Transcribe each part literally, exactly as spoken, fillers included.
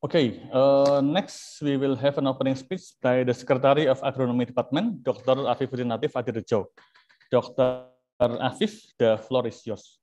Okay, uh, next we will have an opening speech by the Secretary of Agronomy Department, Doctor Afifuddin Latif Adirejo. Doctor Afif, the floor is yours.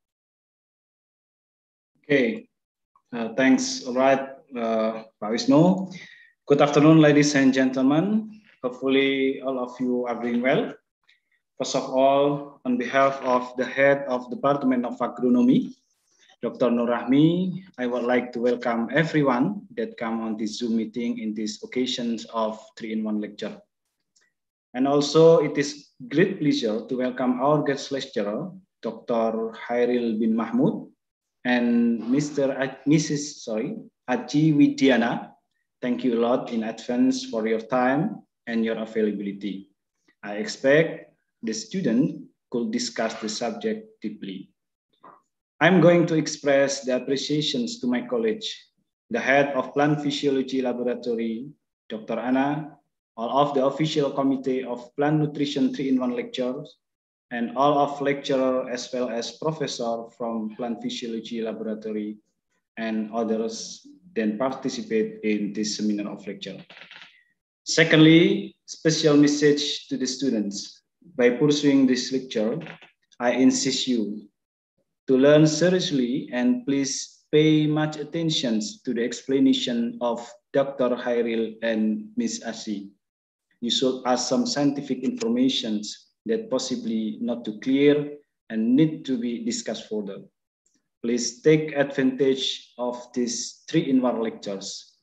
Okay, uh, thanks. All right, uh, Pak Wisnu. Good afternoon, ladies and gentlemen. Hopefully all of you are doing well. First of all, on behalf of the head of Department of Agronomy, Doctor Nur Rahmi, I would like to welcome everyone that come on this Zoom meeting in this occasion of three in one lecture. And also it is great pleasure to welcome our guest lecturer, Doctor Hairil bin Mahmud and Mister A Missus Sorry, Aji Widiana. Thank you a lot in advance for your time and your availability. I expect the student could discuss the subject deeply. I'm going to express the appreciations to my college, the head of Plant Physiology Laboratory, Doctor Anna, all of the official committee of Plant Nutrition three in one lectures, and all of lecturer as well as professor from Plant Physiology Laboratory and others that participate in this seminar of lecture. Secondly, special message to the students. By pursuing this lecture, I insist you to learn seriously and please pay much attention to the explanation of Doctor Hairil and Miss Asi. You should ask some scientific information that possibly not too clear and need to be discussed further. Please take advantage of these three in one lectures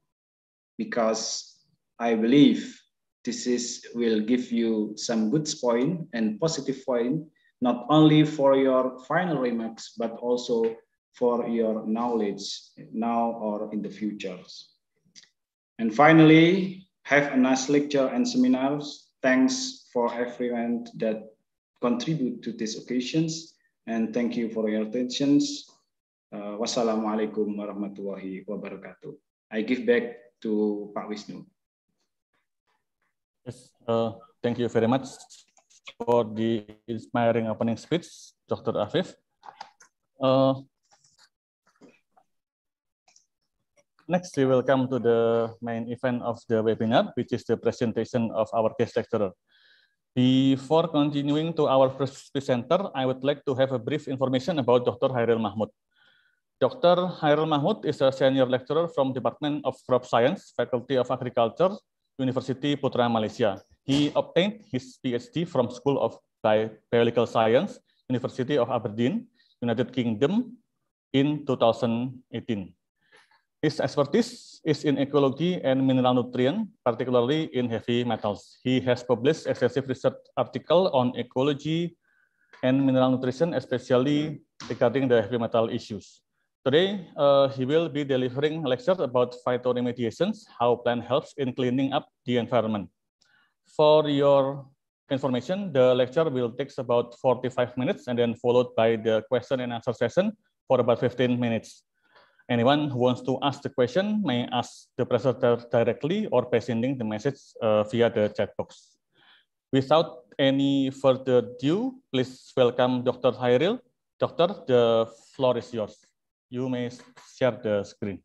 because I believe this is will give you some good point and positive point, not only for your final remarks, but also for your knowledge now or in the future. And finally, have a nice lecture and seminars. Thanks for everyone that contribute to these occasions. And thank you for your attention. Uh, wassalamualaikum warahmatullahi wabarakatuh. I give back to Pak Wisnu. Yes, uh, thank you very much for the inspiring opening speech, Doctor Afif. Uh, next, we will come to the main event of the webinar, which is the presentation of our guest lecturer. Before continuing to our first presenter, I would like to have a brief information about Doctor Hairil Mahmud. Doctor Hairil Mahmud is a senior lecturer from Department of Crop Science, Faculty of Agriculture, University Putra Malaysia. He obtained his PhD from School of Biological Science, University of Aberdeen, United Kingdom in two thousand eighteen. His expertise is in ecology and mineral nutrient, particularly in heavy metals. He has published extensive research articles on ecology and mineral nutrition, especially regarding the heavy metal issues. Today, uh, he will be delivering a lecture about phytoremediations, how plant helps in cleaning up the environment. For your information, the lecture will take about forty-five minutes and then followed by the question and answer session for about fifteen minutes. Anyone who wants to ask the question may ask the presenter directly or by sending the message uh, via the chat box. Without any further ado, please welcome Doctor Hairil. Doctor, the floor is yours. You may share the screen.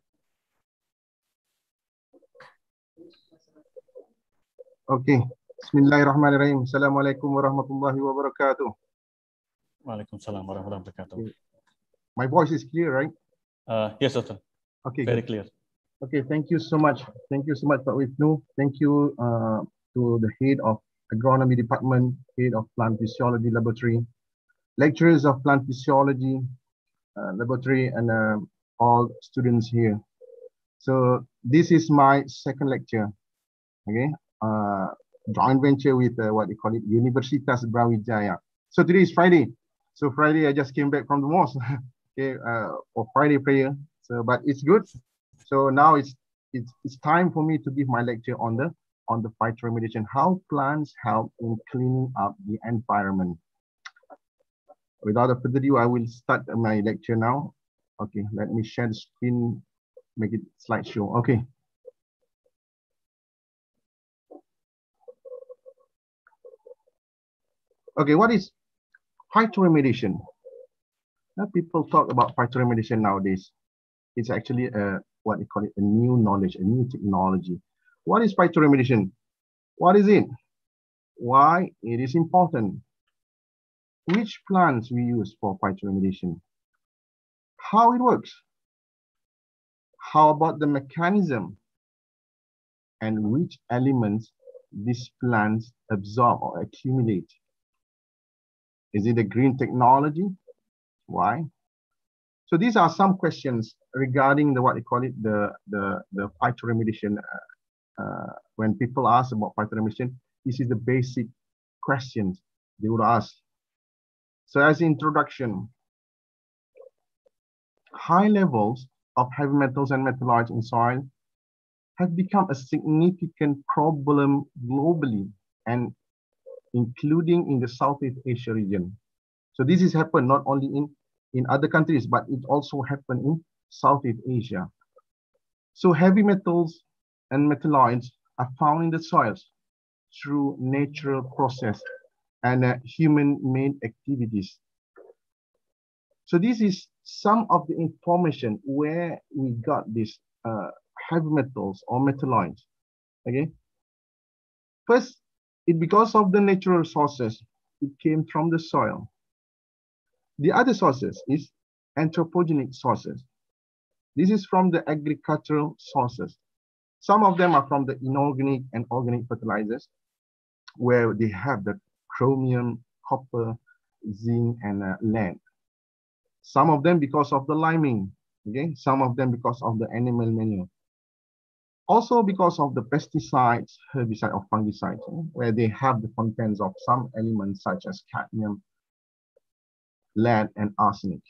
Okay. Bismillahirrahmanirrahim. Assalamualaikum warahmatullahi wabarakatuh. Waalaikumsalam warahmatullahi wabarakatuh. Okay. My voice is clear, right? Uh, yes, doctor. Okay. Very good. clear. Okay. Thank you so much. Thank you so much, Pak Wisnu. Thank you uh, to the head of Agronomy Department, head of Plant Physiology Laboratory, lecturers of Plant Physiology uh, Laboratory, and uh, all students here. So this is my second lecture. Okay. Uh, joint venture with uh, what they call it, Universitas Brawijaya. So today is Friday. So Friday, I just came back from the mosque. Okay, uh, for Friday prayer. So, but it's good. So now it's it's it's time for me to give my lecture on the on the phytoremediation, how plants help in cleaning up the environment. Without further ado, I will start my lecture now. Okay, let me share the screen, make it slideshow. Okay. Okay, what is phytoremediation? Now people talk about phytoremediation nowadays. It's actually a what you call it, a new knowledge, a new technology. What is phytoremediation? What is it? Why it is important? Which plants we use for phytoremediation? How it works? How about the mechanism? And which elements these plants absorb or accumulate? Is it a green technology? Why? So these are some questions regarding the what you call it, the the the phytoremediation. Uh, uh, when people ask about phytoremediation, this is the basic questions they would ask. So as introduction, high levels of heavy metals and metalloids in soil have become a significant problem globally and including in the Southeast Asia region. So this has happened not only in, in other countries, but it also happened in Southeast Asia. So heavy metals and metalloids are found in the soils through natural process and uh, human-made activities. So this is some of the information where we got this uh, heavy metals or metalloids. Okay. First, it because of the natural sources, it came from the soil. The other sources is anthropogenic sources. This is from the agricultural sources. Some of them are from the inorganic and organic fertilizers, where they have the chromium, copper, zinc, and uh, lead. Some of them because of the liming, okay? Some of them because of the animal manure. Also because of the pesticides, herbicide, or fungicides, eh, where they have the contents of some elements such as cadmium, lead, and arsenic.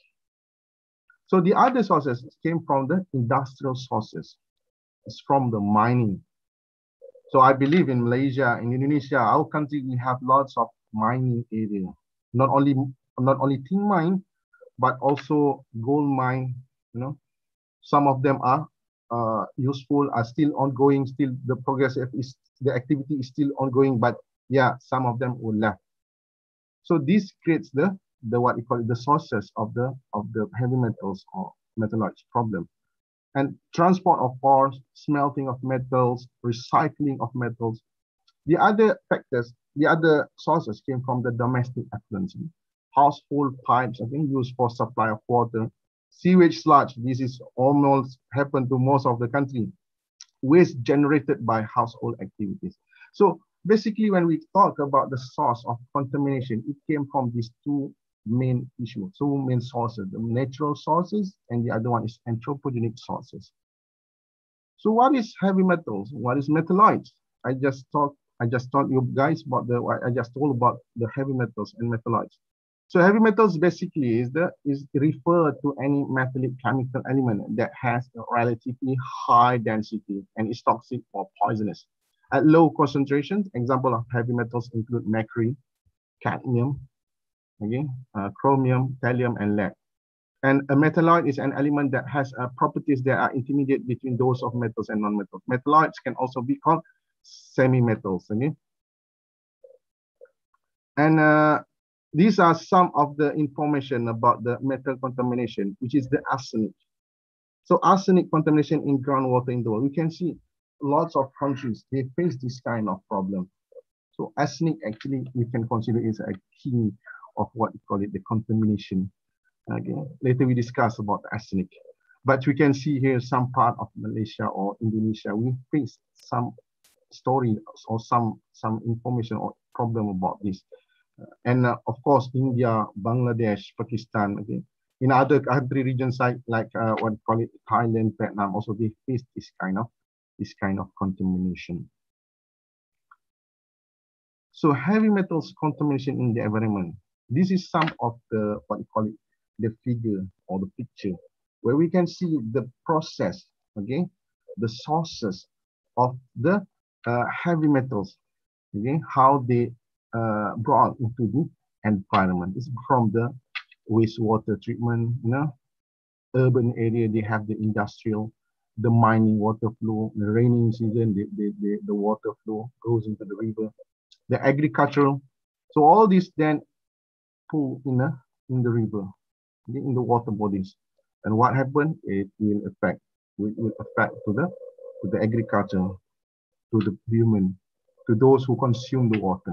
So the other sources came from the industrial sources. It's from the mining. So I believe in Malaysia, in Indonesia, our country, we have lots of mining area. Not only, not only tin mine, but also gold mine, you know. Some of them are uh, useful, are still ongoing, still the progress is, the activity is still ongoing, but yeah, some of them were left. So this creates the, the what you call it, the sources of the, of the heavy metals or metalloids problem. And transport of ores, smelting of metals, recycling of metals. The other factors, the other sources came from the domestic effluents. Household pipes, I think, used for supply of water. Sewage sludge, this is almost happened to most of the country. Waste generated by household activities. So basically, when we talk about the source of contamination, it came from these two main issues, two main sources, the natural sources, and the other one is anthropogenic sources. So what is heavy metals? What is metalloids? I just talked, I just told you guys about the, I just told about the heavy metals and metalloids. So heavy metals basically is the is referred to any metallic chemical element that has a relatively high density and is toxic or poisonous. At low concentrations, example of heavy metals include mercury, cadmium, okay, uh, chromium, thallium, and lead. And a metalloid is an element that has uh, properties that are intermediate between those of metals and non-metals. Metalloids can also be called semi-metals, okay? And uh, these are some of the information about the metal contamination, which is the arsenic. So arsenic contamination in groundwater in the world, we can see lots of countries, they face this kind of problem. So arsenic actually, we can consider is a key of what we call it, the contamination. Okay. Later we discuss about arsenic. But we can see here some part of Malaysia or Indonesia, we face some story or some, some information or problem about this. Uh, and uh, of course, India, Bangladesh, Pakistan, okay. In other country regions like, like uh, what we call it, Thailand, Vietnam, also they face this kind of, this kind of contamination. So heavy metals contamination in the environment. This is some of the, what you call it, the figure or the picture, where we can see the process, okay, the sources of the uh, heavy metals, okay, how they uh, brought into the environment. It's from the wastewater treatment, you know, urban area, they have the industrial, the mining water flow, the rainy season, the, the, the, the water flow goes into the river, the agricultural. So all this then pull in, a, in the river, in the water bodies. And what happened? It will affect will, will affect to the to the agriculture, to the human, to those who consume the water.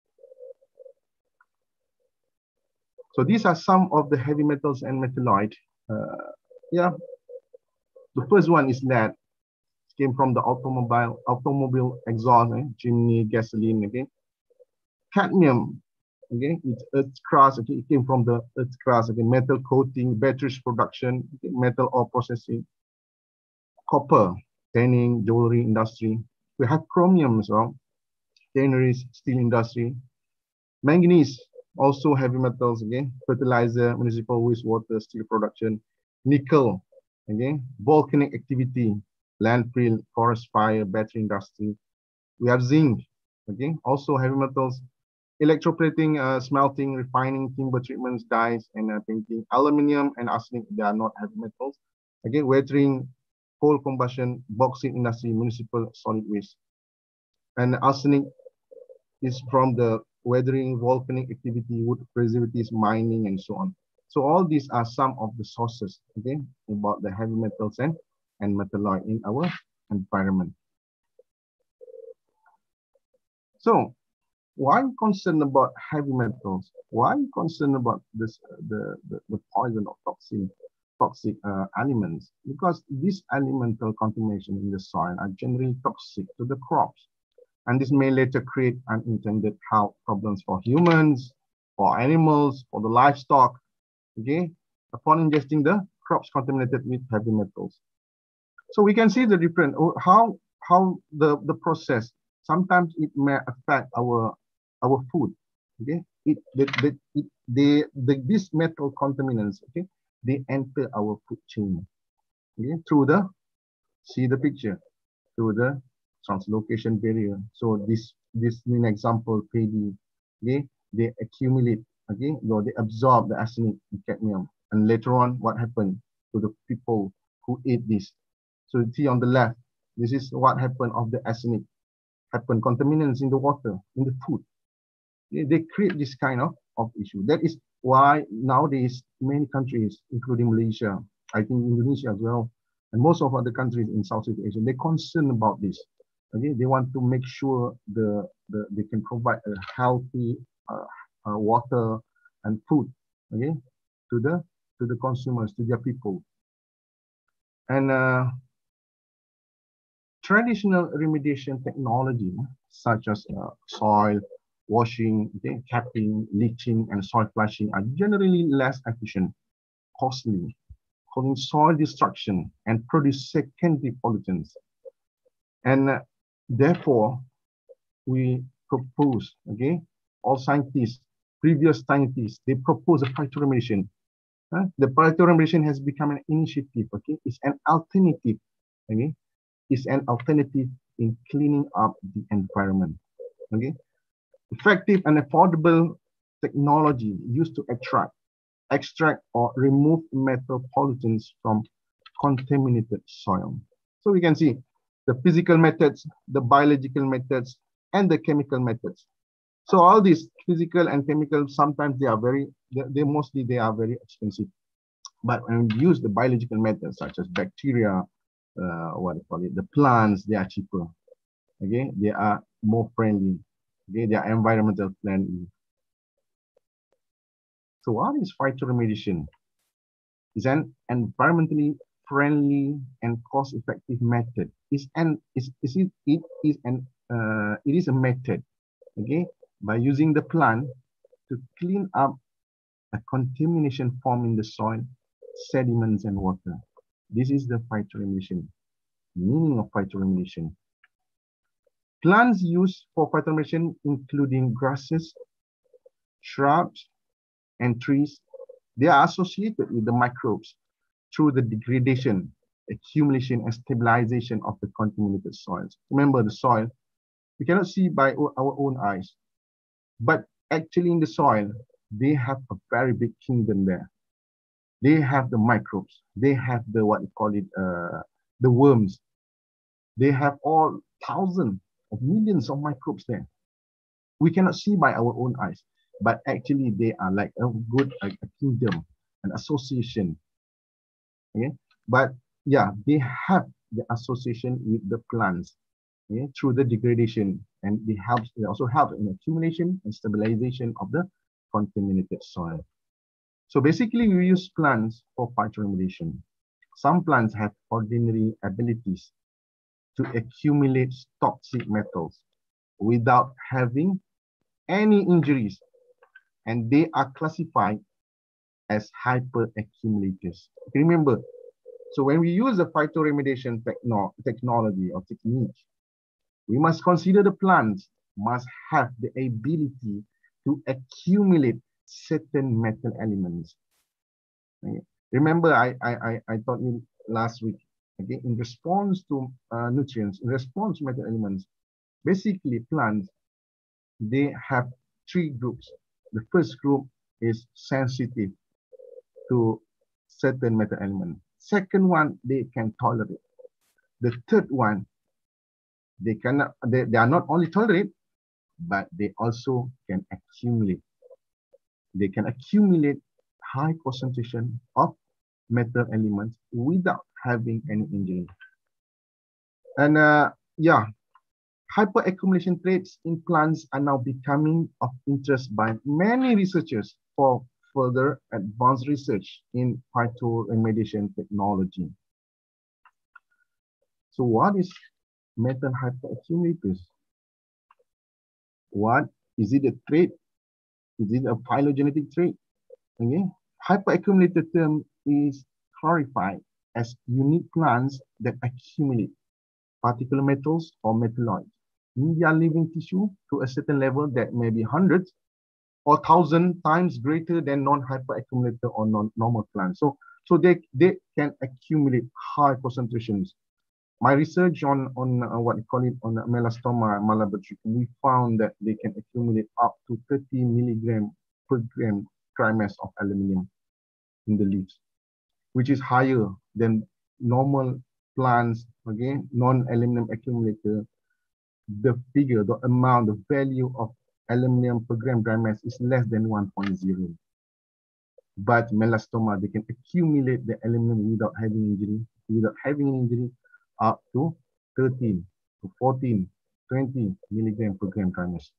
So these are some of the heavy metals and metalloid. Uh, yeah, the first one is lead. It came from the automobile automobile exhaust, eh? Chimney, gasoline. Okay, cadmium. Okay, it's earth crust. Okay, it came from the earth crust. Okay, metal coating, batteries production, okay, metal ore processing. Copper, tanning, jewelry industry. We have chromium as well, tanneries, steel industry. Manganese, also heavy metals, again, fertilizer, municipal wastewater, steel production. Nickel, again, volcanic activity, landfill, forest fire, battery industry. We have zinc, again, also heavy metals, electroplating, uh, smelting, refining, timber treatments, dyes, and uh, painting. Aluminium and arsenic, they are not heavy metals. Again, weathering, coal combustion, bauxite industry, municipal solid waste. And arsenic is from the weathering, volcanic activity, wood preservatives, mining, and so on. So all these are some of the sources, okay, about the heavy metals and, and metalloid in our environment. So why are you concerned about heavy metals? Why are you concerned about this, the, the, the poison or toxin, toxic uh, elements? Because these elemental contamination in the soil are generally toxic to the crops. And this may later create unintended health problems for humans, for animals, for the livestock, okay, upon ingesting the crops contaminated with heavy metals. So we can see the different, how, how the, the process, sometimes it may affect our, our food, okay? It, the, the, it, they, the, these metal contaminants, okay, they enter our food chain, okay, through the, see the picture, through the translocation barrier. So this, this main example, paddy, okay, they accumulate, okay, or they absorb the arsenic and cadmium. And later on, what happened to the people who ate this? So you see on the left, this is what happened of the arsenic, happened contaminants in the water, in the food. They, they create this kind of, of issue. That is why nowadays, many countries, including Malaysia, I think Indonesia as well, and most of other countries in Southeast Asia, they're concerned about this. Okay, they want to make sure the, the they can provide a healthy uh, uh, water and food, okay, to the to the consumers, to their people. And uh, traditional remediation technology, such as uh, soil washing, okay, capping, leaching, and soil flushing, are generally less efficient, costly, causing soil destruction and produce secondary pollutants. And uh, therefore, we propose, okay, all scientists, previous scientists, they propose a phytoremediation. Uh, the phytoremediation has become an initiative, okay? It's an alternative, okay? It's an alternative in cleaning up the environment, okay? Effective and affordable technology used to extract, extract or remove metal pollutants from contaminated soil. So we can see the physical methods, the biological methods, and the chemical methods. So all these physical and chemical, sometimes they are very, they, they mostly they are very expensive. But when we use the biological methods such as bacteria, uh, what do you call it, the plants, they are cheaper. Okay, they are more friendly. Okay, they are environmental friendly. So what is phytoremediation? It's an environmentally friendly and cost-effective method. It's an is is it it is an uh, it is a method, okay, by using the plant to clean up a contamination formed in the soil, sediments, and water. This is the phytoremediation, meaning of phytoremediation. Plants used for phytoremediation including grasses, shrubs, and trees. They are associated with the microbes through the degradation, accumulation, and stabilization of the contaminated soils. Remember, the soil, we cannot see by our own eyes, but actually in the soil, they have a very big kingdom there. They have the microbes. They have the, what you call it, uh, the worms. They have all thousands of millions of microbes there. We cannot see by our own eyes, but actually they are like a good a, a kingdom, an association. Okay, but yeah, they have the association with the plants, okay, through the degradation, and they help. They also help in accumulation and stabilization of the contaminated soil. So basically, we use plants for phytoremediation. Some plants have ordinary abilities to accumulate toxic metals without having any injuries, and they are classified as hyperaccumulators. Remember, so when we use the phytoremediation techno technology or technique, we must consider the plants must have the ability to accumulate certain metal elements. Okay. Remember, I, I, I, I taught you last week, okay, in response to uh, nutrients, in response to metal elements, basically plants, they have three groups. The first group is sensitive to certain metal element. Second one, they can tolerate. The third one, they cannot, they, they are not only tolerate, but they also can accumulate. They can accumulate high concentration of metal elements without having any injury. And uh, yeah, hyperaccumulation traits in plants are now becoming of interest by many researchers for further advanced research in phytoremediation technology. So what is metal hyperaccumulators? What is it a trait? Is it a phylogenetic trait? Okay. Hyperaccumulator term is clarified as unique plants that accumulate particular metals or metalloids in their living tissue to a certain level that may be hundreds or thousand times greater than non-hyperaccumulator or non-normal plants. So, so they, they can accumulate high concentrations. My research on, on uh, what you call it, on Melastoma malabatrium, we found that they can accumulate up to thirty milligram per gram dry mass of aluminum in the leaves, which is higher than normal plants, okay, non-aluminum accumulator. The figure, the amount, the value of aluminum per gram dry mass is less than one point zero. But Melastoma, they can accumulate the aluminum without having injury, without having an injury, up to thirteen to fourteen, twenty milligram per gram dry mass.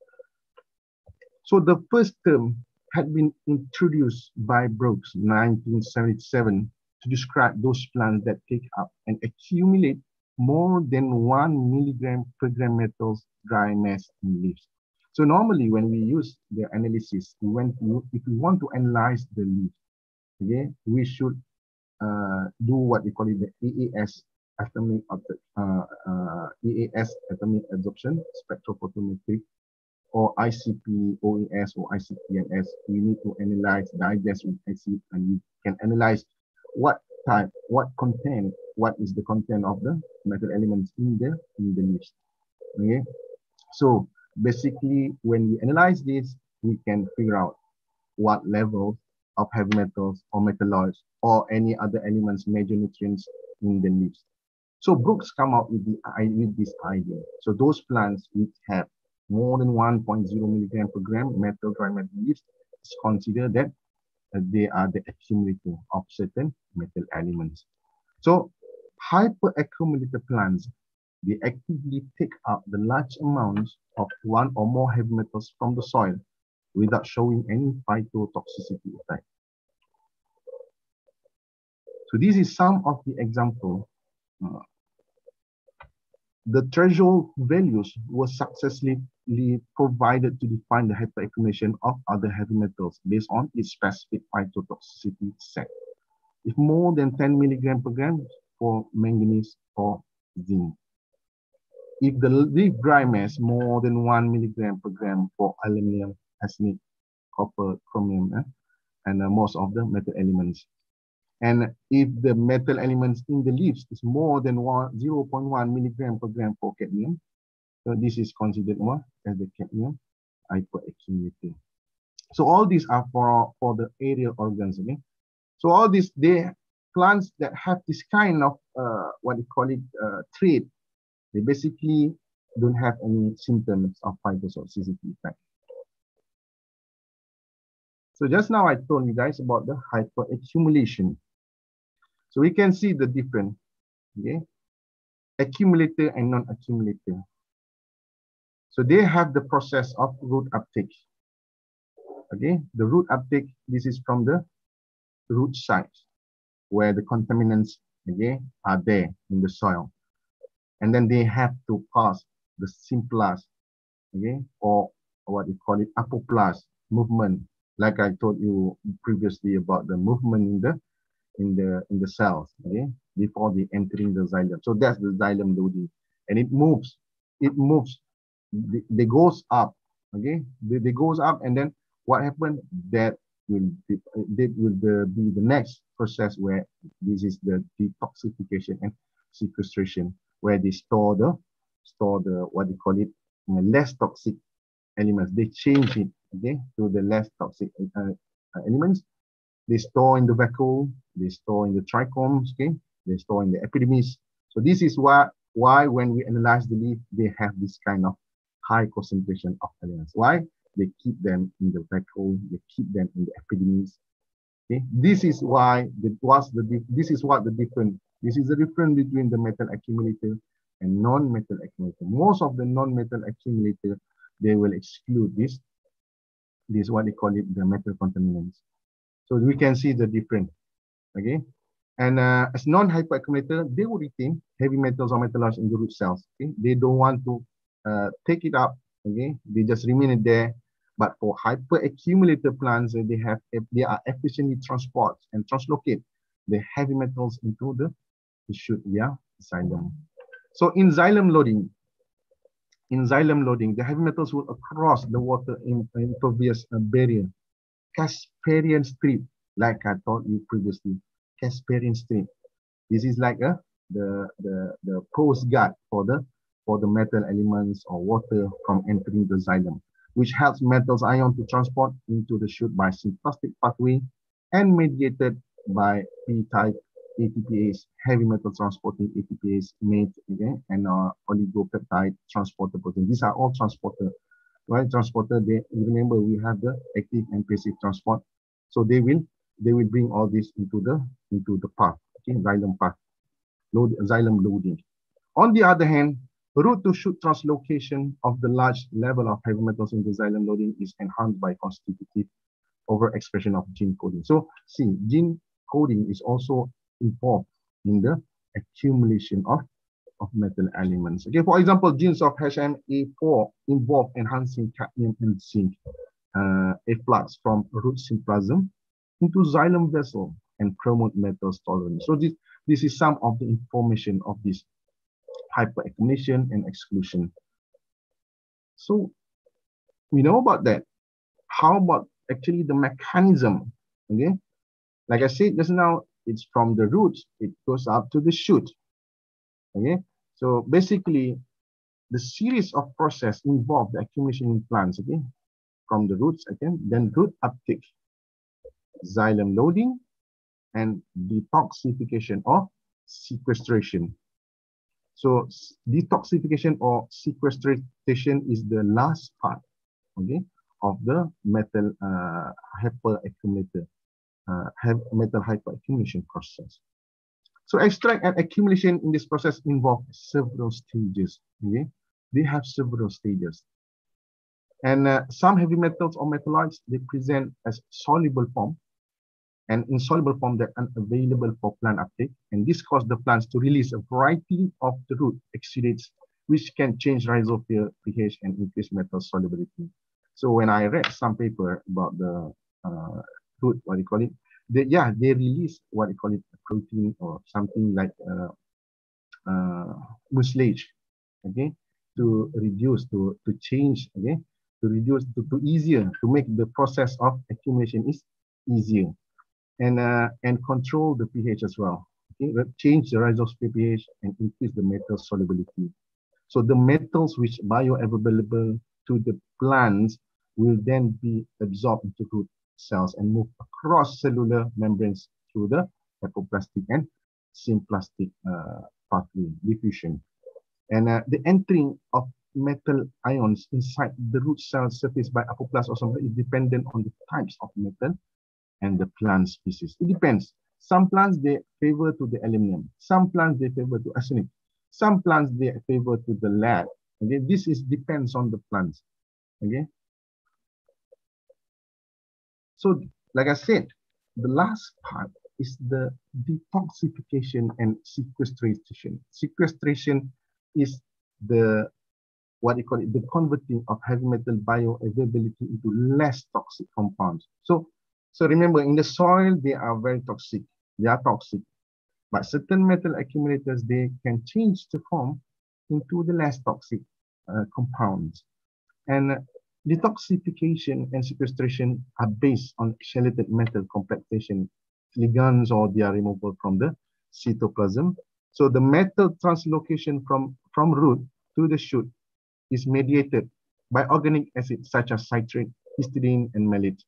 So the first term had been introduced by Brooks in nineteen seventy-seven to describe those plants that take up and accumulate more than one milligram per gram metals dry mass in leaves. So normally when we use the analysis, we went to, if we want to analyze the leaf, okay, we should uh, do what we call it the E A S atomic uh, uh, E A S atomic absorption spectrophotometry, or I C P O E S or I C P N S. We need to analyze digest with acid, and we can analyze what type, what content, what is the content of the metal elements in the in the leaves. Okay, so basically when we analyze this, we can figure out what level of heavy metals or metalloids or any other elements, major nutrients in the leaves. So Brooks come up with the with this idea. So those plants which have more than one point zero milligram per gram metal dry metal leaves is considered that uh, they are the accumulator of certain metal elements. So hyperaccumulator plants, they actively take up the large amounts of one or more heavy metals from the soil without showing any phytotoxicity effect. So this is some of the example. Uh, the threshold values were successfully provided to define the hyperaccumulation of other heavy metals based on its specific phytotoxicity set. If more than ten milligram per gram for manganese or zinc. If the leaf dry mass more than one milligram per gram for aluminum, arsenic, copper, chromium, eh, and uh, most of the metal elements. And if the metal elements in the leaves is more than zero point one milligram per gram for cadmium, so this is considered more as the cadmium hyperaccumulator. So all these are for, for the aerial organs, okay? So all these, they plants that have this kind of, uh, what you call it, uh, trait, they basically don't have any symptoms of phytotoxicity effect. So just now I told you guys about the hyperaccumulation. So we can see the difference. okay, accumulator and non-accumulator. So they have the process of root uptake. Okay, the root uptake, this is from the root site where the contaminants, okay, are there in the soil. And then they have to pass the symplast, okay, or what you call it, apoplast movement, like I told you previously about the movement in the in the in the cells, okay, before they entering the xylem. So that's the xylem loading, and it moves, it moves, they, they goes up, okay, they, they goes up, and then what happened? That will be, that will the, be the next process where this is the detoxification and sequestration, where they store the store the what they call it, uh, less toxic elements. They change it, okay, to the less toxic uh, elements. They store in the vacuole, they store in the trichomes, okay, they store in the epidermis. So this is why why when we analyze the leaf, they have this kind of high concentration of elements. Why? They keep them in the vacuole, they keep them in the epidermis. Okay, this is why the what's the this is what the difference. This is the difference between the metal accumulator and non-metal accumulator. Most of the non-metal accumulator, they will exclude this. This is what they call it, the metal contaminants. So we can see the difference. Okay, and uh, as non-hyperaccumulator, they will retain heavy metals or metalloids in the root cells. Okay, they don't want to uh, take it up. Okay, they just remain it there. But for hyperaccumulator plants, they have they are efficiently transport and translocate the heavy metals into the, the shoot via xylem. So in xylem loading, in xylem loading, the heavy metals will cross the water in impervious barrier. Casparian strip, like I told you previously, Casparian strip. This is like a the the the post guard for the for the metal elements or water from entering the xylem, which helps metals ion to transport into the shoot by symplastic pathway and mediated by P-type A T P As, heavy metal transporting A T P As made again, and uh, oligopeptide transporter protein. These are all transporter, right? Transporter. They remember we have the active and passive transport, so they will they will bring all this into the into the path, okay, xylem path, load xylem loading. On the other hand, root to shoot translocation of the large level of heavy metals into xylem loading is enhanced by constitutive overexpression of gene coding. So see, gene coding is also involved in the accumulation of, of metal elements. Okay, for example, genes of H M A four involve enhancing cadmium and zinc uh, efflux from root symplasm into xylem vessel and promote metals tolerance. So this, this is some of the information of this hyperaccumulation and exclusion. So we know about that. How about actually the mechanism? Okay, like I said just now, it's from the roots, it goes up to the shoot. Okay, so basically the series of process involve the accumulation in plants, okay, from the roots again, then root uptake, xylem loading, and detoxification or sequestration. So detoxification or sequestration is the last part, okay, of the metal uh, hyperaccumulator, uh, have metal hyperaccumulation process. So extract and accumulation in this process involve several stages. Okay, they have several stages, and uh, some heavy metals or metalloids, they present as soluble form and insoluble form that are unavailable for plant uptake, and this causes the plants to release a variety of the root exudates, which can change rhizosphere pH and increase metal solubility. So when I read some paper about the uh, root, what do you call it? They, yeah, they release what they call it, a protein or something like uh, uh, mucilage, okay, to reduce, to to change, okay, to reduce, to, to easier, to make the process of accumulation is easier. And uh, and control the pH as well. Okay, change the rhizosphere pH and increase the metal solubility. So the metals which bioavailable to the plants will then be absorbed into root cells and move across cellular membranes through the apoplastic and symplastic uh, pathway diffusion. And uh, the entering of metal ions inside the root cell surface by apoplast or something is dependent on the types of metal and the plant species. It depends. Some plants, they favor to the aluminum. Some plants, they favor to arsenic. Some plants, they favor to the lead. Okay, this is depends on the plants. Okay. So, like I said, the last part is the detoxification and sequestration. Sequestration is the, what you call it, the converting of heavy metal bioavailability into less toxic compounds. So, so remember, in the soil, they are very toxic. They are toxic. But certain metal accumulators, they can change the form into the less toxic uh, compounds. And uh, detoxification and sequestration are based on chelated metal complexation, ligands, or their removal from the cytoplasm. So the metal translocation from, from root to the shoot is mediated by organic acids such as citrate, histidine, and malate.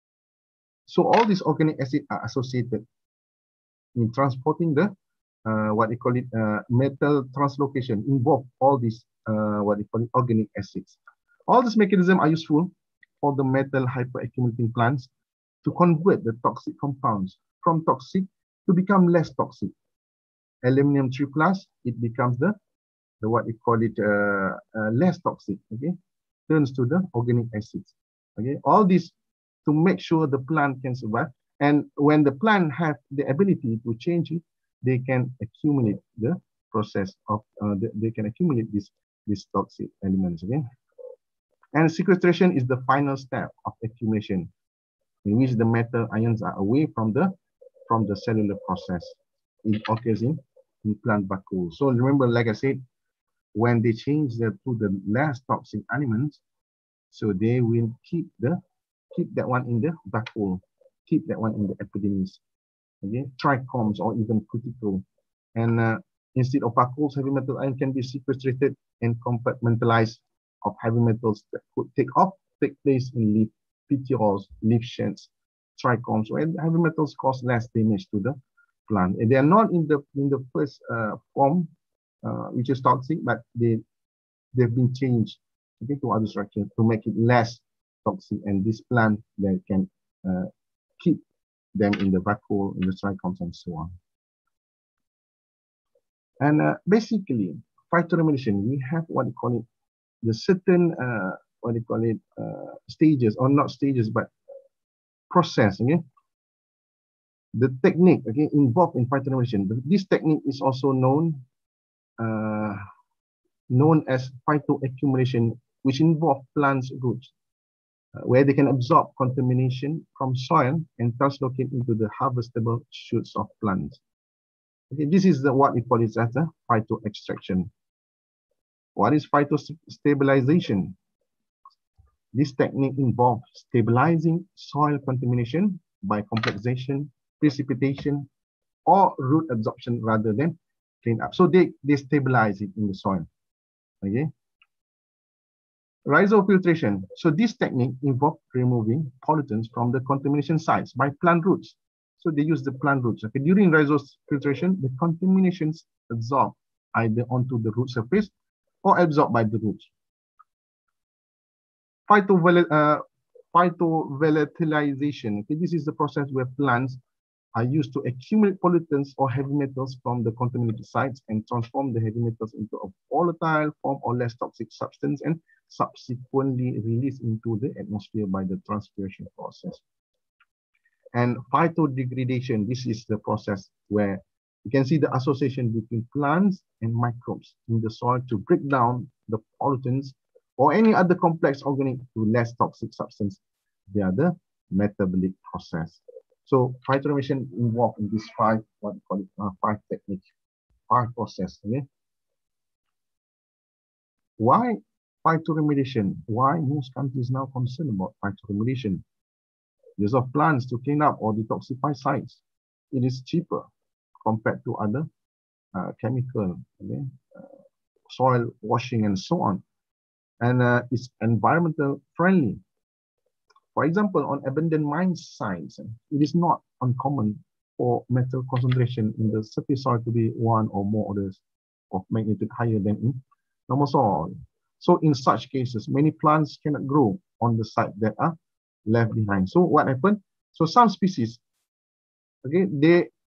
So all these organic acids are associated in transporting the, uh, what you call it, uh, metal translocation, involve all these, uh, what you call it, organic acids. All these mechanisms are useful for the metal hyperaccumulating plants to convert the toxic compounds from toxic to become less toxic. Aluminum three plus, it becomes the, the what you call it, uh, uh, less toxic, okay? Turns to the organic acids, okay? All this to make sure the plant can survive. And when the plant have the ability to change it, they can accumulate the process of, uh, the, they can accumulate these, these toxic elements, okay? And sequestration is the final step of accumulation, in which the metal ions are away from the, from the cellular process. It occurs in, in plant vacuole. So remember, like I said, when they change the, to the less toxic elements, so they will keep the keep that one in the vacuole, keep that one in the epidermis, okay, trichomes or even cuticle. And uh, instead of vacuoles, heavy metal ion can be sequestrated and compartmentalized of heavy metals that could take off, take place in leaf petioles, leaf sheds, trichomes, where heavy metals cause less damage to the plant. And they are not in the in the first uh, form, uh, which is toxic, but they they've been changed, okay, to other structures to make it less toxic. And this plant that can uh, keep them in the vacuole, in the trichomes, and so on. And uh, basically, phytoremediation, we have what you call it, the certain, uh, what do you call it, uh, stages, or not stages, but process, okay? The technique, okay, involved in phytoremediation. This technique is also known, uh, known as phytoaccumulation, which involves plants' roots, uh, where they can absorb contamination from soil and translocate into the harvestable shoots of plants. Okay, this is the, what we call it as a phytoextraction. What is phytostabilization? This technique involves stabilizing soil contamination by complexation, precipitation, or root absorption rather than clean up. So they, they stabilize it in the soil. Okay. Rhizofiltration. So this technique involves removing pollutants from the contamination sites by plant roots. So they use the plant roots. Okay. During rhizofiltration, the contaminations absorb either onto the root surface or absorbed by the roots. Phytovol uh, phytovolatilization. Okay, this is the process where plants are used to accumulate pollutants or heavy metals from the contaminated sites and transform the heavy metals into a volatile form or less toxic substance and subsequently released into the atmosphere by the transpiration process. And phytodegradation, this is the process where you can see the association between plants and microbes in the soil to break down the pollutants or any other complex organic to less toxic substance via the metabolic process. So phytoremediation involved in these five, what we call it, uh, five techniques, five process. Okay. Why phytoremediation? Why most countries now concerned about phytoremediation? Use of plants to clean up or detoxify sites. It is cheaper compared to other uh, chemical, okay, uh, soil washing and so on. And uh, it's environmental friendly. For example, on abandoned mine sites, it is not uncommon for metal concentration in the surface soil to be one or more orders of magnitude higher than in normal soil. So in such cases, many plants cannot grow on the site that are left behind. So what happened? So some species, okay, they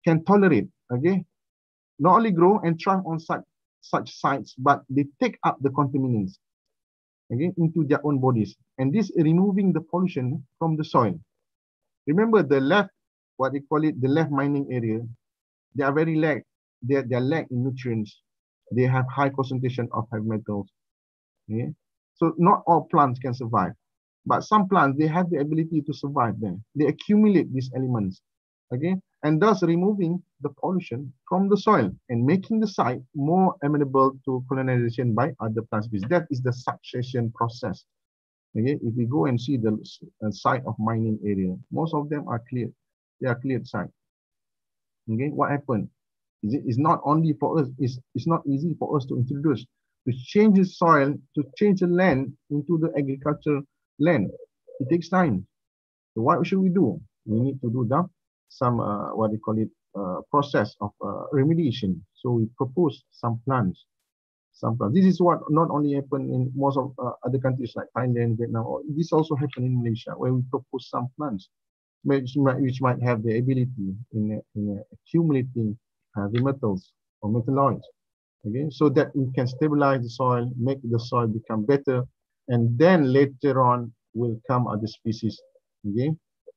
can tolerate, okay, not only grow and thrive on such, such sites, but they take up the contaminants, okay, into their own bodies. And this is removing the pollution from the soil. Remember the left, what they call it, the left mining area, they are very lack, they are, they are lack in nutrients. They have high concentration of heavy metals. Okay? So not all plants can survive, but some plants, they have the ability to survive there. They accumulate these elements, okay? And thus removing the pollution from the soil and making the site more amenable to colonization by other plant species. That is the succession process. Okay, if we go and see the uh, site of mining area, most of them are cleared. They are cleared site. Okay, what happened? Is it is not only for us, it's, it's not easy for us to introduce, to change the soil, to change the land into the agricultural land. It takes time. So what should we do? We need to do the, some, uh, what they call it, uh, process of uh, remediation. So we propose some plans. Some plans. This is what not only happen in most of uh, other countries like Thailand, Vietnam, or this also happened in Malaysia, where we propose some plans which might, which might have the ability in, in accumulating heavy metals or metalloids, okay, so that we can stabilize the soil, make the soil become better, and then later on will come other species, okay,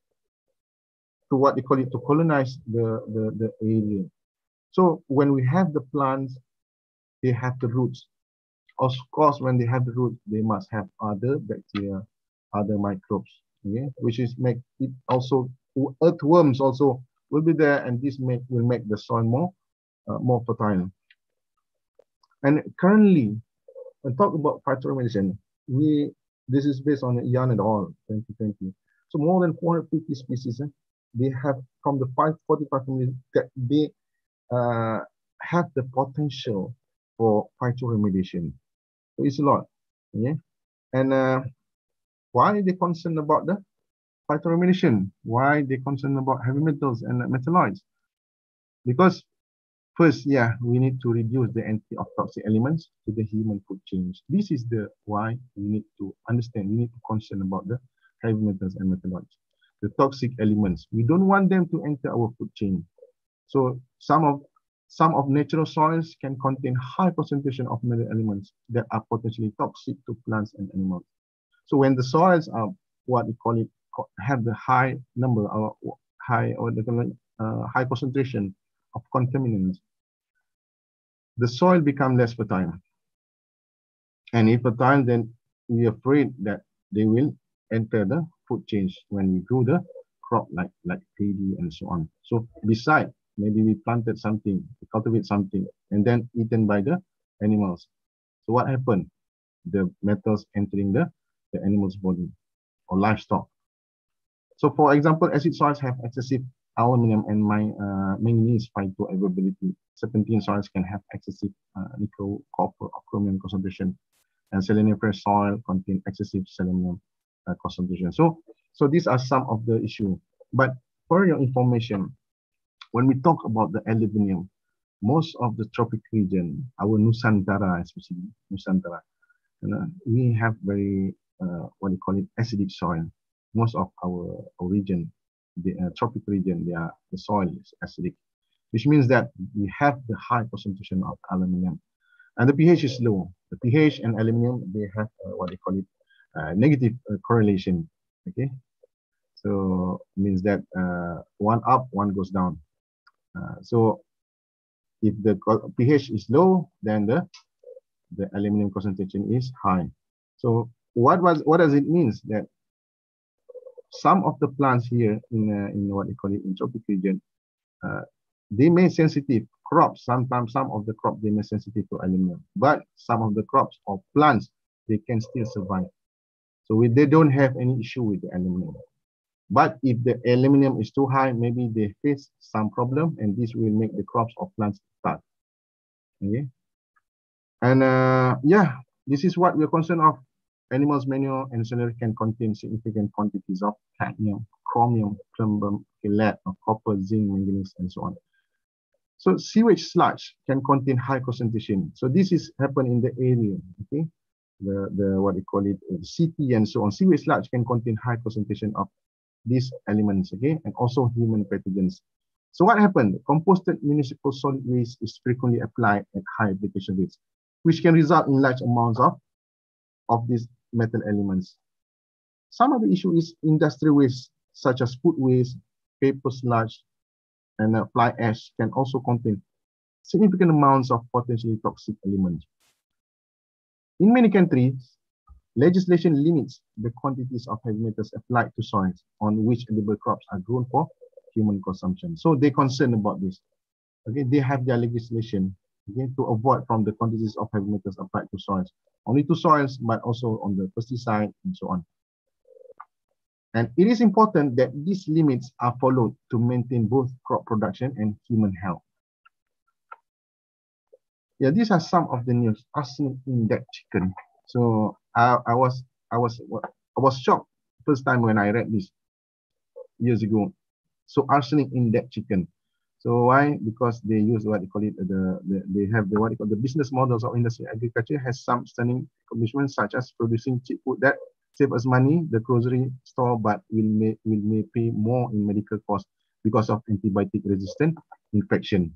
to what they call it, to colonize the, the, the area. So when we have the plants, they have the roots. Of course, when they have the roots, they must have other bacteria, other microbes, okay, which is make it also, earthworms also will be there, and this make will make the soil more uh, more fertile. And currently, when talk about phytoremediation, we this is based on Yan et al. twenty twenty. So more than four hundred fifty species, eh, they have from the five forty-five families that they uh, have the potential for phytoremediation. So it's a lot, yeah. And uh, why are they concerned about the phytoremediation? Why are they concerned about heavy metals and metalloids? Because first, yeah, we need to reduce the entry of toxic elements to the human food chain. This is the why we need to understand, we need to concern about the heavy metals and metalloids. The toxic elements, we don't want them to enter our food chain. So some of some of natural soils can contain high concentration of metal elements that are potentially toxic to plants and animals. So when the soils are what we call it, have the high number or high or the uh, high concentration of contaminants, the soil becomes less fertile. And if fertile, then we are afraid that they will enter the food chain when we grow the crop like, like paddy and so on. So beside, maybe we planted something, we cultivate something, and then eaten by the animals. So what happened? The metals entering the, the animal's body or livestock. So for example, acid soils have excessive aluminum and my, uh, manganese phytoavailability. Serpentine soils can have excessive uh, nickel, copper, or chromium concentration, and seleniferous soil contain excessive selenium uh, concentration. So, so these are some of the issues. But for your information, when we talk about the aluminium, most of the tropic region, our Nusantara especially, Nusantara, you know, we have very, uh, what do you call it, acidic soil. Most of our, our region, the uh, tropic region, they are, the soil is acidic, which means that we have the high concentration of aluminium. And the pH is low. The pH and aluminium, they have uh, what they call it, uh, negative uh, correlation, okay? So it means that uh, one up, one goes down. Uh, so if the pH is low, then the, the aluminum concentration is high. So what was what does it mean? That some of the plants here in uh, in what they call it in tropic region, uh, they may sensitive crops. Sometimes some of the crop they may sensitive to aluminum, but some of the crops or plants they can still survive. So we, they don't have any issue with the aluminum. But if the aluminum is too high, maybe they face some problem, and this will make the crops of plants start. Okay. And uh, yeah, this is what we're concerned of. Animals manure and celery can contain significant quantities of cadmium, chromium, plumber, lead, copper, zinc, manganese, and so on. So sewage sludge can contain high concentration. So this is happen in the area. Okay. The the what they call it, the city and so on. Sewage sludge can contain high concentration of these elements, okay, and also human pathogens. So what happened? Composted municipal solid waste is frequently applied at high application rates, which can result in large amounts of, of these metal elements. Some of the issue is industrial waste, such as food waste, paper sludge, and uh, fly ash can also contain significant amounts of potentially toxic elements. In many countries, legislation limits the quantities of heavy metals applied to soils on which edible crops are grown for human consumption. So they're concerned about this. Okay, they have their legislation, okay, to avoid from the quantities of heavy metals applied to soils, only to soils, but also on the pesticide and so on. And it is important that these limits are followed to maintain both crop production and human health. Yeah, these are some of the news. Arsenic in that chicken. So I, I was I was I was shocked first time when I read this years ago. So arsenic in that chicken. So why? Because they use what they call it the, the they have the what they call the business models of industry agriculture has some stunning accomplishments such as producing cheap food that save us money, the grocery store, but will may will may pay more in medical costs because of antibiotic resistant infection.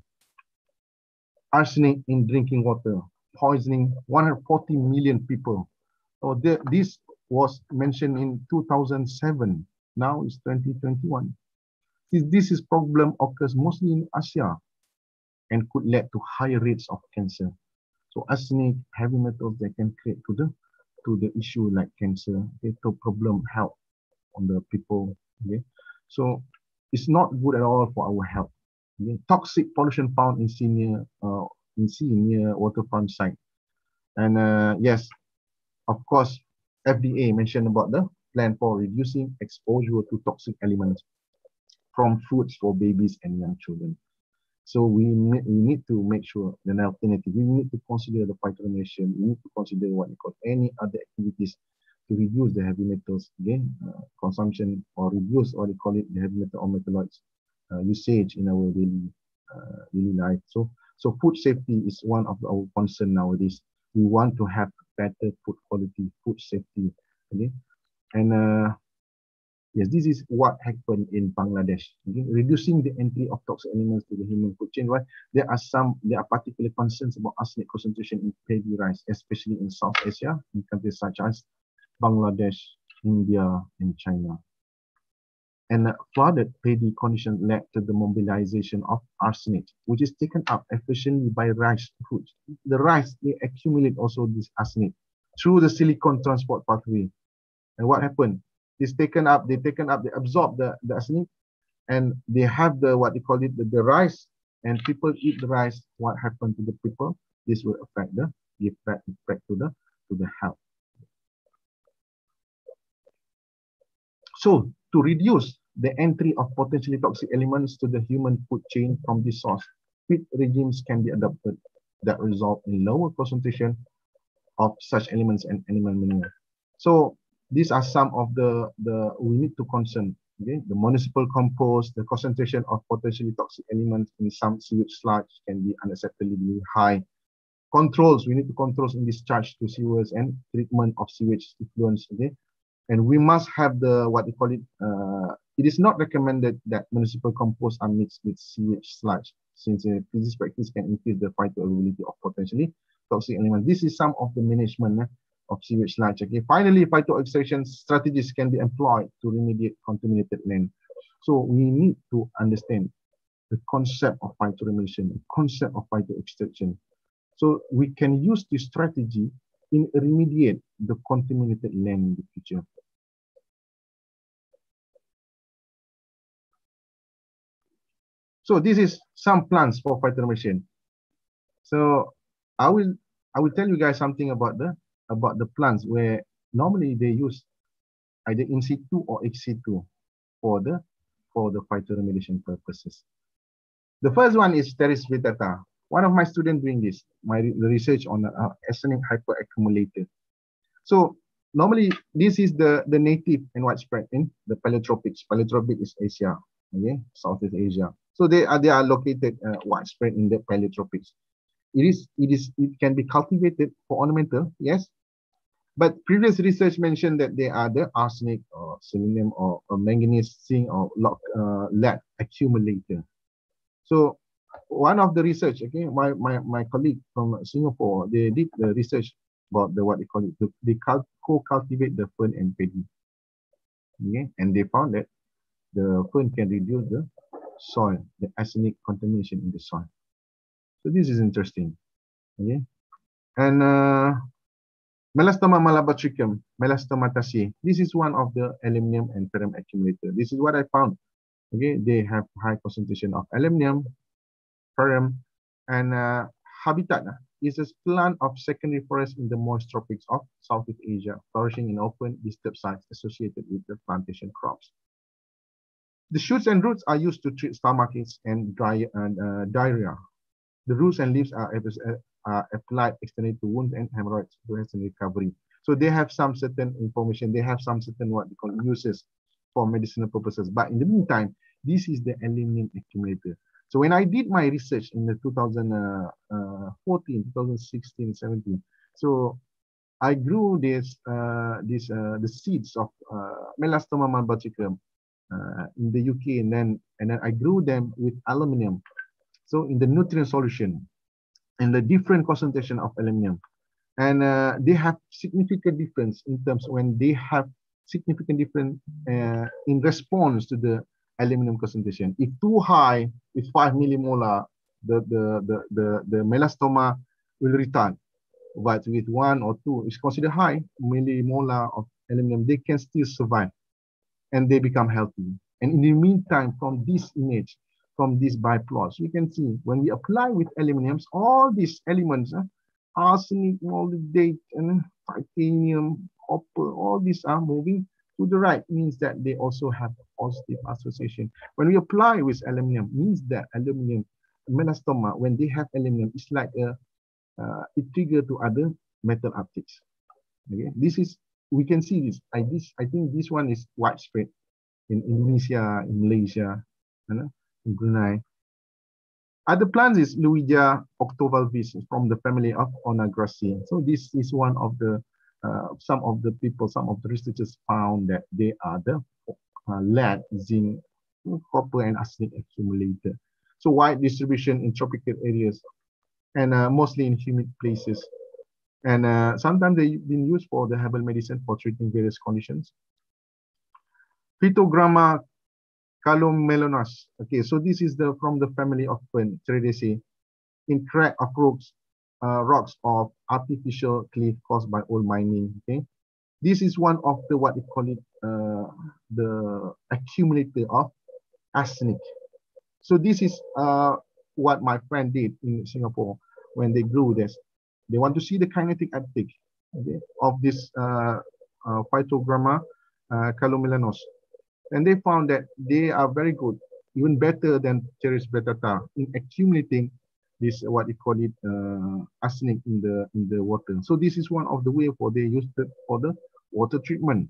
Arsenic in drinking water, poisoning one hundred forty million people. So the, this was mentioned in two thousand seven. Now it's twenty twenty-one. This, this is problem occurs mostly in Asia and could lead to higher rates of cancer. So arsenic, heavy metals that can create to the to the issue like cancer, okay, to problem health on the people. Okay, so it's not good at all for our health. Okay? Toxic pollution found in sea near uh, in sea near waterfront site, and uh, yes, of course, F D A mentioned about the plan for reducing exposure to toxic elements from foods for babies and young children. So we need, we need to make sure an alternative. We need to consider the phytoremediation. We need to consider what we call any other activities to reduce the heavy metals again uh, consumption or reduce what we call it the heavy metal or metalloids uh, usage in our daily uh, daily life. So so food safety is one of our concern nowadays. We want to have better food quality, food safety. Okay, and uh, yes, this is what happened in Bangladesh. Okay? Reducing the entry of toxic elements to the human food chain. Right? There are some, there are particular concerns about arsenic concentration in paddy rice, especially in South Asia, in countries such as Bangladesh, India, and China. And uh, flooded paddy conditions led to the mobilization of arsenic, which is taken up efficiently by rice foods. The rice, they accumulate also this arsenic through the silicon transport pathway. And what happened? It's taken up, they taken up, they absorb the, the arsenic, and they have the, what they call it, the, the rice, and people eat the rice. What happened to the people? This will affect the, the effect, effect to the, to the health. So to reduce the entry of potentially toxic elements to the human food chain from this source, feed regimes can be adopted that result in lower concentration of such elements and animal manure. So these are some of the, the we need to concern. Okay? The municipal compost, the concentration of potentially toxic elements in some sewage sludge can be unacceptably high. Controls, we need to control in discharge to sewers and treatment of sewage effluents. Okay? And we must have the, what we call it, uh, it is not recommended that municipal compost are mixed with sewage sludge, since uh, this practice can increase the phytoavailability of potentially toxic elements. This is some of the management uh, of sewage sludge. Okay. Finally, phytoextraction strategies can be employed to remediate contaminated land. So we need to understand the concept of phytoremediation, the concept of phytoextraction. So we can use this strategy in remediate the contaminated land in the future. So this is some plans for phytoremediation. So I will I will tell you guys something about the about the plants where normally they use either in situ or ex situ for the for the phytoremediation purposes. The first one is Pteris vittata. One of my students doing this, my the research on uh, arsenic hyperaccumulator. So normally this is the the native and widespread in the paleotropics. Paleotropic is Asia, okay, Southeast Asia. So they are they are located uh, widespread in the paleotropics. It is it is it can be cultivated for ornamental, yes. But previous research mentioned that they are the arsenic or selenium or, or manganese zinc or uh, lead accumulator. So one of the research, okay, my, my, my colleague from Singapore, they did the research about the what they call it, the, they co-cultivate the fern and paddy. Okay, and they found that the fern can reduce the soil, the arsenic contamination in the soil. So this is interesting. Okay, and uh, Melastoma malabatricum, Melastoma tassier. This is one of the aluminum and ferrum accumulator. This is what I found. Okay, they have high concentration of aluminum, ferrum, and uh, habitat uh, is a plant of secondary forest in the moist tropics of Southeast Asia, flourishing in open, disturbed sites associated with the plantation crops. The shoots and roots are used to treat stomachaches and dry and uh, diarrhea. The roots and leaves are, are applied externally to wounds and hemorrhoids to hasten recovery. So they have some certain information. They have some certain what they call uses for medicinal purposes. But in the meantime, this is the aluminum accumulator. So when I did my research in the two thousand fourteen, two thousand sixteen, seventeen, so I grew this, uh, this uh, the seeds of uh, Melastoma malabatricum uh, in the U K, and then and then I grew them with aluminum. So in the nutrient solution, and the different concentration of aluminum, and uh, they have significant difference in terms when they have significant difference uh, in response to the aluminum concentration. If too high with five millimolar, the the the the, the melastoma will return. But with one or two, it's considered high millimolar of aluminum, they can still survive and they become healthy. And in the meantime, from this image, from these biplots, we can see when we apply with aluminums, all these elements, uh, arsenic, molybdate, and titanium, copper, all these are moving to the right, means that they also have a positive association. When we apply with aluminum, means that aluminum, melastoma, when they have aluminum, it's like a, uh, it triggers to other metal upticks. Okay, this is, we can see this. I, this, I think this one is widespread in Indonesia, in Malaysia, you know, in Brunei. Other plants is Lewisia octovalvis from the family of Onagraceae. So this is one of the, uh, some of the people, some of the researchers found that they are the uh, lead, zinc, copper, and arsenic accumulator. So wide distribution in tropical areas and uh, mostly in humid places. And uh, sometimes they've been used for the herbal medicine for treating various conditions. Phytogramma Calomelonus. Okay, so this is the from the family of fern, Ceridaceae, in crack of rocks, uh, rocks of artificial cliff caused by old mining. Okay, this is one of the what they call it uh, the accumulator of arsenic. So this is uh, what my friend did in Singapore when they grew this. They want to see the kinetic uptake, okay, of this uh, uh, Phytogramma uh, Calomelonus. And they found that they are very good, even better than Cereus bracteata in accumulating this, what you call it, uh, arsenic in the in the water. So this is one of the way for they use it for the water treatment.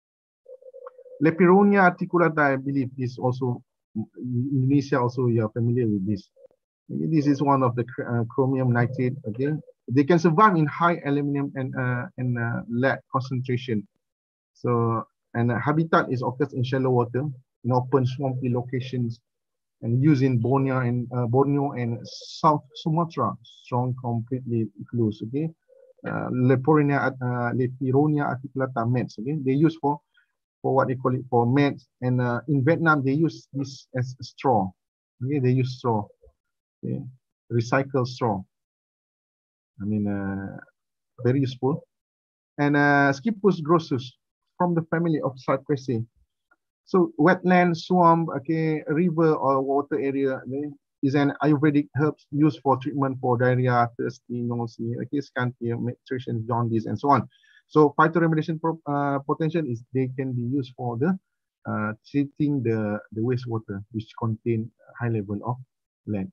Lepironia articulata, I believe, is also Indonesia. Also, you are familiar with this. This is one of the uh, chromium nitrate. Okay, they can survive in high aluminum and uh, and uh, lead concentration. So. And uh, habitat is occurs in shallow water, in open swampy locations, and used in Borneo and uh, Borneo and South Sumatra. Strong, completely close. Okay, uh, Lepironia, uh, Lepironia articulata mats. Okay, they use for for what they call it for mats. And uh, in Vietnam they use this as a straw. Okay, they use straw. Okay, recycled straw. I mean, uh, very useful. And uh, Scyphus grossus, from the family of Cypressae. So wetland, swamp, okay, river or water area, okay, is an Ayurvedic herb used for treatment for diarrhea, thirsty, nausea, okay, scanty, menstruation, jaundice, and so on. So phytoremediation uh, potential is they can be used for the uh, treating the, the wastewater, which contain high level of lead.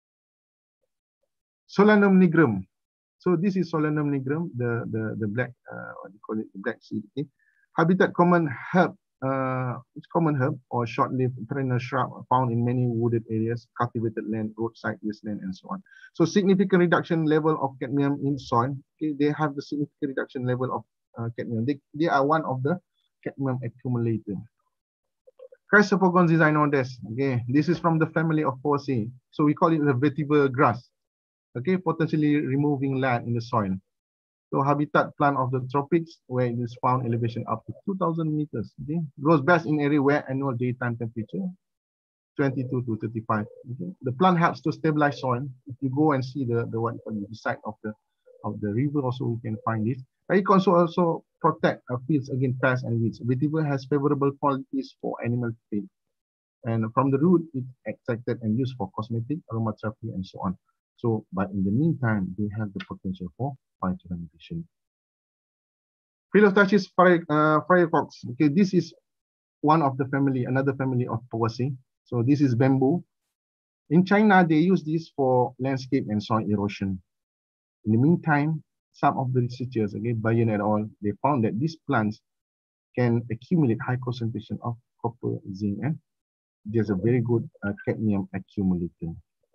Solanum nigrum. So this is Solanum nigrum, the, the, the black, uh, what do you call it, the black seed, okay. Habitat common herb, uh, it's common herb or short-lived perennial shrub found in many wooded areas, cultivated land, roadside wasteland, and so on. So significant reduction level of cadmium in soil. Okay, they have the significant reduction level of uh, cadmium. They, they are one of the cadmium accumulator. Chrysopogons zygnodes. Okay, this is from the family of Poaceae. So we call it the vetiver grass. Okay, potentially removing land in the soil. So habitat plant of the tropics where it is found elevation up to two thousand meters. Okay, grows best in area where annual daytime temperature twenty-two to thirty-five. Okay, the plant helps to stabilize soil. If you go and see the the what the side of the of the river, also we can find this. But it can also also protect uh, fields against pests and weeds. Vetiver has favorable qualities for animal feed, and from the root, it's extracted and used for cosmetic, aromatherapy, and so on. So, but in the meantime, they have the potential for phytoremediation. Phyllostachys uh, firefox. Okay, this is one of the family, another family of Poaceae. So this is bamboo. In China, they use this for landscape and soil erosion. In the meantime, some of the researchers, again, Bayan et al., they found that these plants can accumulate high concentration of copper, zinc, and there's a very good uh, cadmium accumulator.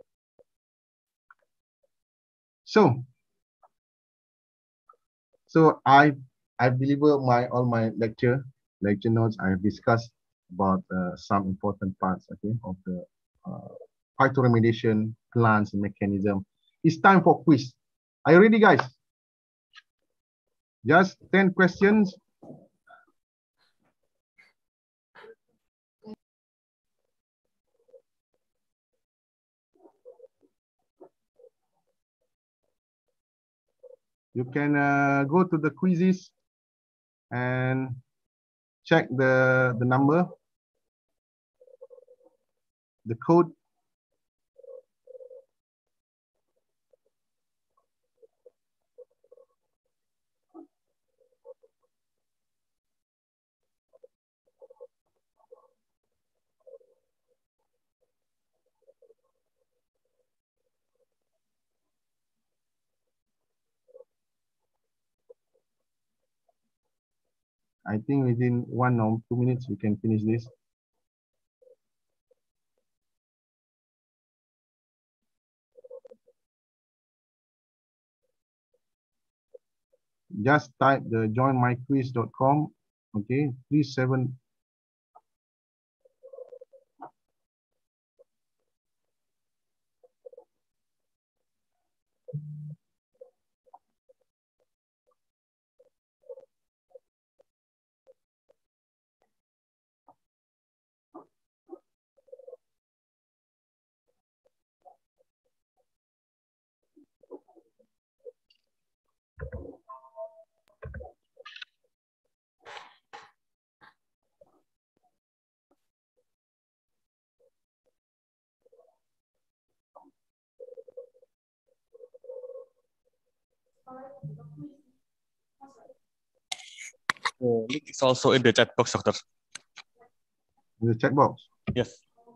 So, so I I've delivered my all my lecture lecture notes. I have discussed about uh, some important parts, okay, of the uh, phytoremediation plants and mechanism. It's time for quiz. Are you ready, guys? Just ten questions. You can uh, go to the quizzes and check the, the number, the code. I think within one or two minutes, we can finish this. Just type the join my quiz dot com. Okay, three seven. The link is also in the chat box, Doctor. In the chat box. Yes.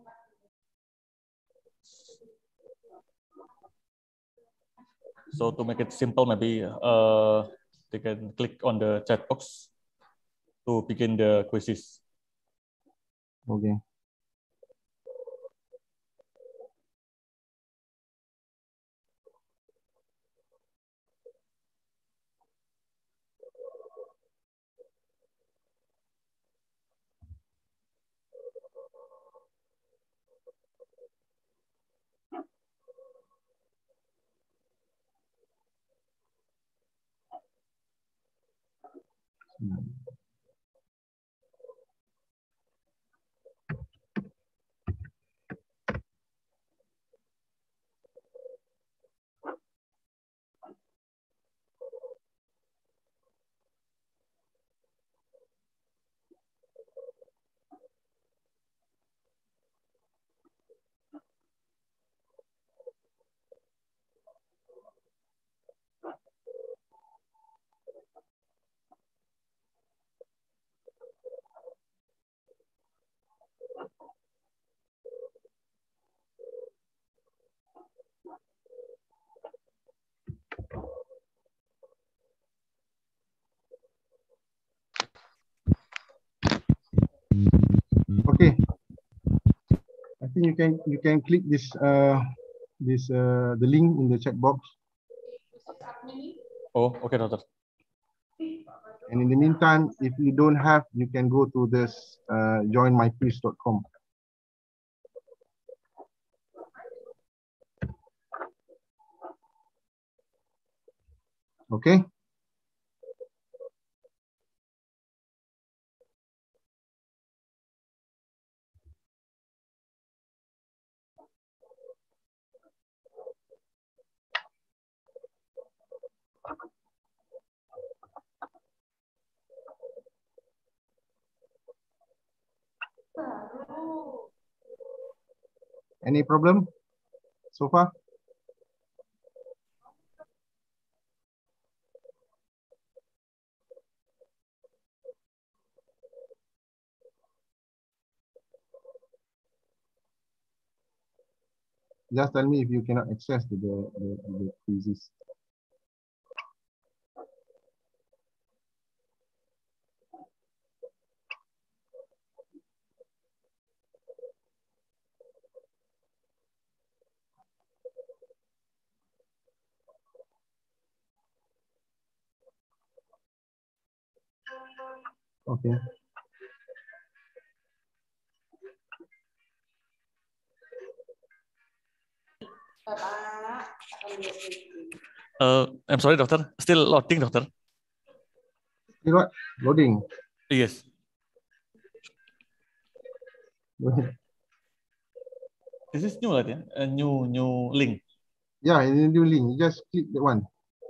So to make it simple, maybe uh, they can click on the chat box to begin the quizzes. Okay. Hmm. Okay. I think you can you can click this uh this uh the link in the chat box. Oh, okay, Doctor. And in the meantime, if you don't have, you can go to this uh, join my quiz dot com. Okay. Any problem so far? Just tell me if you cannot access to the, the, the quizzes. Okay. Uh, I'm sorry, doctor. Still loading, doctor. Still what? Loading. Yes. This is new, right? A new new link. Yeah, in the new link. You just click that one.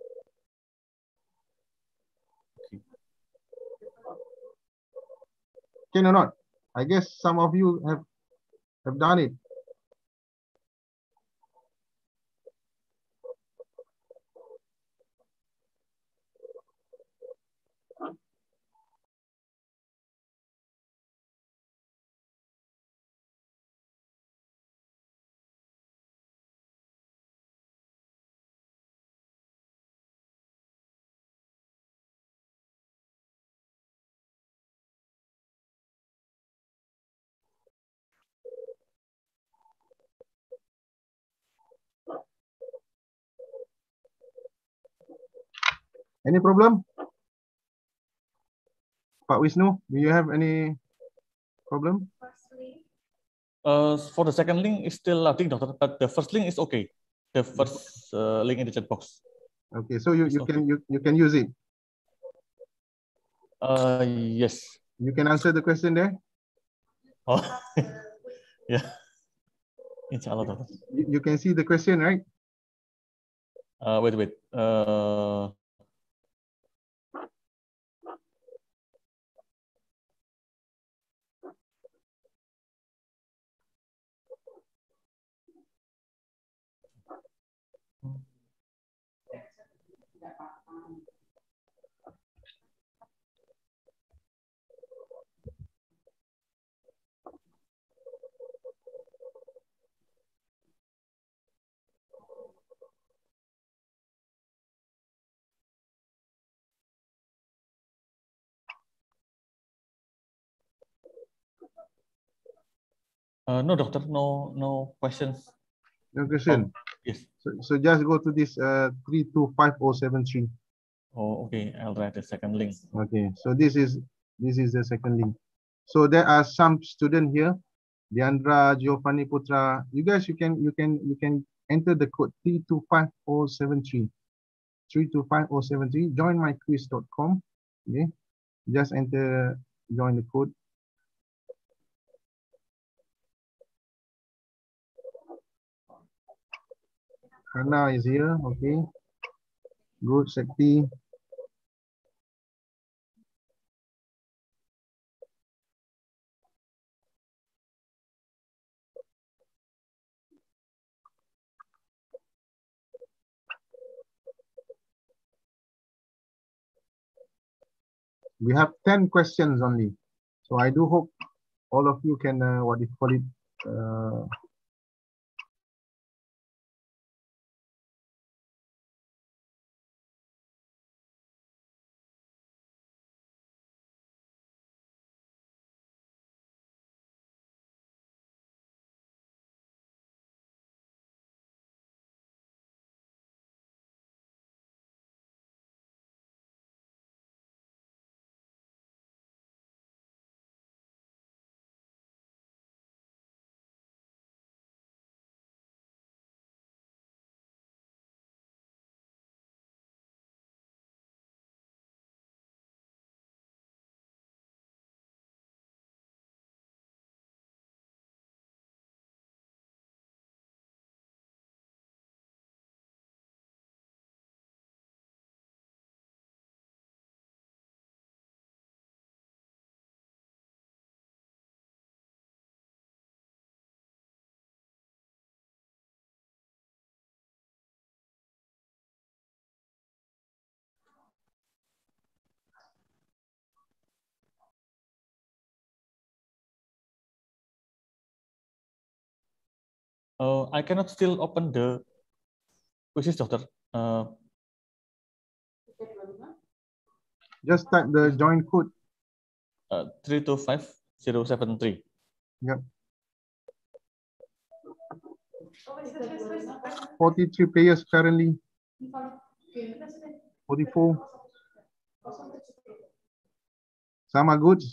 Can or not? I guess some of you have have done it. Any problem? Pak Wisnu, do you have any problem? Uh, for the second link is still loading, doctor, but the first link is okay. The first uh, link in the chat box. Okay, so you, you okay. can you, you can use it. Uh, yes. You can answer the question there. Oh, yeah. Inshallah, doctor. You, you can see the question, right? Uh, wait, wait. Uh, uh, no, doctor. No, no questions. No question. Oh, yes. So, so just go to this uh, three two five zero seven three. Oh, okay. I'll write the second link. Okay, so this is this is the second link. So there are some students here, Diandra, Giovanni Putra. You guys, you can you can you can enter the code three two five zero seven three. three two five zero seven three. join my quiz dot com. Okay, just enter join the code. Hannah is here. Okay, good. Sekti. We have ten questions only. So I do hope all of you can, uh, what do you call it, uh, Uh, I cannot still open the quizzes, doctor. Uh, Just type the join code. Uh, three two five zero seven three. Yep. forty-three players currently. forty-four. Some are good.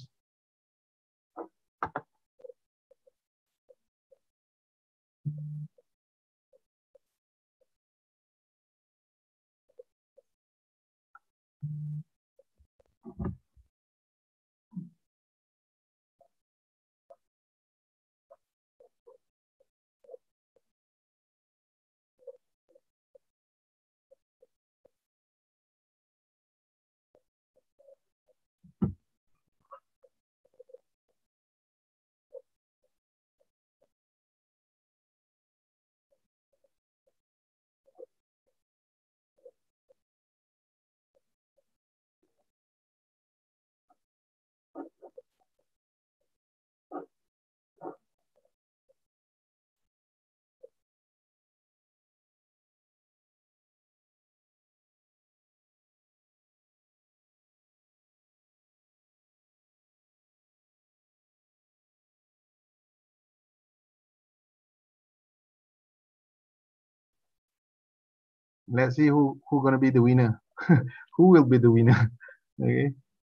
Let's see who who gonna be the winner. Who will be the winner? Okay.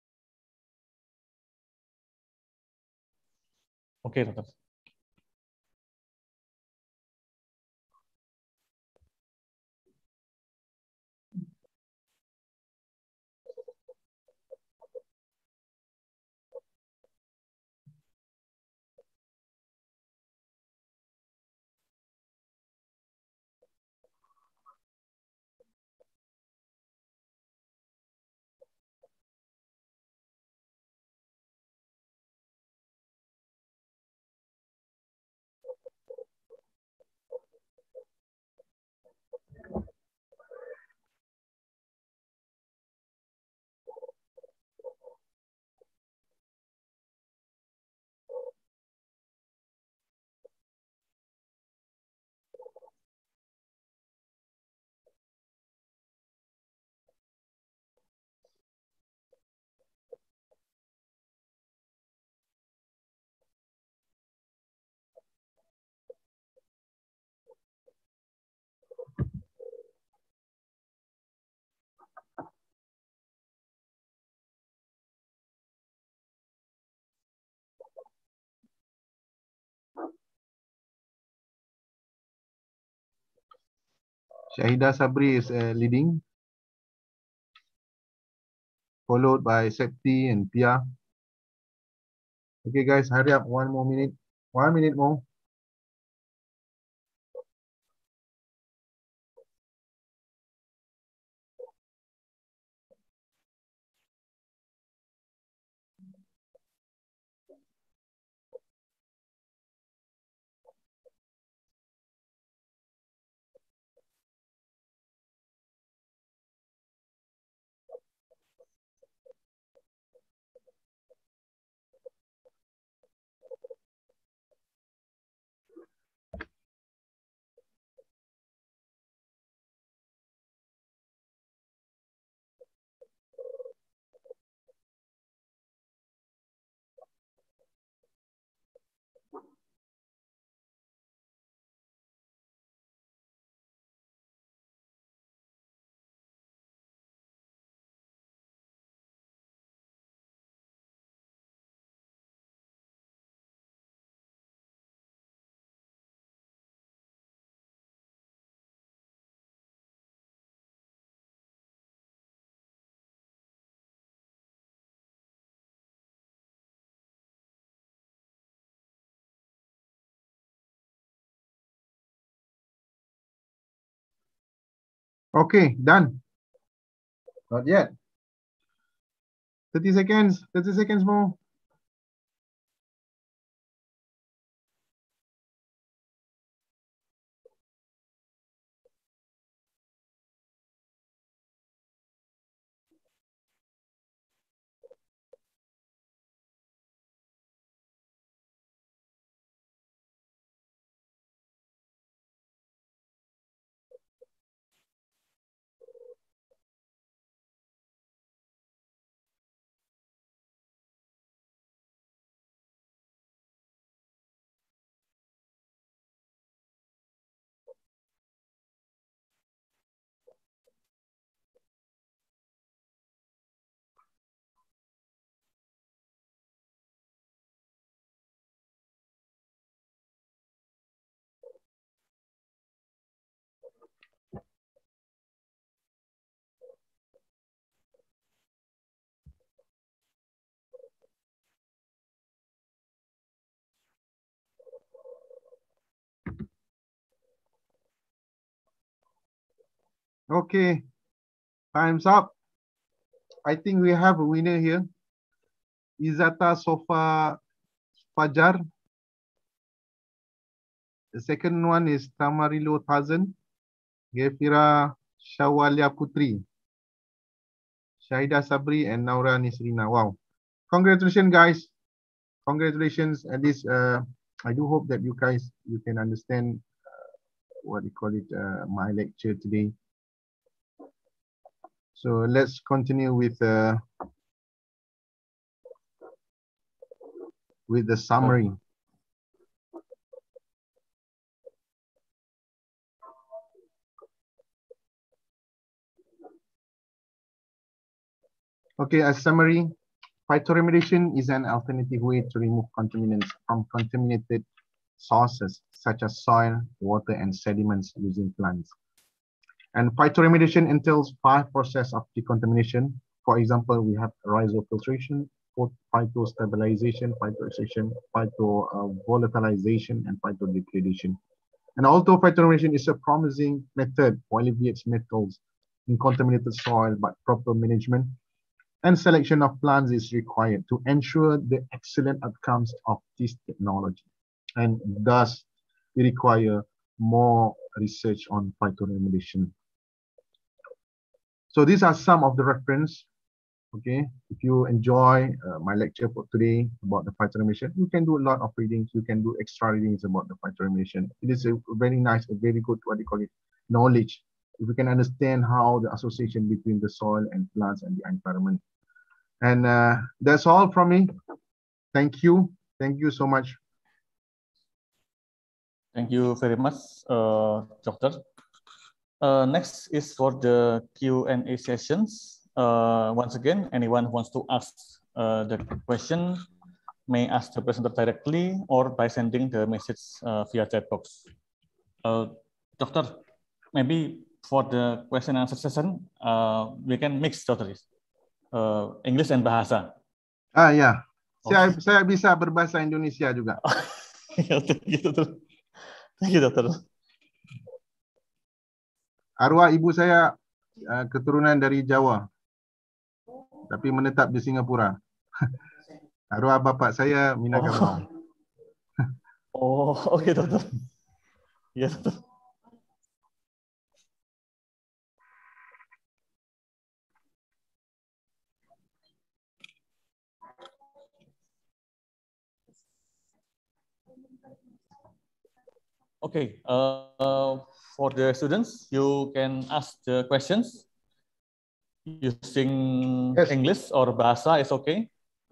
Okay, doctor. Shahida Sabri is uh, leading, followed by Septi and Pia. Okay, guys, hurry up. One more minute. One minute more. Okay, done. Not yet. thirty seconds. thirty seconds more. Okay, time's up. I think we have a winner here. Izata Sofa Fajar. The second one is Tamarilo Tazan. Gefira Shawalia Putri. Shahida Sabri and Naura Nisrina. Wow. Congratulations, guys. Congratulations. At least uh, I do hope that you guys, you can understand uh, what you call it, uh, my lecture today. So let's continue with uh, with the summary. Okay, a summary. Phytoremediation is an alternative way to remove contaminants from contaminated sources such as soil, water, and sediments using plants. And phytoremediation entails five processes of decontamination. For example, we have rhizofiltration, phytostabilization, phytoextraction, phytovolatilization, and phytodegradation. And although phytoremediation is a promising method for alleviating metals in contaminated soil, but proper management and selection of plants is required to ensure the excellent outcomes of this technology. And thus, we require more research on phytoremediation. So these are some of the reference. Okay, if you enjoy uh, my lecture for today about the phytoremediation, you can do a lot of readings. You can do extra readings about the phytoremediation. It is a very nice, a very good, what do you call it, knowledge. If we can understand how the association between the soil and plants and the environment. And uh, that's all from me. Thank you. Thank you so much. Thank you very much, uh, Doctor. Uh, next is for the Q and A sessions. Uh, once again, anyone who wants to ask uh, the question may ask the presenter directly or by sending the message uh, via chat box. Uh, Doctor, maybe for the question and answer session, uh, we can mix, Doctor. Uh, English and bahasa. Ah ya, saya okay. saya bisa berbahasa Indonesia juga. Ya, thank you, Dokter. Thank you, Dokter. Arwah ibu saya uh, keturunan dari Jawa, tapi menetap di Singapura. Arwah bapak saya Minangkabau. Oh, oh oke okay, Dokter. Iya, Dokter. Okay, uh, for the students, you can ask the questions using yes. English or bahasa is okay.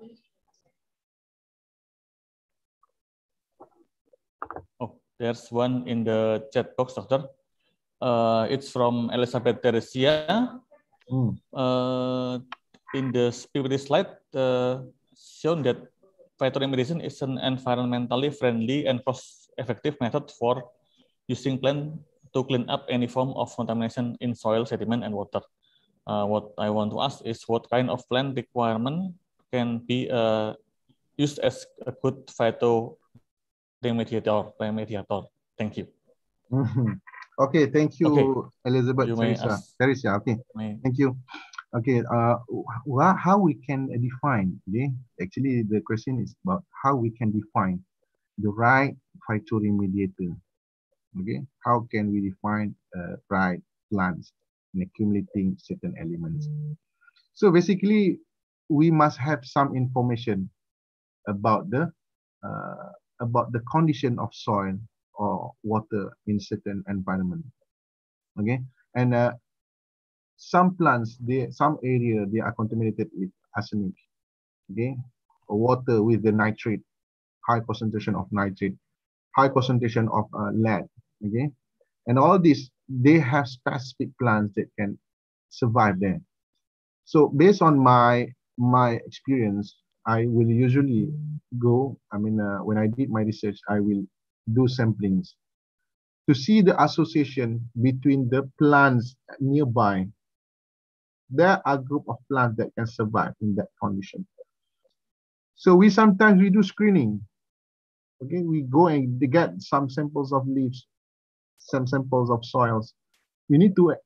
Oh, there's one in the chat box, Doctor. Uh, it's from Elizabeth Teresia. Mm. Uh, in the P P T slide, uh, shown that phytoremediation is an environmentally friendly and cost-effective method for using plant to clean up any form of contamination in soil, sediment, and water. Uh, what I want to ask is what kind of plant requirement can be uh, used as a good phytoremediator? Remediator. Thank you. Mm-hmm. Okay, thank you, okay. Elizabeth you Teresa. Teresa, okay, may... thank you. Okay, uh, how we can define, okay? Actually, the question is about how we can define the right phytoremediator. Okay, how can we define uh, right plants in accumulating certain elements? So basically, we must have some information about the uh, about the condition of soil or water in certain environment. Okay, and uh, some plants, they some area they are contaminated with arsenic. Okay, or water with the nitrate, high concentration of nitrate, high concentration of uh, lead. Okay, and all these they have specific plants that can survive there. So based on my my experience, I will usually go. I mean, uh, when I did my research, I will do samplings to see the association between the plants nearby. There are a group of plants that can survive in that condition. So we sometimes we do screening. Okay, we go and get some samples of leaves, some samples of soils. We need to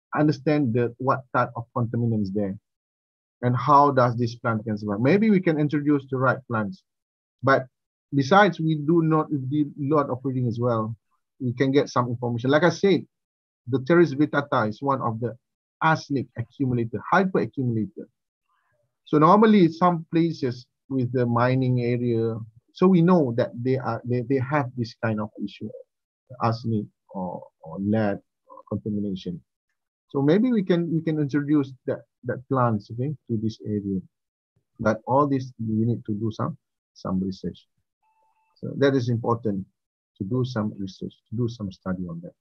understand the what type of contaminant is there and how does this plant can survive. Maybe we can introduce the right plants. But besides, we do not do a lot of reading as well. We can get some information. Like I said, the Pteris vittata is one of the arsenic accumulator, hyper accumulator. So normally some places with the mining area, so we know that they are they, they have this kind of issue, arsenic or, or lead or contamination. So maybe we can we can introduce that that plants, okay, to this area. But all this we need to do some some research. So that is important, to do some research, to do some study on that.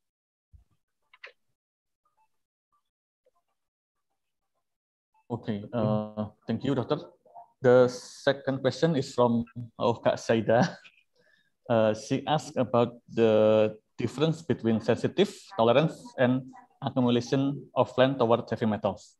Okay, uh, thank you, Doctor. The second question is from oh, Kak Saida. Uh, she asked about the difference between sensitive, tolerance, and accumulation of land towards heavy metals.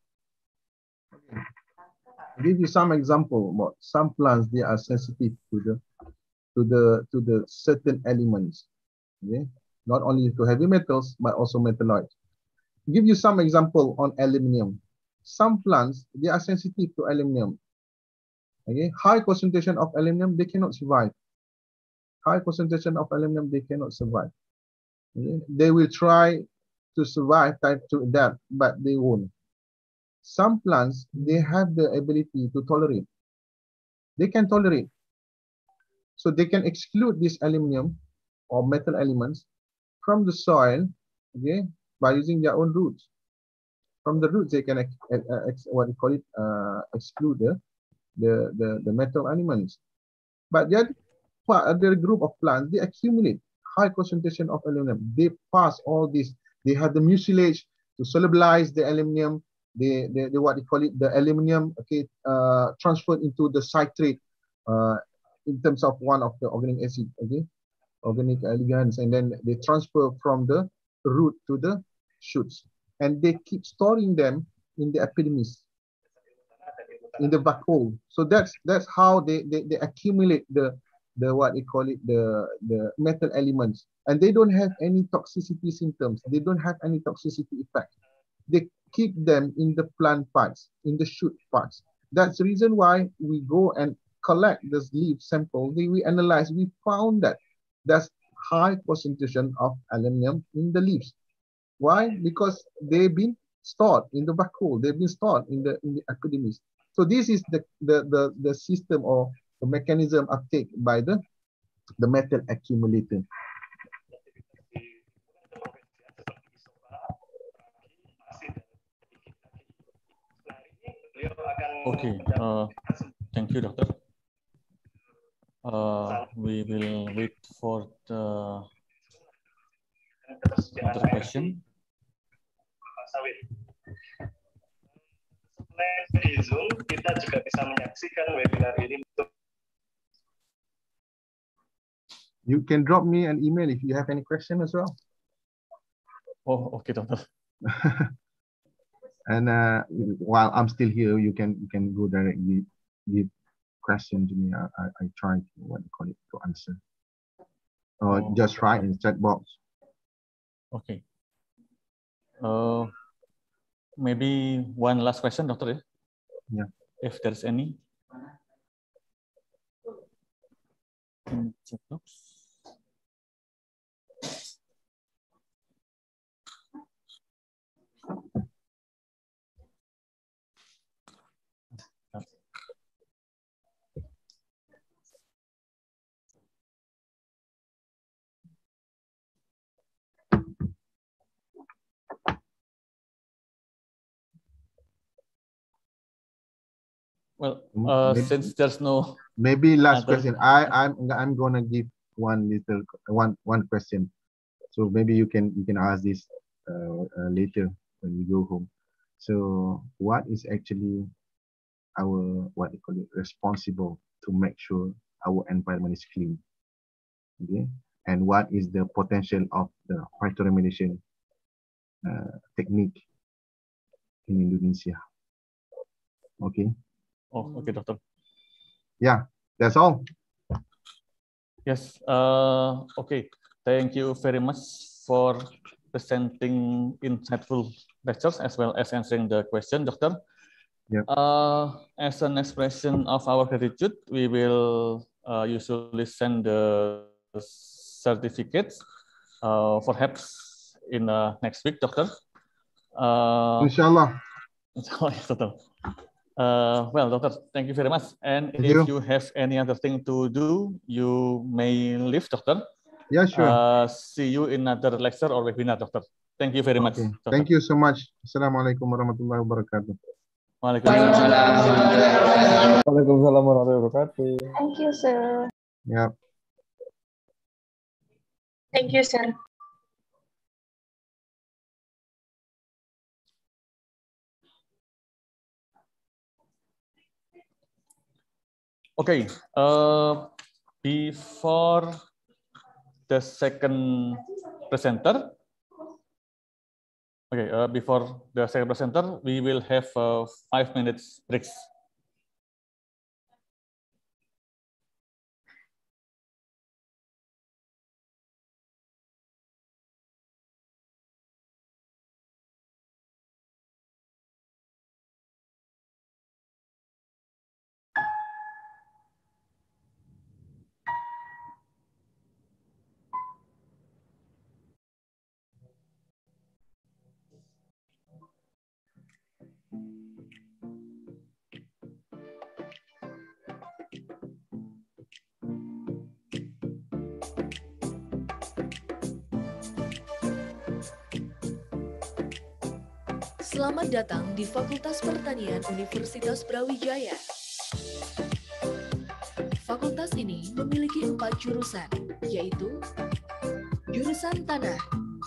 I'll give you some example about some plants. They are sensitive to the to the to the certain elements. Okay, not only to heavy metals but also metalloids. I'll give you some example on aluminium. Some plants, they are sensitive to aluminum. Okay, high concentration of aluminum, they cannot survive. High concentration of aluminum, they cannot survive. Okay? They will try to survive, type to adapt, but they won't. Some plants, they have the ability to tolerate. They can tolerate. So they can exclude this aluminum or metal elements from the soil, okay, by using their own roots. From the roots, they can ex ex what you call it, uh, exclude the, the the the metal elements. But the other part, other group of plants, they accumulate high concentration of aluminum. They pass all this. They have the mucilage to solubilize the aluminum. They, they, they what you call it, the aluminum, okay, uh, transferred into the citrate uh, in terms of one of the organic acid, okay, organic ligands, and then they transfer from the root to the shoots. And they keep storing them in the epidermis, in the vacuole. So that's that's how they, they, they accumulate the the what they call it, the the metal elements, and they don't have any toxicity symptoms. They don't have any toxicity effect. They keep them in the plant parts, in the shoot parts. That's the reason why we go and collect this leaf sample. We, we analyze. We found that there's high concentration of aluminum in the leaves. Why? Because they've been stored in the vacuole. They've been stored in the in the epidermis. So this is the the the, the system or the mechanism uptake by the the metal accumulator. Okay, uh, thank you, Doctor. Uh, we will wait for the other question. Di Zoom, kita juga bisa menyaksikan webinar ini. You can drop me an email if you have any question as well. Oh, okay, Doctor. And uh, while I'm still here, you can you can go directly give question to me. I, I, I try to what you call it to answer. Or oh, just write in the chat box. Okay. Uh, maybe one last question, Doctor. Yeah. If there's any. In chat box. Well, uh, maybe, since there's no maybe last other... question, I I'm I'm gonna give one little one one question. So maybe you can you can ask this uh, uh, later when you go home. So what is actually our what you call it responsible to make sure our environment is clean? Okay, and what is the potential of the phytoremediation uh, technique in Indonesia? Okay. Oh, okay, Doctor. Yeah, that's all. Yes. Uh, okay. Thank you very much for presenting insightful lectures as well as answering the question, Doctor. Yep. Uh, as an expression of our gratitude, we will uh, usually send the certificates, uh, perhaps in uh, next week, Doctor. Uh, Inshallah. Oh, yes, Doctor. Uh, well, Doctor, thank you very much. And Thank if you. you have any other thing to do, you may leave, Doctor. Yeah, sure. Uh, see you in another lecture or webinar, Doctor. Thank you very much, Okay. Doctor. Thank you so much. Assalamualaikum warahmatullahi wabarakatuh. Waalaikumsalam. Waalaikumsalam warahmatullahi wabarakatuh. Thank you, sir. Yeah. Thank you, sir. Okay, uh, before the second presenter, okay, uh, before the second presenter, we will have uh, five minutes breaks. Selamat datang di Fakultas Pertanian Universitas Brawijaya. Fakultas ini memiliki empat jurusan, yaitu jurusan Tanah.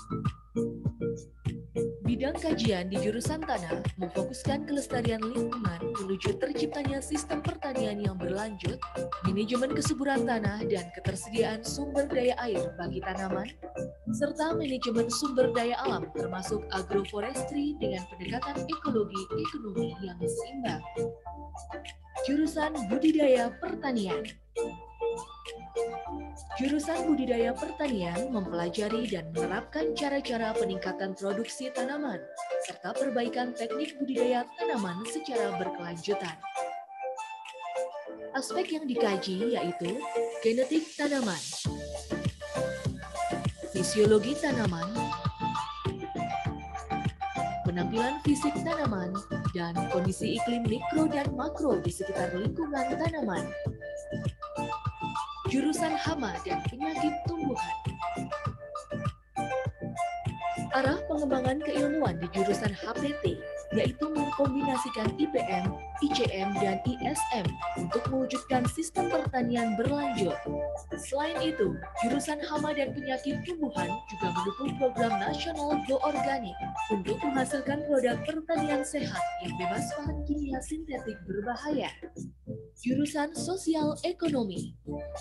Bidang kajian di jurusan Tanah memfokuskan kelestarian lingkungan menuju terciptanya sistem pertanian yang berlanjut, manajemen kesuburan tanah dan ketersediaan sumber daya air bagi tanaman, serta manajemen sumber daya alam termasuk agroforestry dengan pendekatan ekologi ekonomi yang seimbang. Jurusan Budidaya Pertanian. Jurusan Budidaya Pertanian mempelajari dan menerapkan cara-cara peningkatan produksi tanaman, serta perbaikan teknik budidaya tanaman secara berkelanjutan. Aspek yang dikaji yaitu genetik tanaman, fisiologi tanaman, penampilan fisik tanaman, dan kondisi iklim mikro dan makro di sekitar lingkungan tanaman. Jurusan Hama dan Penyakit Tumbuhan. Arah pengembangan keilmuan di jurusan H P T yaitu mengkombinasikan I P M, I C M, dan I S M untuk mewujudkan sistem pertanian berlanjut. Selain itu, jurusan Hama dan Penyakit Tumbuhan juga mendukung program nasional Go Organik untuk menghasilkan produk pertanian sehat yang bebas bahan kimia sintetik berbahaya. Jurusan Sosial Ekonomi.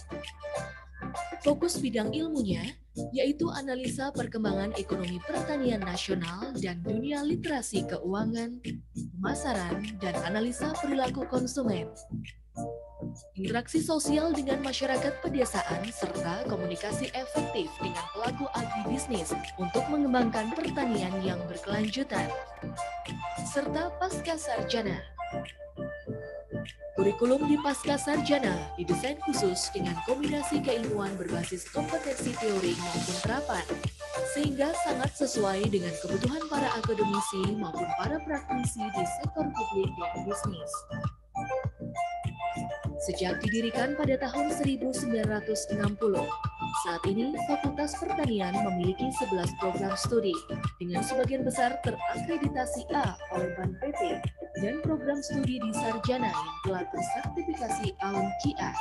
Fokus bidang ilmunya yaitu analisa perkembangan ekonomi pertanian nasional dan dunia literasi keuangan, pemasaran, dan analisa perilaku konsumen. Interaksi sosial dengan masyarakat pedesaan serta komunikasi efektif dengan pelaku agribisnis untuk mengembangkan pertanian yang berkelanjutan. Serta pasca sarjana. Kurikulum di pasca sarjana didesain khusus dengan kombinasi keilmuan berbasis kompetensi teori maupun terapan, sehingga sangat sesuai dengan kebutuhan para akademisi maupun para praktisi di sektor publik dan bisnis. Sejak didirikan pada tahun seribu sembilan ratus enam puluh, saat ini Fakultas Pertanian memiliki sebelas program studi dengan sebagian besar terakreditasi A oleh B A N P T dan program studi di sarjana yang telah tersertifikasi A U N C I A.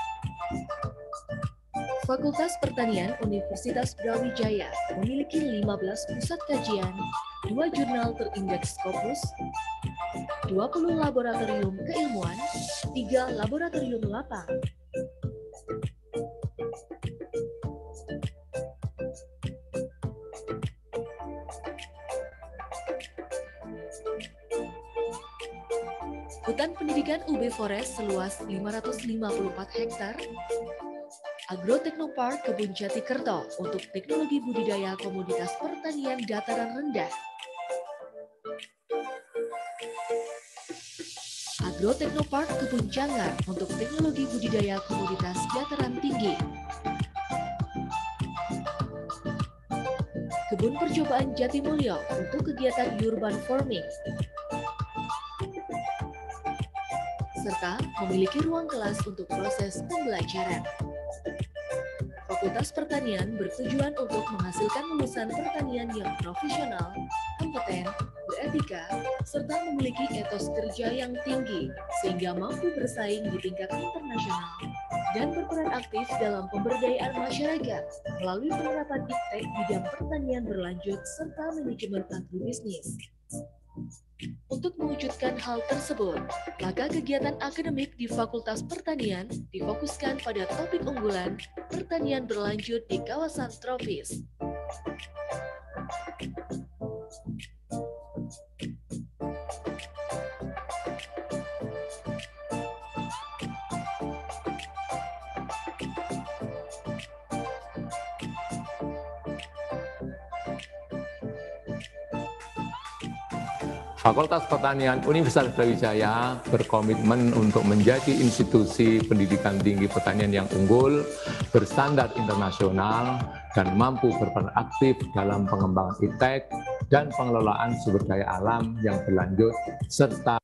Fakultas Pertanian Universitas Brawijaya memiliki lima belas pusat kajian, dua jurnal terindeks Scopus, dua puluh laboratorium keilmuan, tiga laboratorium lapang. Hutan pendidikan U B Forest seluas lima ratus lima puluh empat hektar, Agroteknopark Kebun Jati Kerto untuk teknologi budidaya komoditas pertanian dataran rendah. Agroteknopark Kebun Jangar untuk teknologi budidaya komoditas dataran tinggi. Kebun Percobaan Jatimulyo untuk kegiatan urban farming. Serta memiliki ruang kelas untuk proses pembelajaran. Fakultas Pertanian bertujuan untuk menghasilkan lulusan pertanian yang profesional, kompeten, beretika, serta memiliki etos kerja yang tinggi sehingga mampu bersaing di tingkat internasional dan berperan aktif dalam pemberdayaan masyarakat melalui penerapan iptek bidang pertanian berlanjut serta manajemen agribisnis. Untuk mewujudkan hal tersebut, maka kegiatan akademik di Fakultas Pertanian difokuskan pada topik unggulan pertanian berlanjut di kawasan tropis. Fakultas Pertanian Universitas Brawijaya berkomitmen untuk menjadi institusi pendidikan tinggi pertanian yang unggul, berstandar internasional, dan mampu berperan aktif dalam pengembangan iptek dan pengelolaan sumber daya alam yang berlanjut, serta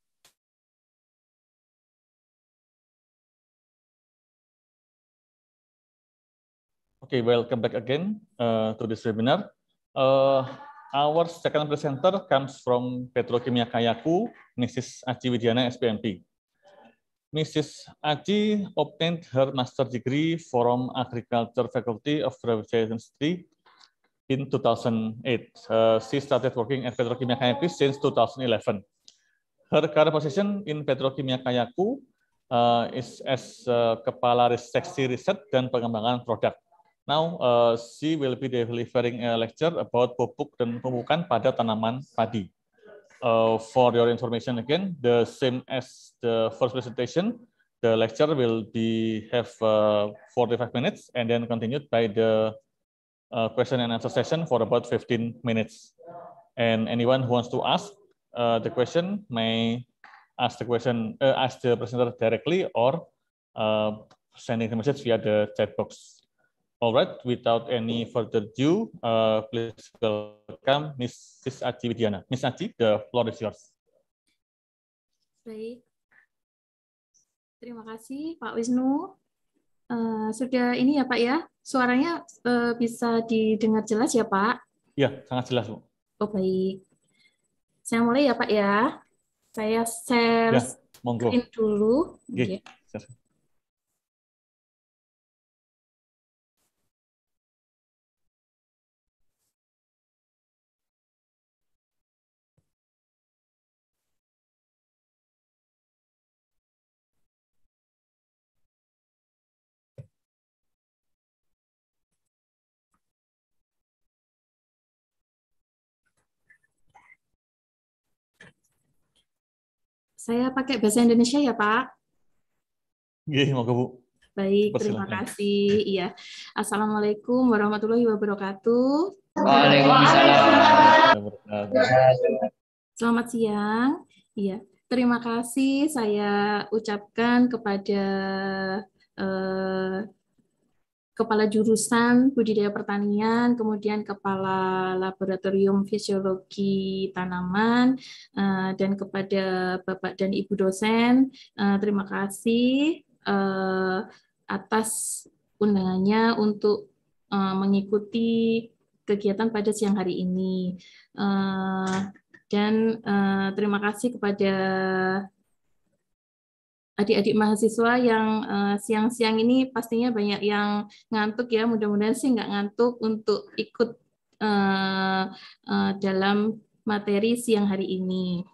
Okay, welcome back again uh, to this webinar. Uh, our second presenter comes from Petrokimia Kayaku, Missus Aji Widiana, S P M P. Missus Aji obtained her master degree from Agriculture Faculty of Brawijaya University in two thousand eight. Uh, she started working at Petrokimia Kayaku since two thousand eleven. Her current position in Petrokimia Kayaku uh, is as uh, Kepala Seksi Riset dan Pengembangan Produk. Now, uh, she will be delivering a lecture about pupuk dan pemupukan pada tanaman padi. Uh, for your information again, the same as the first presentation, the lecture will be have uh, forty-five minutes and then continued by the uh, question and answer session for about fifteen minutes. And anyone who wants to ask uh, the question may ask the question, uh, ask the presenter directly or uh, sending the message via the chat box. All right, without any further ado, uh, please welcome Missus Aji Widiana. Miss Aji, the floor is yours. Baik, terima kasih Pak Wisnu. Uh, sudah ini ya Pak ya, suaranya uh, bisa didengar jelas ya Pak? Iya, sangat jelas Bu. Oh baik, saya mulai ya Pak ya. Saya share ya, monggo. screen dulu. Okay. Ya. Saya pakai bahasa Indonesia ya, Pak? Iya, monggo Bu. Baik, terima kasih. Iya. Assalamualaikum warahmatullahi wabarakatuh. Waalaikumsalam. Selamat siang. Iya, terima kasih saya ucapkan kepada eh, Kepala Jurusan Budidaya Pertanian, kemudian Kepala Laboratorium Fisiologi Tanaman, dan kepada Bapak dan Ibu dosen, terima kasih atas undangannya untuk mengikuti kegiatan pada siang hari ini. Dan terima kasih kepada adik-adik mahasiswa yang siang-siang uh, ini pastinya banyak yang ngantuk ya, mudah-mudahan sih nggak ngantuk untuk ikut uh, uh, dalam materi siang hari ini.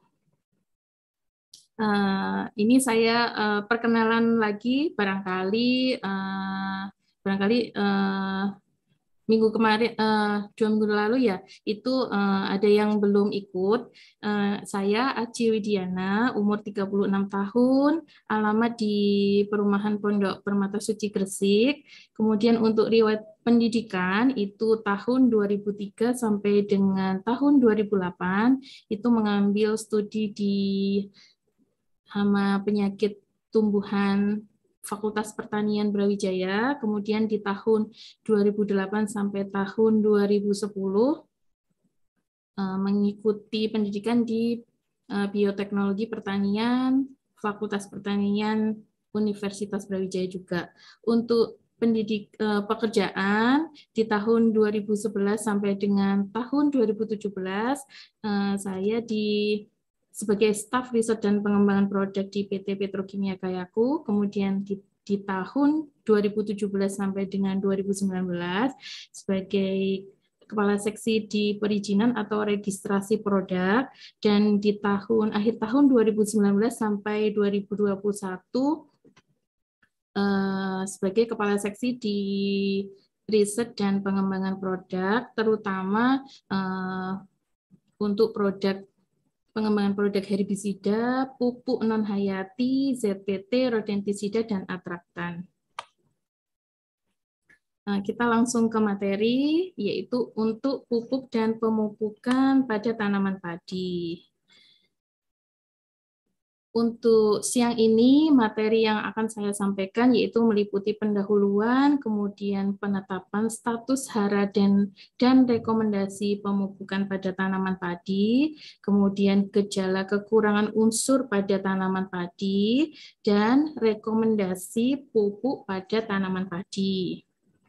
Uh, ini saya uh, perkenalan lagi, barangkali uh, barangkali uh, minggu kemarin, uh, dua minggu lalu ya, itu uh, ada yang belum ikut. Uh, saya Aci Widiana, umur tiga puluh enam tahun, alamat di Perumahan Pondok Permata Suci Gresik. Kemudian untuk riwayat pendidikan itu tahun dua ribu tiga sampai dengan tahun dua ribu delapan itu mengambil studi di hama penyakit tumbuhan Fakultas Pertanian Brawijaya, kemudian di tahun dua ribu delapan sampai tahun dua ribu sepuluh mengikuti pendidikan di Bioteknologi Pertanian, Fakultas Pertanian Universitas Brawijaya juga. Untuk pendidik pekerjaan di tahun dua ribu sebelas sampai dengan tahun dua ribu tujuh belas saya di sebagai staf riset dan pengembangan produk di P T Petrokimia Kayaku, kemudian di, di tahun dua ribu tujuh belas sampai dengan dua ribu sembilan belas sebagai kepala seksi di perizinan atau registrasi produk, dan di tahun akhir tahun dua ribu sembilan belas sampai dua ribu dua puluh satu eh, sebagai kepala seksi di riset dan pengembangan produk, terutama eh, untuk produk pengembangan produk herbisida, pupuk non-hayati, Z P T, rodentisida, dan atraktan. Nah, kita langsung ke materi, yaitu untuk pupuk dan pemupukan pada tanaman padi. Untuk siang ini, materi yang akan saya sampaikan yaitu meliputi pendahuluan, kemudian penetapan status hara dan, dan rekomendasi pemupukan pada tanaman padi, kemudian gejala kekurangan unsur pada tanaman padi, dan rekomendasi pupuk pada tanaman padi.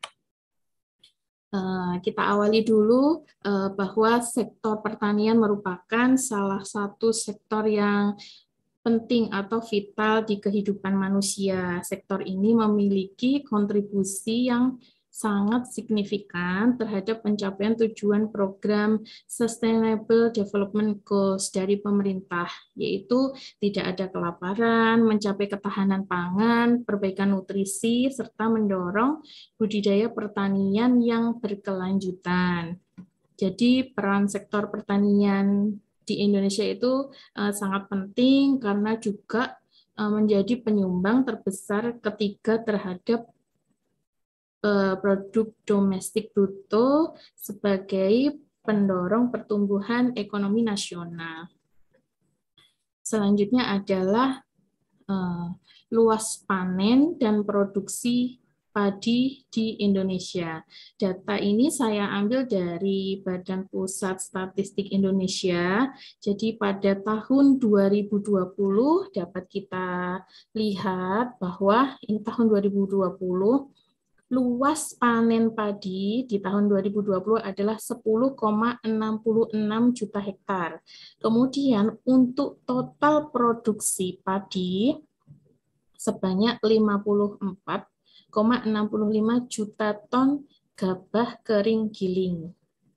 Kita awali dulu bahwa sektor pertanian merupakan salah satu sektor yang penting atau vital di kehidupan manusia. Sektor ini memiliki kontribusi yang sangat signifikan terhadap pencapaian tujuan program Sustainable Development Goals dari pemerintah, yaitu tidak ada kelaparan, mencapai ketahanan pangan, perbaikan nutrisi, serta mendorong budidaya pertanian yang berkelanjutan. Jadi peran sektor pertanian di Indonesia itu uh, sangat penting karena juga uh, menjadi penyumbang terbesar ketiga terhadap uh, produk domestik bruto sebagai pendorong pertumbuhan ekonomi nasional. Selanjutnya adalah uh, luas panen dan produksi padi di Indonesia. Data ini saya ambil dari Badan Pusat Statistik Indonesia. Jadi pada tahun dua ribu dua puluh dapat kita lihat bahwa ini tahun dua ribu dua puluh luas panen padi di tahun dua ribu dua puluh adalah sepuluh koma enam enam juta hektar. Kemudian untuk total produksi padi sebanyak lima puluh empat koma enam lima juta ton gabah kering giling.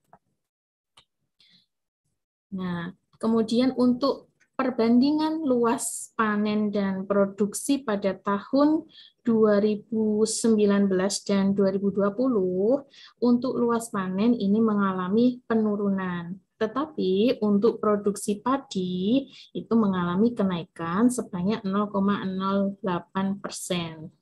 Nah, kemudian untuk perbandingan luas panen dan produksi pada tahun dua ribu sembilan belas dan dua ribu dua puluh, untuk luas panen ini mengalami penurunan. Tetapi untuk produksi padi itu mengalami kenaikan sebanyak nol koma nol delapan persen.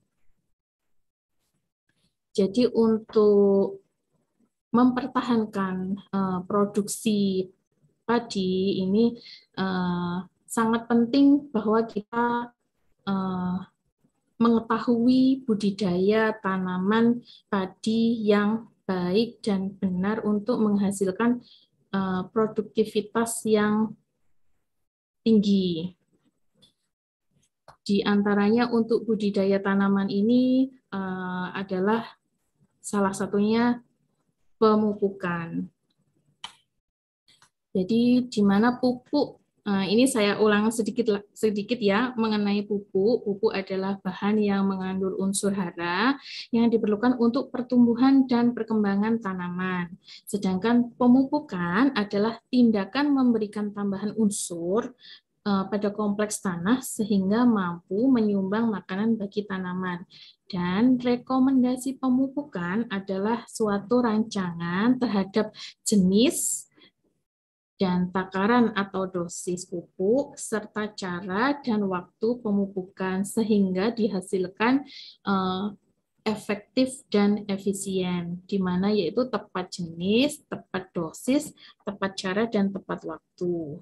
Jadi untuk mempertahankan uh, produksi padi ini uh, sangat penting bahwa kita uh, mengetahui budidaya tanaman padi yang baik dan benar untuk menghasilkan uh, produktivitas yang tinggi. Di antaranya untuk budidaya tanaman ini uh, adalah salah satunya pemupukan. Jadi di mana pupuk, nah ini saya ulang sedikit sedikit ya mengenai pupuk. Pupuk adalah bahan yang mengandung unsur hara yang diperlukan untuk pertumbuhan dan perkembangan tanaman. Sedangkan pemupukan adalah tindakan memberikan tambahan unsur pada kompleks tanah sehingga mampu menyumbang makanan bagi tanaman. Dan rekomendasi pemupukan adalah suatu rancangan terhadap jenis dan takaran atau dosis pupuk serta cara dan waktu pemupukan sehingga dihasilkan uh, efektif dan efisien, di mana yaitu tepat jenis, tepat dosis, tepat cara, dan tepat waktu.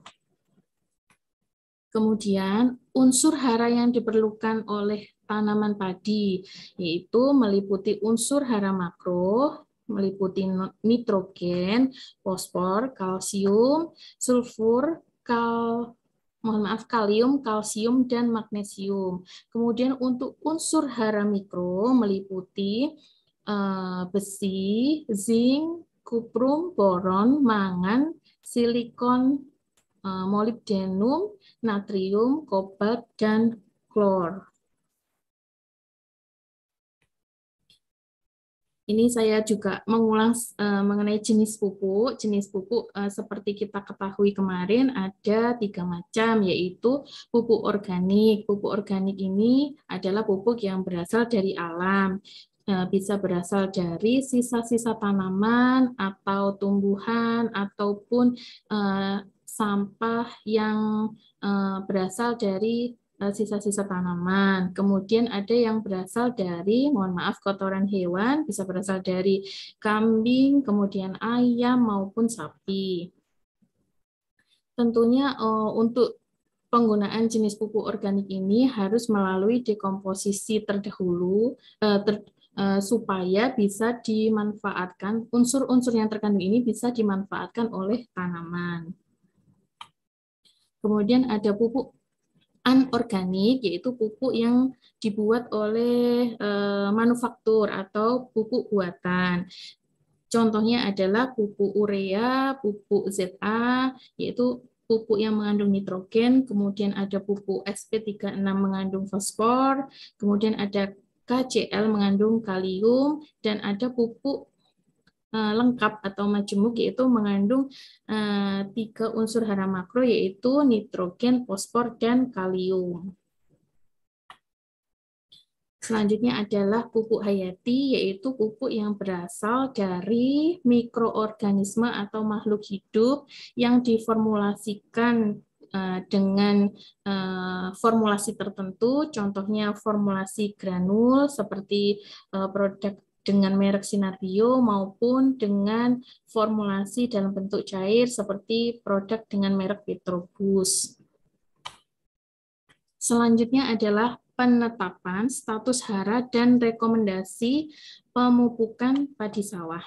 Kemudian, unsur hara yang diperlukan oleh tanaman padi, yaitu meliputi unsur hara makro, meliputi nitrogen, fosfor, kalsium, sulfur, kal, mohon maaf, kalium, kalsium, dan magnesium. Kemudian untuk unsur hara mikro meliputi uh, besi, zinc, kuprum, boron, mangan, silikon, molibdenum, natrium, kobalt, dan klor. Ini saya juga mengulang uh, mengenai jenis pupuk. Jenis pupuk uh, seperti kita ketahui kemarin ada tiga macam, yaitu pupuk organik. Pupuk organik ini adalah pupuk yang berasal dari alam. Bisa berasal dari sisa-sisa tanaman atau tumbuhan ataupun uh, sampah yang uh, berasal dari sisa-sisa uh, tanaman. Kemudian ada yang berasal dari, mohon maaf, kotoran hewan, bisa berasal dari kambing, kemudian ayam maupun sapi. Tentunya uh, untuk penggunaan jenis pupuk organik ini harus melalui dekomposisi terdahulu, uh, ter, uh, supaya bisa dimanfaatkan, unsur-unsur yang terkandung ini bisa dimanfaatkan oleh tanaman. Kemudian ada pupuk anorganik, yaitu pupuk yang dibuat oleh e, manufaktur atau pupuk buatan. Contohnya adalah pupuk urea, pupuk Z A, yaitu pupuk yang mengandung nitrogen, kemudian ada pupuk S P tiga puluh enam mengandung fosfor, kemudian ada K C L mengandung kalium, dan ada pupuk lengkap atau majemuk, yaitu mengandung uh, tiga unsur hara makro, yaitu nitrogen, fosfor, dan kalium. Selanjutnya adalah pupuk hayati, yaitu pupuk yang berasal dari mikroorganisme atau makhluk hidup yang diformulasikan uh, dengan uh, formulasi tertentu, contohnya formulasi granul seperti uh, produk dengan merek Sinar-Bio maupun dengan formulasi dalam bentuk cair seperti produk dengan merek Petrobus. Selanjutnya adalah penetapan status hara dan rekomendasi pemupukan padi sawah.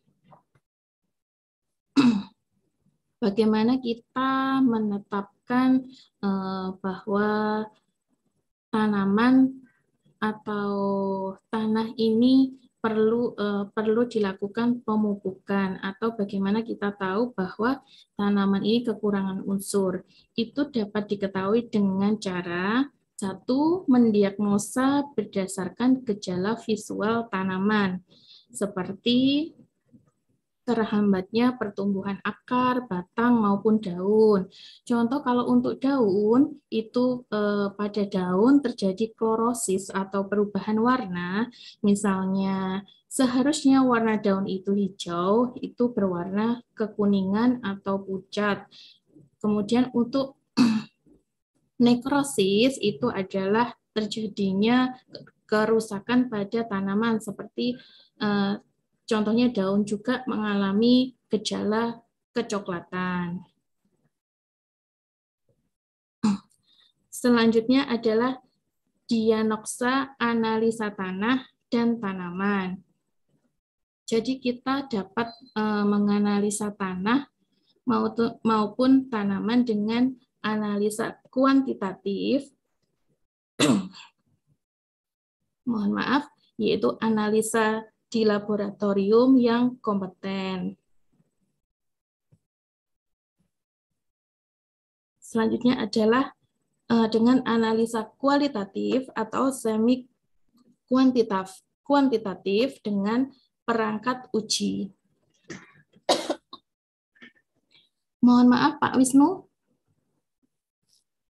Bagaimana kita menetapkan eh, bahwa tanaman atau tanah ini perlu uh, perlu dilakukan pemupukan, atau bagaimana kita tahu bahwa tanaman ini kekurangan unsur. Itu dapat diketahui dengan cara satu, mendiagnosa berdasarkan gejala visual tanaman seperti terhambatnya pertumbuhan akar, batang, maupun daun. Contoh kalau untuk daun, itu eh, pada daun terjadi klorosis atau perubahan warna, misalnya seharusnya warna daun itu hijau, itu berwarna kekuningan atau pucat. Kemudian untuk nekrosis itu adalah terjadinya kerusakan pada tanaman seperti eh, contohnya daun juga mengalami gejala kecoklatan. Selanjutnya adalah diagnosa analisa tanah dan tanaman. Jadi kita dapat uh, menganalisa tanah maupun tanaman dengan analisa kuantitatif. Mohon maaf, yaitu analisa di laboratorium yang kompeten. Selanjutnya adalah uh, dengan analisa kualitatif atau semi kuantitatif, kuantitatif dengan perangkat uji. Mohon maaf Pak Wisnu.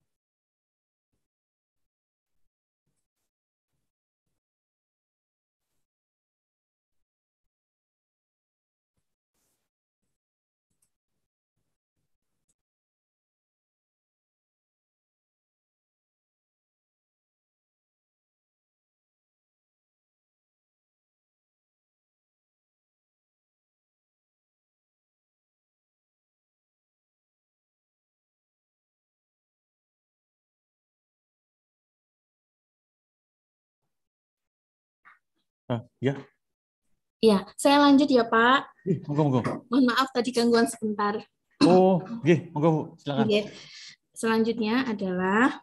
Uh, ya. Ya, saya lanjut ya Pak. Ih, monggo, monggo. Mohon maaf tadi gangguan sebentar. Oh, nggih, monggo Bu, silakan. Oke. Selanjutnya adalah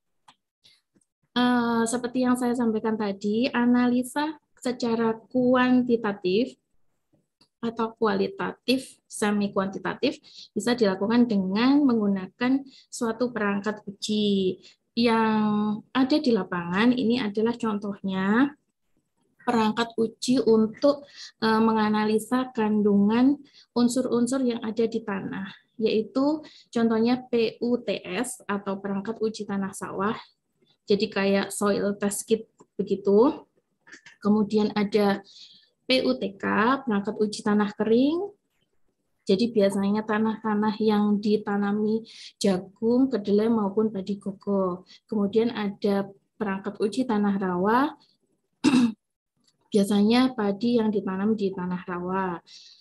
uh, seperti yang saya sampaikan tadi, analisa secara kuantitatif atau kualitatif, semi kuantitatif bisa dilakukan dengan menggunakan suatu perangkat uji yang ada di lapangan. Ini adalah contohnya perangkat uji untuk uh, menganalisa kandungan unsur-unsur yang ada di tanah, yaitu contohnya P U T S atau perangkat uji tanah sawah. Jadi kayak soil test kit begitu. Kemudian ada P U T K, perangkat uji tanah kering. Jadi biasanya tanah-tanah yang ditanami jagung, kedelai maupun padi koko. Kemudian ada perangkat uji tanah rawa. Biasanya padi yang ditanam di tanah rawa.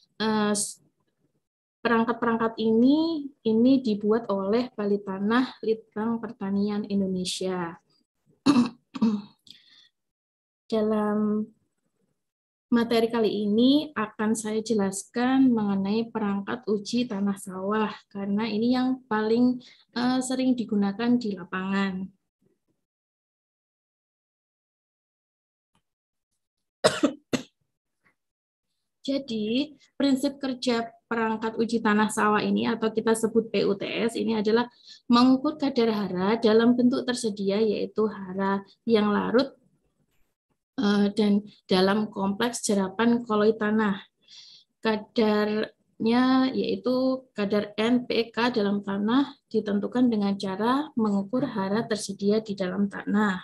Perangkat-perangkat ini ini dibuat oleh Balitanah Litbang Pertanian Indonesia. Dalam materi kali ini akan saya jelaskan mengenai perangkat uji tanah sawah, karena ini yang paling uh, sering digunakan di lapangan. Jadi, prinsip kerja perangkat uji tanah sawah ini, atau kita sebut P U T S, ini adalah mengukur kadar hara dalam bentuk tersedia, yaitu hara yang larut dan dalam kompleks jerapan koloid tanah. Kadarnya yaitu kadar N P K dalam tanah ditentukan dengan cara mengukur hara tersedia di dalam tanah.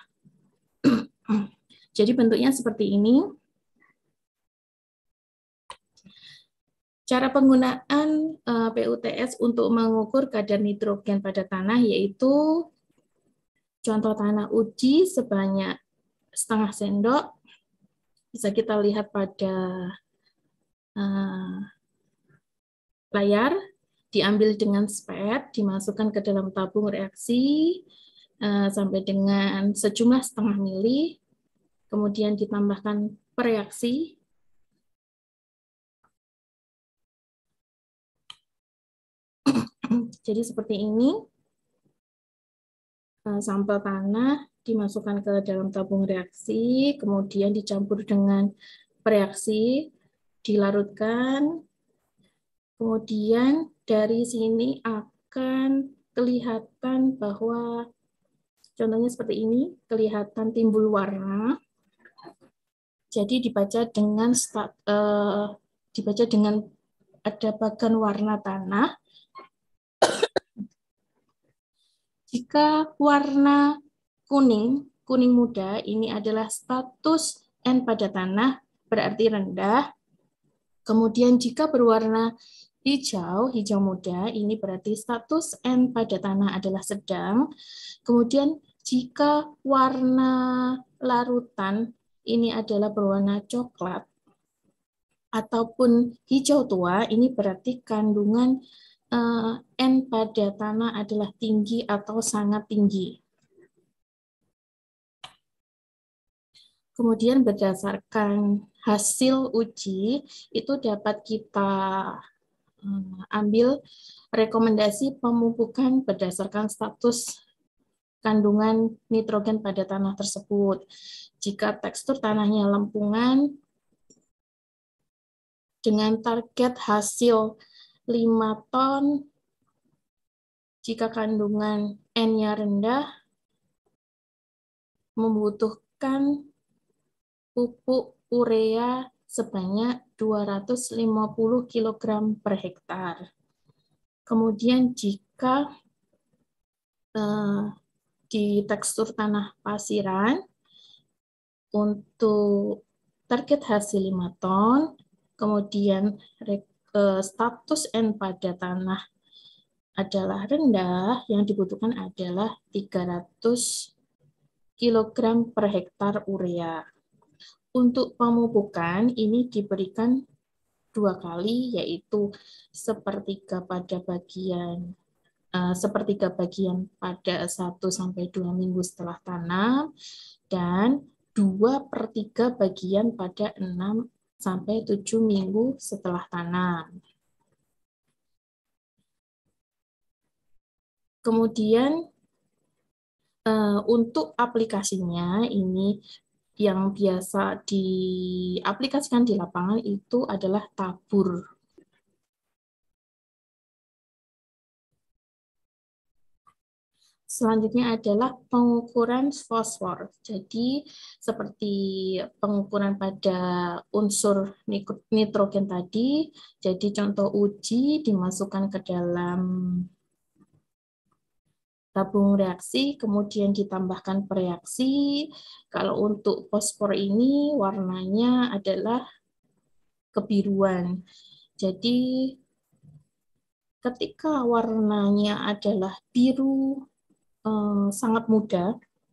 Jadi bentuknya seperti ini. Cara penggunaan P U T S untuk mengukur kadar nitrogen pada tanah yaitu contoh tanah uji sebanyak setengah sendok, bisa kita lihat pada uh, layar, diambil dengan spet, dimasukkan ke dalam tabung reaksi uh, sampai dengan sejumlah setengah mili, kemudian ditambahkan pereaksi, jadi seperti ini, uh, sampel tanah dimasukkan ke dalam tabung reaksi, kemudian dicampur dengan pereaksi, dilarutkan, kemudian dari sini akan kelihatan bahwa, contohnya seperti ini, kelihatan timbul warna. Jadi dibaca dengan start, uh, dibaca dengan ada bagan warna tanah. Jika warna kuning, kuning muda, ini adalah status N pada tanah, berarti rendah. Kemudian jika berwarna hijau, hijau muda, ini berarti status N pada tanah adalah sedang. Kemudian jika warna larutan, ini adalah berwarna coklat, ataupun hijau tua, ini berarti kandungan uh, N pada tanah adalah tinggi atau sangat tinggi. Kemudian berdasarkan hasil uji, itu dapat kita ambil rekomendasi pemupukan berdasarkan status kandungan nitrogen pada tanah tersebut. Jika tekstur tanahnya lempungan, dengan target hasil lima ton, jika kandungan N-nya rendah, membutuhkan pupuk urea sebanyak dua ratus lima puluh kilogram per hektar. Kemudian jika eh, di tekstur tanah pasiran, untuk target hasil lima ton, kemudian eh, status N pada tanah adalah rendah, yang dibutuhkan adalah tiga ratus kilogram per hektar urea. Untuk pemupukan ini diberikan dua kali, yaitu sepertiga pada bagian uh, sepertiga bagian pada satu sampai dua minggu setelah tanam, dan dua per tiga bagian pada enam sampai tujuh minggu setelah tanam. Kemudian uh, untuk aplikasinya ini yang biasa diaplikasikan di lapangan itu adalah tabur. Selanjutnya adalah pengukuran fosfor. Jadi seperti pengukuran pada unsur nitrogen tadi, jadi contoh uji dimasukkan ke dalam tabung reaksi, kemudian ditambahkan pereaksi. Kalau untuk fosfor ini warnanya adalah kebiruan. Jadi ketika warnanya adalah biru, Eh, sangat muda,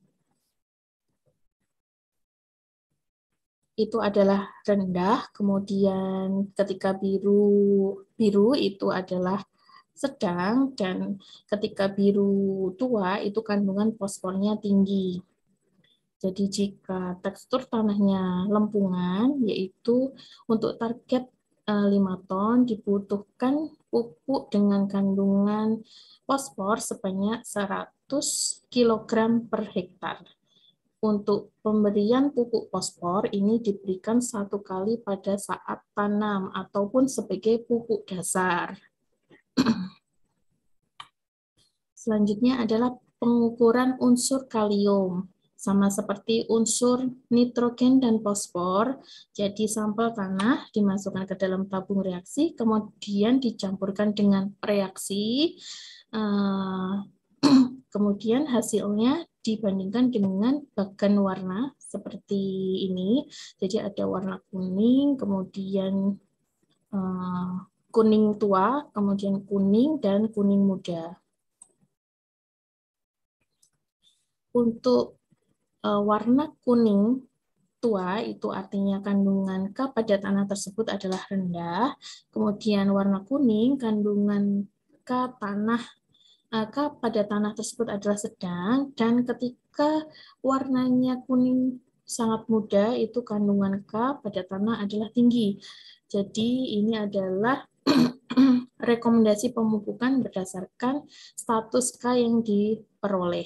itu adalah rendah, kemudian ketika biru biru itu adalah sedang, dan ketika biru tua itu kandungan fosfornya tinggi. Jadi jika tekstur tanahnya lempungan, yaitu untuk target lima ton dibutuhkan pupuk dengan kandungan fosfor sebanyak seratus kilogram per hektar. Untuk pemberian pupuk fosfor ini diberikan satu kali pada saat tanam ataupun sebagai pupuk dasar. Selanjutnya adalah pengukuran unsur kalium. Sama seperti unsur nitrogen dan fosfor, jadi sampel tanah dimasukkan ke dalam tabung reaksi, kemudian dicampurkan dengan reaksi, kemudian hasilnya dibandingkan dengan bagan warna seperti ini. Jadi ada warna kuning, kemudian kuning tua, kemudian kuning, dan kuning muda. Untuk warna kuning tua itu artinya kandungan K pada tanah tersebut adalah rendah. Kemudian warna kuning kandungan K tanah K pada tanah tersebut adalah sedang, dan ketika warnanya kuning sangat muda itu kandungan K pada tanah adalah tinggi. Jadi ini adalah rekomendasi pemupukan berdasarkan status K yang diperoleh.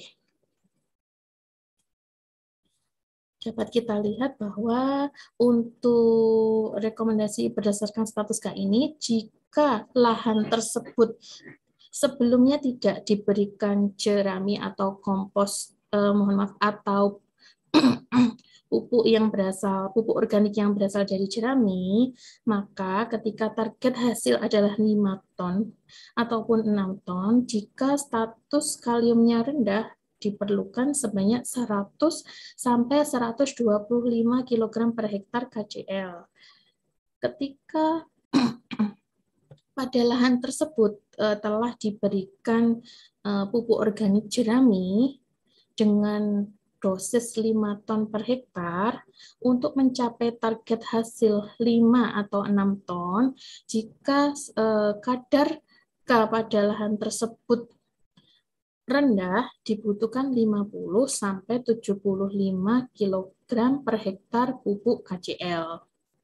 Dapat kita lihat bahwa untuk rekomendasi berdasarkan status K ini, jika lahan tersebut sebelumnya tidak diberikan jerami atau kompos, eh, mohon maaf, atau pupuk yang berasal, pupuk organik yang berasal dari jerami, maka ketika target hasil adalah lima ton ataupun enam ton, jika status kaliumnya rendah, diperlukan sebanyak seratus sampai seratus dua puluh lima kilogram per hektar K C L. Ketika pada lahan tersebut uh, telah diberikan uh, pupuk organik jerami dengan dosis lima ton per hektar, untuk mencapai target hasil lima atau enam ton, jika uh, kadar K pada lahan tersebut rendah, dibutuhkan lima puluh sampai tujuh puluh lima kilogram per hektar pupuk K C L.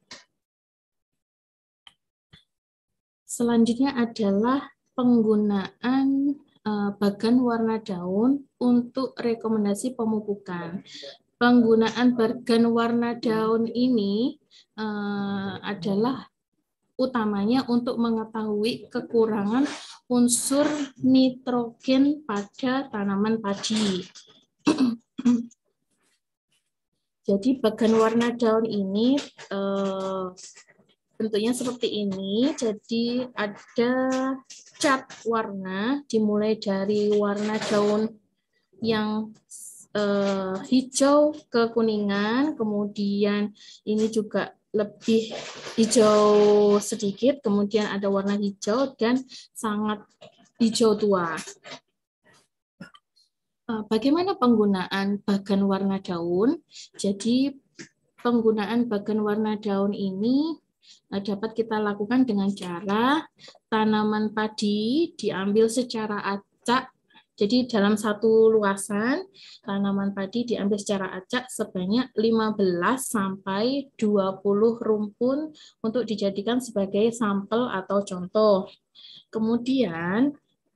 Selanjutnya adalah penggunaan uh, bagan warna daun untuk rekomendasi pemupukan. Penggunaan bagan warna daun ini uh, adalah utamanya untuk mengetahui kekurangan unsur nitrogen pada tanaman padi. Jadi bagan warna daun ini uh, bentuknya seperti ini, jadi ada cat warna dimulai dari warna daun yang eh, hijau ke kuningan, kemudian ini juga lebih hijau sedikit, kemudian ada warna hijau dan sangat hijau tua. Bagaimana penggunaan bagan warna daun? Jadi penggunaan bagan warna daun ini dapat kita lakukan dengan cara tanaman padi diambil secara acak Jadi dalam satu luasan tanaman padi diambil secara acak sebanyak lima belas sampai dua puluh rumpun untuk dijadikan sebagai sampel atau contoh. Kemudian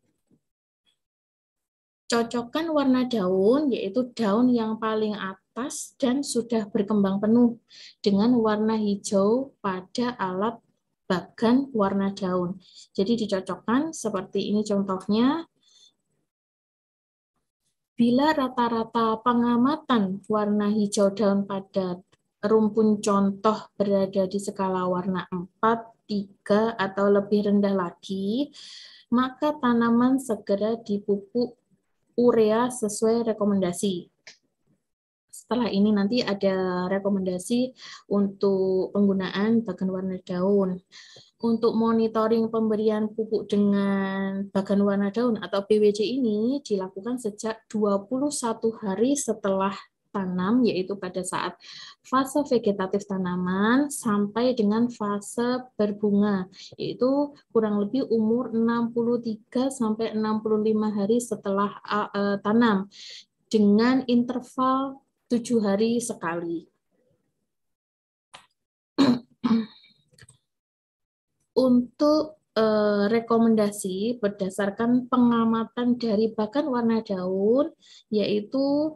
cocokkan warna daun, yaitu daun yang paling atas dan sudah berkembang penuh dengan warna hijau pada alat bagan warna daun. Jadi dicocokkan seperti ini contohnya. Bila rata-rata pengamatan warna hijau daun pada rumpun contoh berada di skala warna empat, tiga, atau lebih rendah lagi, maka tanaman segera dipupuk urea sesuai rekomendasi. Setelah ini nanti ada rekomendasi untuk penggunaan bagan warna daun. Untuk monitoring pemberian pupuk dengan bagan warna daun atau B W C ini dilakukan sejak dua puluh satu hari setelah tanam, yaitu pada saat fase vegetatif tanaman sampai dengan fase berbunga, yaitu kurang lebih umur enam puluh tiga sampai enam puluh lima hari setelah uh, tanam, dengan interval tujuh hari sekali. Untuk eh, rekomendasi berdasarkan pengamatan dari bagan warna daun, yaitu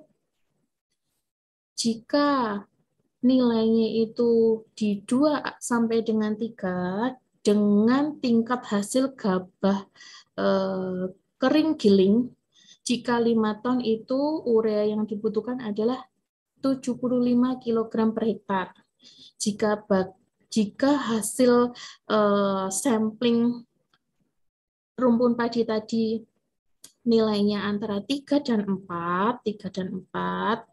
jika nilainya itu di dua sampai dengan tiga dengan tingkat hasil gabah eh, kering giling, jika lima ton itu urea yang dibutuhkan adalah tujuh puluh lima kilogram per hektar. Jika bag Jika hasil uh, sampling rumpun padi tadi nilainya antara tiga dan empat, tiga dan empat,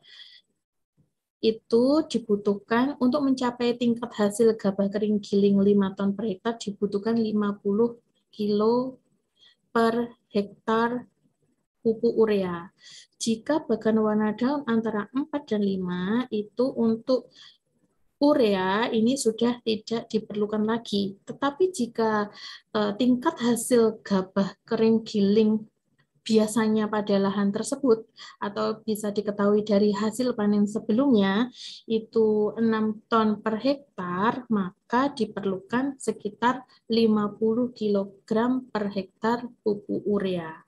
itu dibutuhkan untuk mencapai tingkat hasil gabah kering giling lima ton per hektar dibutuhkan lima puluh kilo per hektar pupuk urea. Jika bagan warna daun antara empat dan lima, itu untuk urea ini sudah tidak diperlukan lagi. Tetapi jika uh, tingkat hasil gabah kering giling biasanya pada lahan tersebut atau bisa diketahui dari hasil panen sebelumnya itu enam ton per hektar, maka diperlukan sekitar lima puluh kilogram per hektar pupuk urea.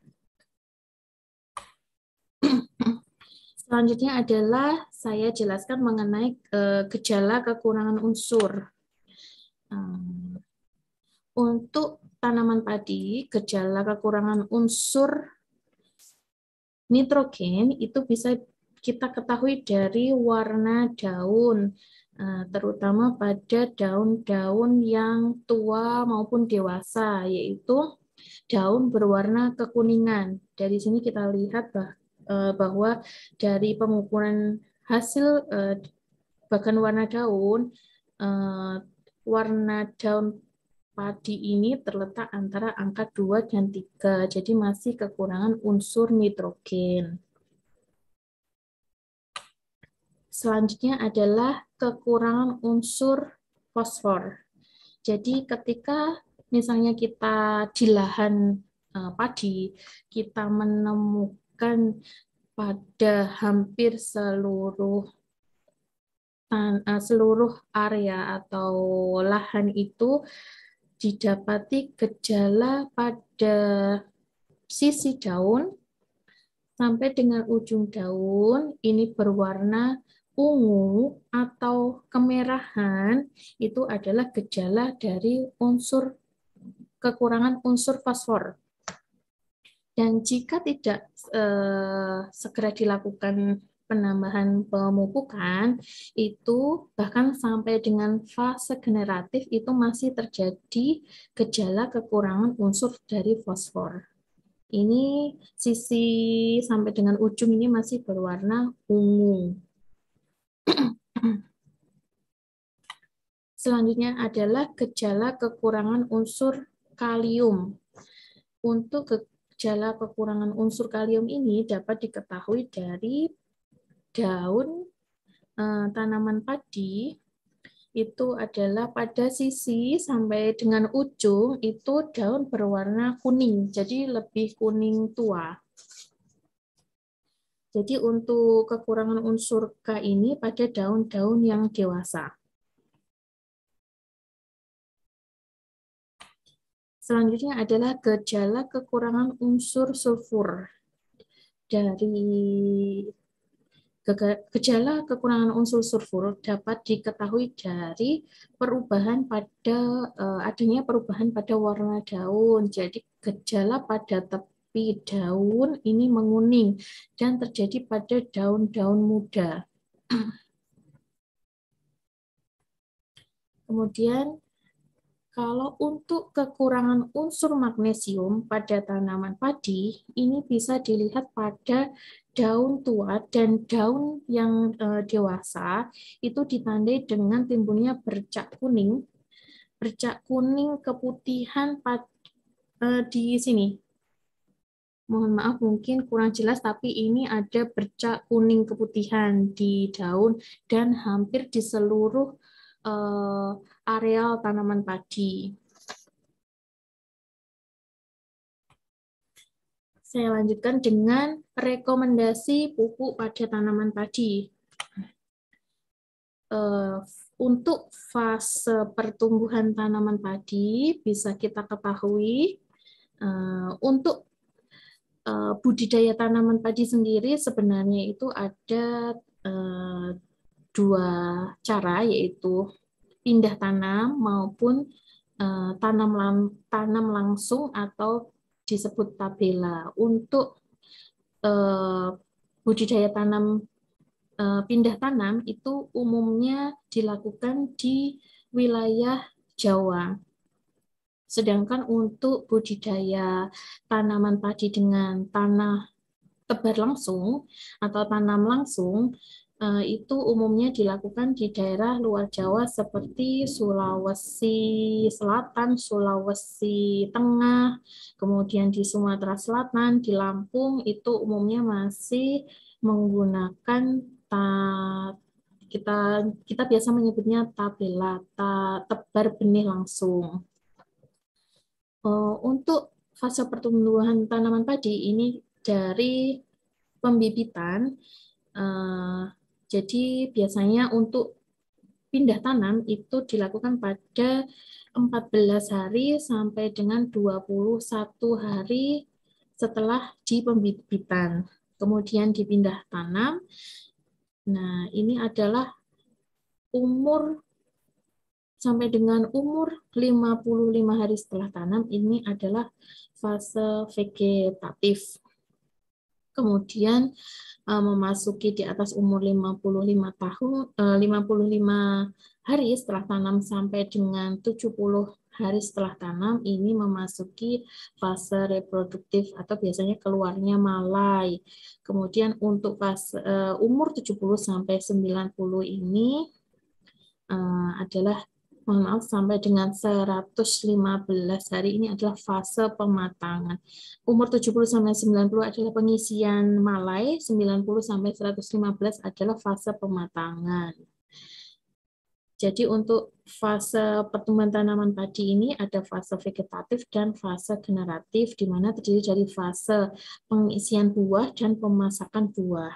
Selanjutnya adalah saya jelaskan mengenai uh, gejala kekurangan unsur. Um, untuk tanaman padi, gejala kekurangan unsur nitrogen itu bisa kita ketahui dari warna daun, uh, terutama pada daun-daun yang tua maupun dewasa, yaitu daun berwarna kekuningan. Dari sini kita lihat bahwa bahwa dari pengukuran hasil eh, bagan warna daun, eh, warna daun padi ini terletak antara angka dua dan tiga, jadi masih kekurangan unsur nitrogen. Selanjutnya adalah kekurangan unsur fosfor. Jadi ketika misalnya kita di lahan eh, padi, kita menemukan pada hampir seluruh seluruh area atau lahan itu didapati gejala pada sisi daun sampai dengan ujung daun ini berwarna ungu atau kemerahan, itu adalah gejala dari unsur kekurangan unsur fosfor. Dan jika tidak eh, segera dilakukan penambahan pemupukan, itu bahkan sampai dengan fase generatif itu masih terjadi gejala kekurangan unsur dari fosfor. Ini sisi sampai dengan ujung ini masih berwarna ungu. Selanjutnya adalah gejala kekurangan unsur kalium. Untuk gejala kekurangan unsur kalium ini dapat diketahui dari daun eh, tanaman padi itu adalah pada sisi sampai dengan ujung itu daun berwarna kuning, jadi lebih kuning tua. Jadi untuk kekurangan unsur K ini pada daun-daun yang dewasa. Selanjutnya adalah gejala kekurangan unsur sulfur. Dari gejala kekurangan unsur sulfur dapat diketahui dari perubahan pada uh, adanya perubahan pada warna daun. Jadi gejala pada tepi daun ini menguning dan terjadi pada daun-daun muda. Kemudian kalau untuk kekurangan unsur magnesium pada tanaman padi, ini bisa dilihat pada daun tua dan daun yang e, dewasa, itu ditandai dengan timbulnya bercak kuning, bercak kuning keputihan pad, e, di sini. Mohon maaf mungkin kurang jelas, tapi ini ada bercak kuning keputihan di daun dan hampir di seluruh uh, areal tanaman padi. Saya lanjutkan dengan rekomendasi pupuk pada tanaman padi. Uh, untuk fase pertumbuhan tanaman padi bisa kita ketahui uh, untuk uh, budidaya tanaman padi sendiri sebenarnya itu ada uh, dua cara, yaitu pindah tanam maupun uh, tanam lang tanam langsung atau disebut tabela. Untuk uh, budidaya tanam uh, pindah tanam itu umumnya dilakukan di wilayah Jawa. Sedangkan untuk budidaya tanaman padi dengan tanah tebar langsung atau tanam langsung itu umumnya dilakukan di daerah luar Jawa seperti Sulawesi Selatan, Sulawesi Tengah, kemudian di Sumatera Selatan, di Lampung itu umumnya masih menggunakan ta, kita kita biasa menyebutnya tabela, ta, tebar benih langsung. Untuk fase pertumbuhan tanaman padi ini dari pembibitan. Jadi biasanya untuk pindah tanam itu dilakukan pada empat belas hari sampai dengan dua puluh satu hari setelah di pembibitan. Kemudian dipindah tanam. Nah, ini adalah umur sampai dengan umur lima puluh lima hari setelah tanam, ini adalah fase vegetatif. Kemudian memasuki di atas umur lima puluh lima tahun, lima puluh lima hari setelah tanam sampai dengan tujuh puluh hari setelah tanam, ini memasuki fase reproduktif atau biasanya keluarnya malai. Kemudian untuk fase umur tujuh puluh sampai sembilan puluh ini adalah mohon maaf, sampai dengan seratus lima belas hari ini adalah fase pematangan. Umur tujuh puluh sampai sembilan puluh adalah pengisian malai, sembilan puluh sampai seratus lima belas adalah fase pematangan. Jadi untuk fase pertumbuhan tanaman padi ini ada fase vegetatif dan fase generatif, di mana terdiri dari fase pengisian buah dan pemasakan buah.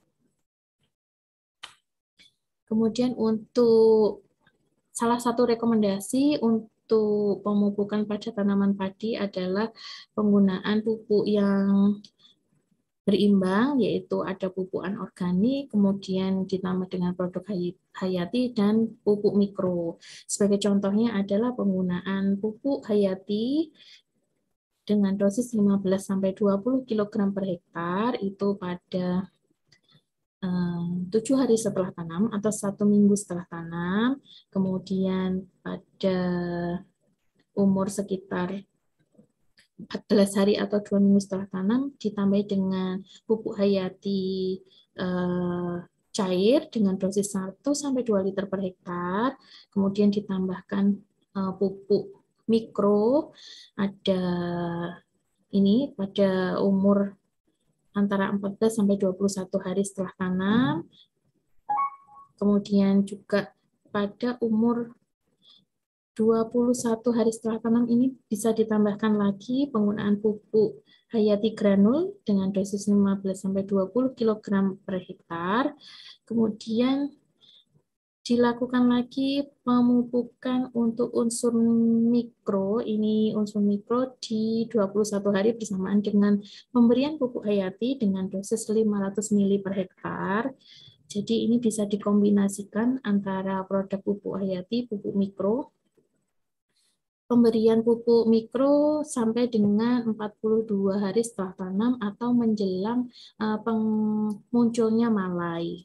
Kemudian untuk salah satu rekomendasi untuk pemupukan pada tanaman padi adalah penggunaan pupuk yang berimbang, yaitu ada pupuk anorganik, kemudian ditambah dengan produk hayati, dan pupuk mikro. Sebagai contohnya adalah penggunaan pupuk hayati dengan dosis lima belas sampai dua puluh kilogram per hektar, itu pada tujuh hari setelah tanam atau satu minggu setelah tanam, kemudian pada umur sekitar empat belas hari atau dua minggu setelah tanam ditambah dengan pupuk hayati eh, cair dengan dosis satu sampai dua liter per hektar, kemudian ditambahkan eh, pupuk mikro ada ini pada umur antara empat belas sampai dua puluh satu hari setelah tanam. Kemudian juga pada umur dua puluh satu hari setelah tanam ini bisa ditambahkan lagi penggunaan pupuk hayati granul dengan dosis lima belas sampai dua puluh kilogram per hektar. Kemudian dilakukan lagi pemupukan untuk unsur mikro. Ini unsur mikro di dua puluh satu hari bersamaan dengan pemberian pupuk hayati dengan dosis lima ratus mililiter per hektar. Jadi ini bisa dikombinasikan antara produk pupuk hayati, pupuk mikro. Pemberian pupuk mikro sampai dengan empat puluh dua hari setelah tanam atau menjelang uh, munculnya malai.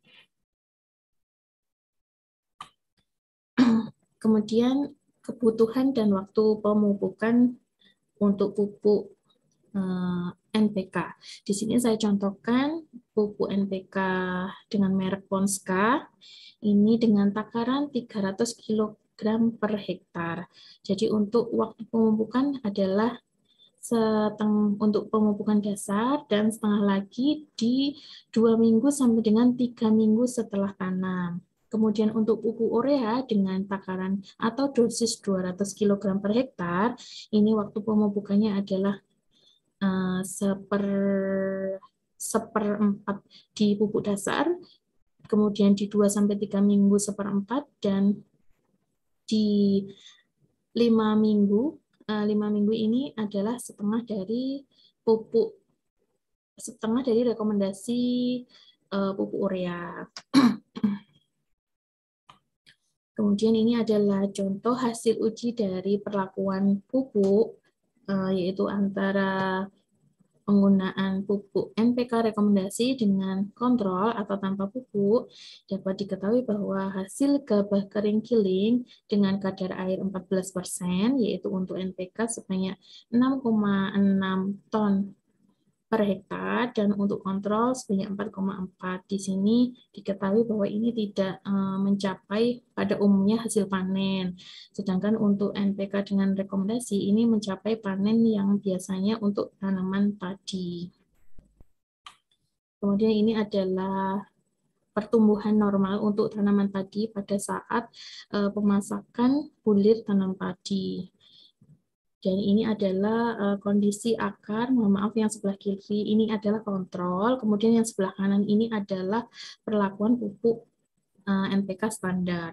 Kemudian kebutuhan dan waktu pemupukan untuk pupuk uh, N P K. Di sini saya contohkan pupuk N P K dengan merek Ponska. Ini dengan takaran tiga ratus kilogram per hektar. Jadi untuk waktu pemupukan adalah setengah untuk pemupukan dasar dan setengah lagi di dua minggu sampai dengan tiga minggu setelah tanam. Kemudian untuk pupuk urea dengan takaran atau dosis dua ratus kilogram per hektar, ini waktu pemupukannya adalah uh, seper seperempat di pupuk dasar, kemudian di dua sampai tiga minggu seperempat, dan di lima minggu, uh, lima minggu ini adalah setengah dari pupuk, setengah dari rekomendasi uh, pupuk urea. Kemudian ini adalah contoh hasil uji dari perlakuan pupuk, uh, yaitu antara penggunaan pupuk N P K rekomendasi dengan kontrol atau tanpa pupuk. Dapat diketahui bahwa hasil gabah kering giling dengan kadar air empat belas persen, yaitu untuk N P K sebanyak enam koma enam ton per hektar, dan untuk kontrol sebanyak empat koma empat. Di sini diketahui bahwa ini tidak uh, mencapai pada umumnya hasil panen. Sedangkan untuk N P K dengan rekomendasi ini mencapai panen yang biasanya untuk tanaman padi. Kemudian ini adalah pertumbuhan normal untuk tanaman padi pada saat uh, pemasakan bulir tanam padi. Dan ini adalah uh, kondisi akar, mohon maaf yang sebelah kiri ini adalah kontrol, kemudian yang sebelah kanan ini adalah perlakuan pupuk uh, N P K standar.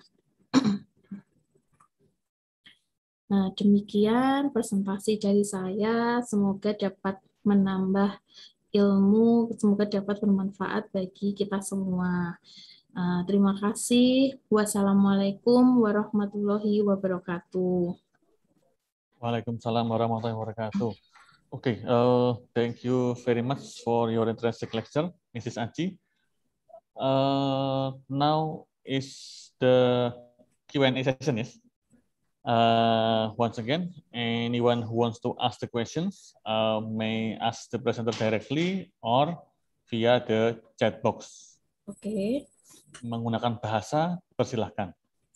Nah, demikian presentasi dari saya, semoga dapat menambah ilmu, semoga dapat bermanfaat bagi kita semua. Uh, terima kasih. Wassalamualaikum warahmatullahi wabarakatuh. Waalaikumsalam warahmatullahi wabarakatuh. Okay, uh, thank you very much for your interesting lecture, Missus Aci. Uh, now is the Q and A session, yes? Uh, once again, anyone who wants to ask the questions uh, may ask the presenter directly or via the chat box. Oke. Okay. Menggunakan bahasa, persilahkan.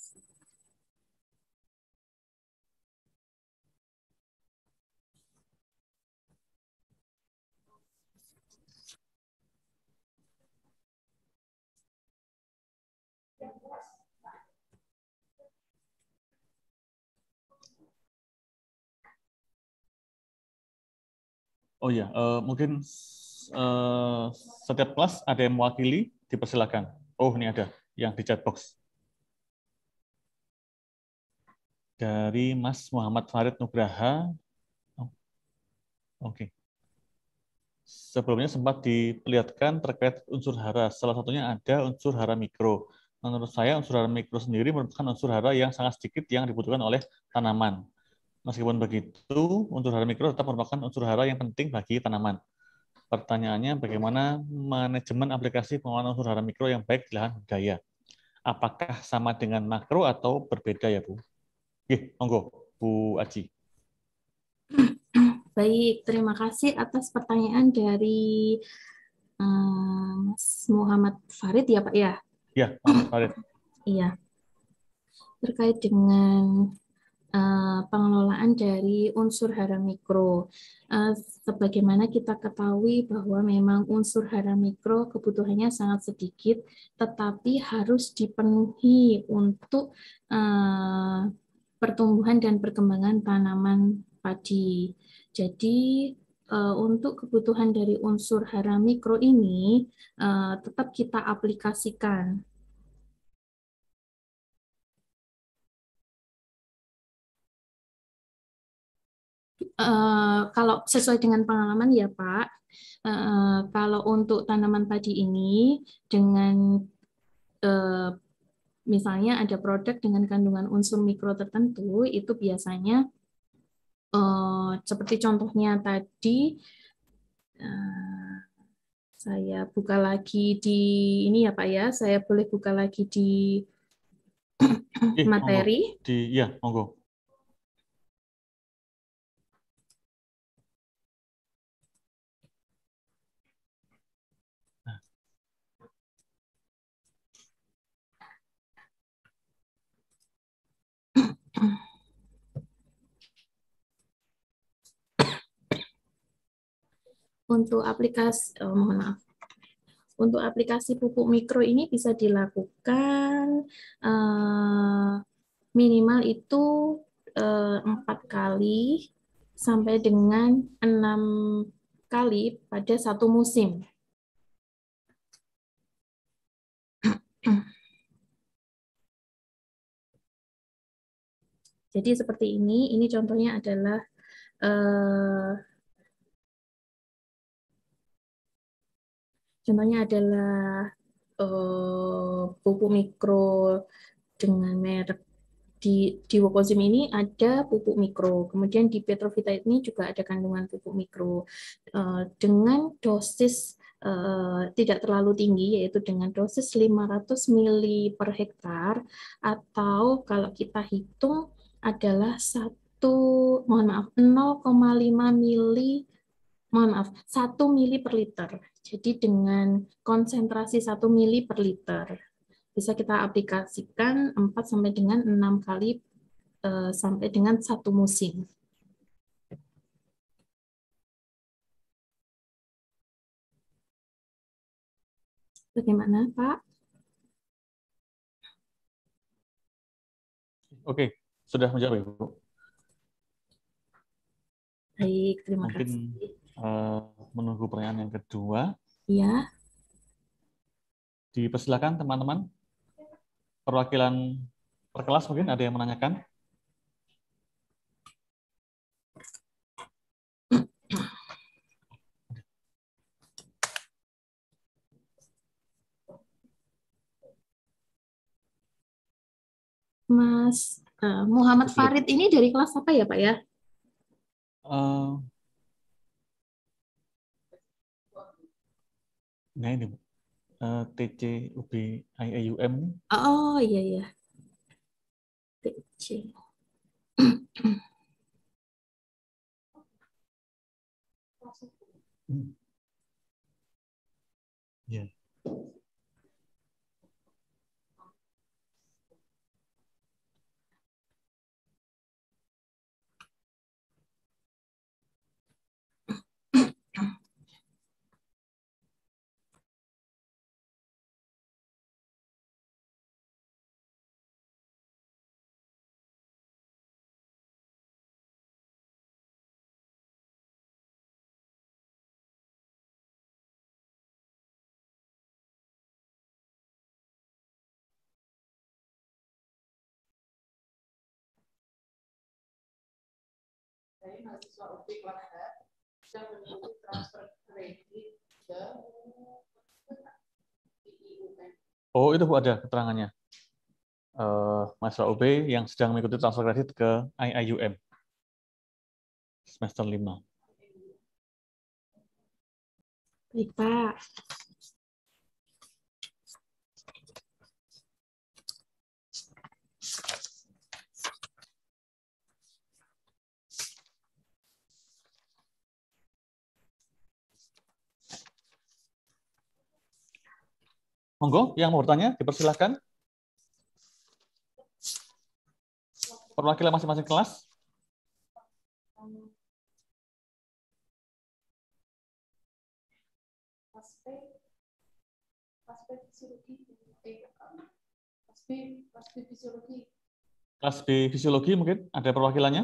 Oh ya, uh, mungkin uh, setiap kelas ada yang mewakili, dipersilakan. Oh, ini ada yang di chat box. Dari Mas Muhammad Farid Nugraha. Oh, Oke. Okay. Sebelumnya sempat diperlihatkan terkait unsur hara. Salah satunya ada unsur hara mikro. Menurut saya unsur hara mikro sendiri merupakan unsur hara yang sangat sedikit yang dibutuhkan oleh tanaman. Meskipun begitu, unsur hara mikro tetap merupakan unsur hara yang penting bagi tanaman. Pertanyaannya, bagaimana manajemen aplikasi pengelolaan unsur hara mikro yang baik di lahan budidaya? Apakah sama dengan makro atau berbeda ya, Bu? Oke, monggo, Bu Aci. Baik, terima kasih atas pertanyaan dari um, Muhammad Farid ya, Pak ya? Iya, Muhammad Farid. Iya. Terkait dengan uh, pengelolaan dari unsur hara mikro. Uh, sebagaimana kita ketahui bahwa memang unsur hara mikro kebutuhannya sangat sedikit, tetapi harus dipenuhi untuk uh, pertumbuhan dan perkembangan tanaman padi. Jadi uh, untuk kebutuhan dari unsur hara mikro ini uh, tetap kita aplikasikan. Uh, kalau sesuai dengan pengalaman ya Pak, uh, kalau untuk tanaman padi ini dengan uh, misalnya ada produk dengan kandungan unsur mikro tertentu, itu biasanya uh, seperti contohnya tadi, uh, saya buka lagi di ini ya Pak ya, saya boleh buka lagi di materi. Monggo. Di ya monggo. Untuk aplikasi, oh, mohon maaf. Untuk aplikasi pupuk mikro ini bisa dilakukan uh, minimal itu uh, empat kali sampai dengan enam kali pada satu musim. Jadi seperti ini, ini contohnya adalah uh, contohnya adalah uh, pupuk mikro dengan merek di di Wokozim ini ada pupuk mikro, kemudian di Petrovita ini juga ada kandungan pupuk mikro uh, dengan dosis uh, tidak terlalu tinggi, yaitu dengan dosis lima ratus mililiter per hektar, atau kalau kita hitung adalah satu, mohon maaf, nol koma lima mili, mohon maaf, satu mili per liter. Jadi dengan konsentrasi satu mili per liter bisa kita aplikasikan empat sampai dengan enam kali uh, sampai dengan satu musim. Bagaimana, Pak? Oke, sudah menjawab, Ibu. Baik, terima Mungkin, kasih. Uh, menunggu pertanyaan yang kedua. Iya. Dipersilakan teman-teman. Perwakilan perkelas mungkin ada yang menanyakan. Mas uh, Muhammad Farid ini dari kelas apa ya, Pak ya? Uh, nah ini uh, T C U B I A U M. Oh iya iya. T C. Hmm. Yeah. Saya mahasiswa U P kelas H sedang menunggu transfer kredit ke I U M. Oh, itu Bu ada keterangannya. Uh, mahasiswa U B yang sedang mengikuti transfer kredit ke I A U M semester lima. Baik, Pak. Monggo, yang mau bertanya, dipersilahkan. perwakilan masing-masing kelas? Aspek aspek fisiologi, eh, aspek aspek fisiologi. Kelas B fisiologi mungkin ada perwakilannya?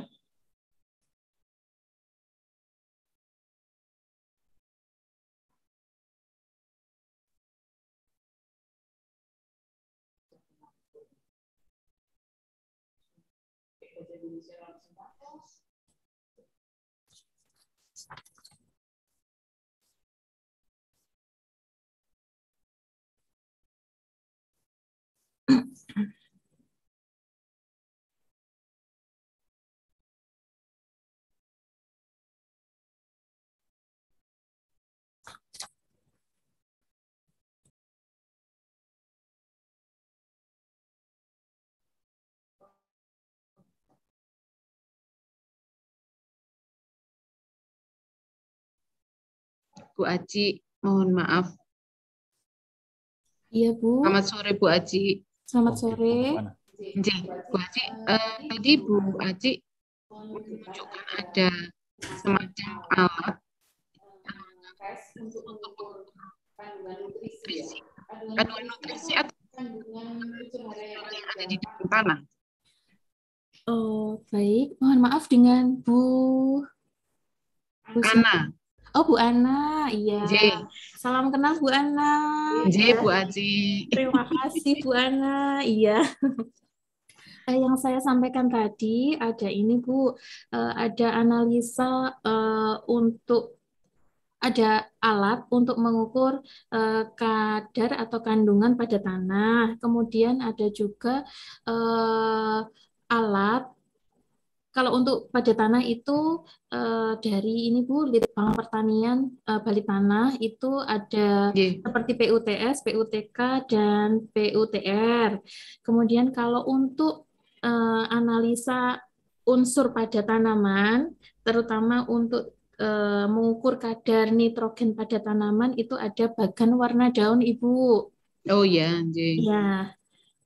Bu Aji, mohon maaf. Iya, Bu. Selamat sore, Bu Aji. Selamat sore. J, Bu Aji, eh, tadi Bu Aji menunjukkan ada semacam alat untuk mengukur kandungan nutrisi, kandungan nutrisi atau kandungan unsur hara yang ada di dalam tanah. Oh, baik. Mohon maaf dengan Bu Bu Ana. Oh, Bu Ana. Iya. J. Salam kenal Bu Ana. J, Ya. Bu Aji. Terima kasih Bu Ana. Iya. Eh, yang saya sampaikan tadi ada ini Bu, eh, ada analisa eh, untuk ada alat untuk mengukur eh, kadar atau kandungan pada tanah. Kemudian ada juga eh, alat kalau untuk pada tanah itu eh, dari ini Bu, Litbang Pertanian eh, Bali Tanah itu ada Yeah. seperti P U T S, P U T K, dan P U T R. Kemudian kalau untuk eh, analisa unsur pada tanaman, terutama untuk eh, mengukur kadar nitrogen pada tanaman itu ada bagan warna daun, Ibu. Oh ya, J. Ya.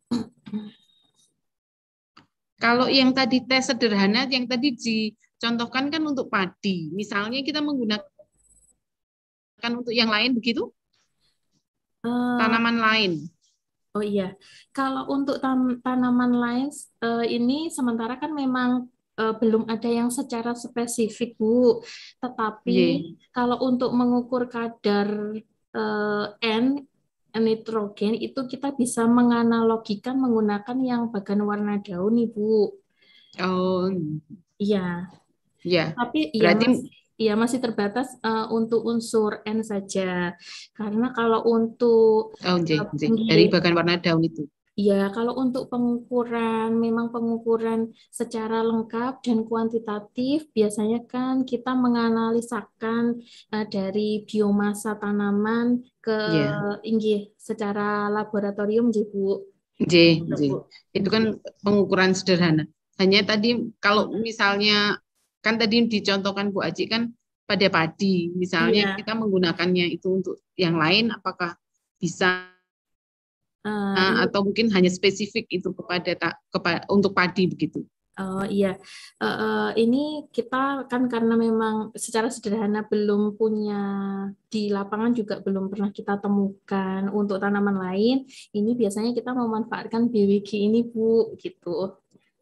Kalau yang tadi tes sederhana, yang tadi dicontohkan kan untuk padi. Misalnya kita menggunakan untuk yang lain begitu? Uh, Tanaman lain. Oh iya, kalau untuk tan tanaman lain uh, ini sementara kan memang uh, belum ada yang secara spesifik, Bu. Tetapi Yeah. kalau untuk mengukur kadar uh, N nitrogen itu kita bisa menganalogikan menggunakan yang bagan warna daun, Ibu. Oh. Iya. Ya. Tapi iya Berarti masih, iya masih terbatas uh, untuk unsur N saja. Karena kalau untuk oh, J, uh, J. Dari bagan warna daun itu. ya, kalau untuk pengukuran, memang pengukuran secara lengkap dan kuantitatif, biasanya kan kita menganalisakan uh, dari biomasa tanaman ke Yeah. inggih secara laboratorium, Bu. J, J. Itu kan pengukuran sederhana. Hanya tadi kalau misalnya, kan tadi dicontohkan Bu Aji kan pada padi, misalnya Iya. kita menggunakannya itu untuk yang lain, apakah bisa Uh, uh, atau mungkin hanya spesifik itu kepada, ta, kepada untuk padi begitu? Oh iya, uh, uh, ini kita kan karena memang secara sederhana belum punya di lapangan juga belum pernah kita temukan untuk tanaman lain. Ini biasanya kita memanfaatkan B W G ini, Bu, gitu.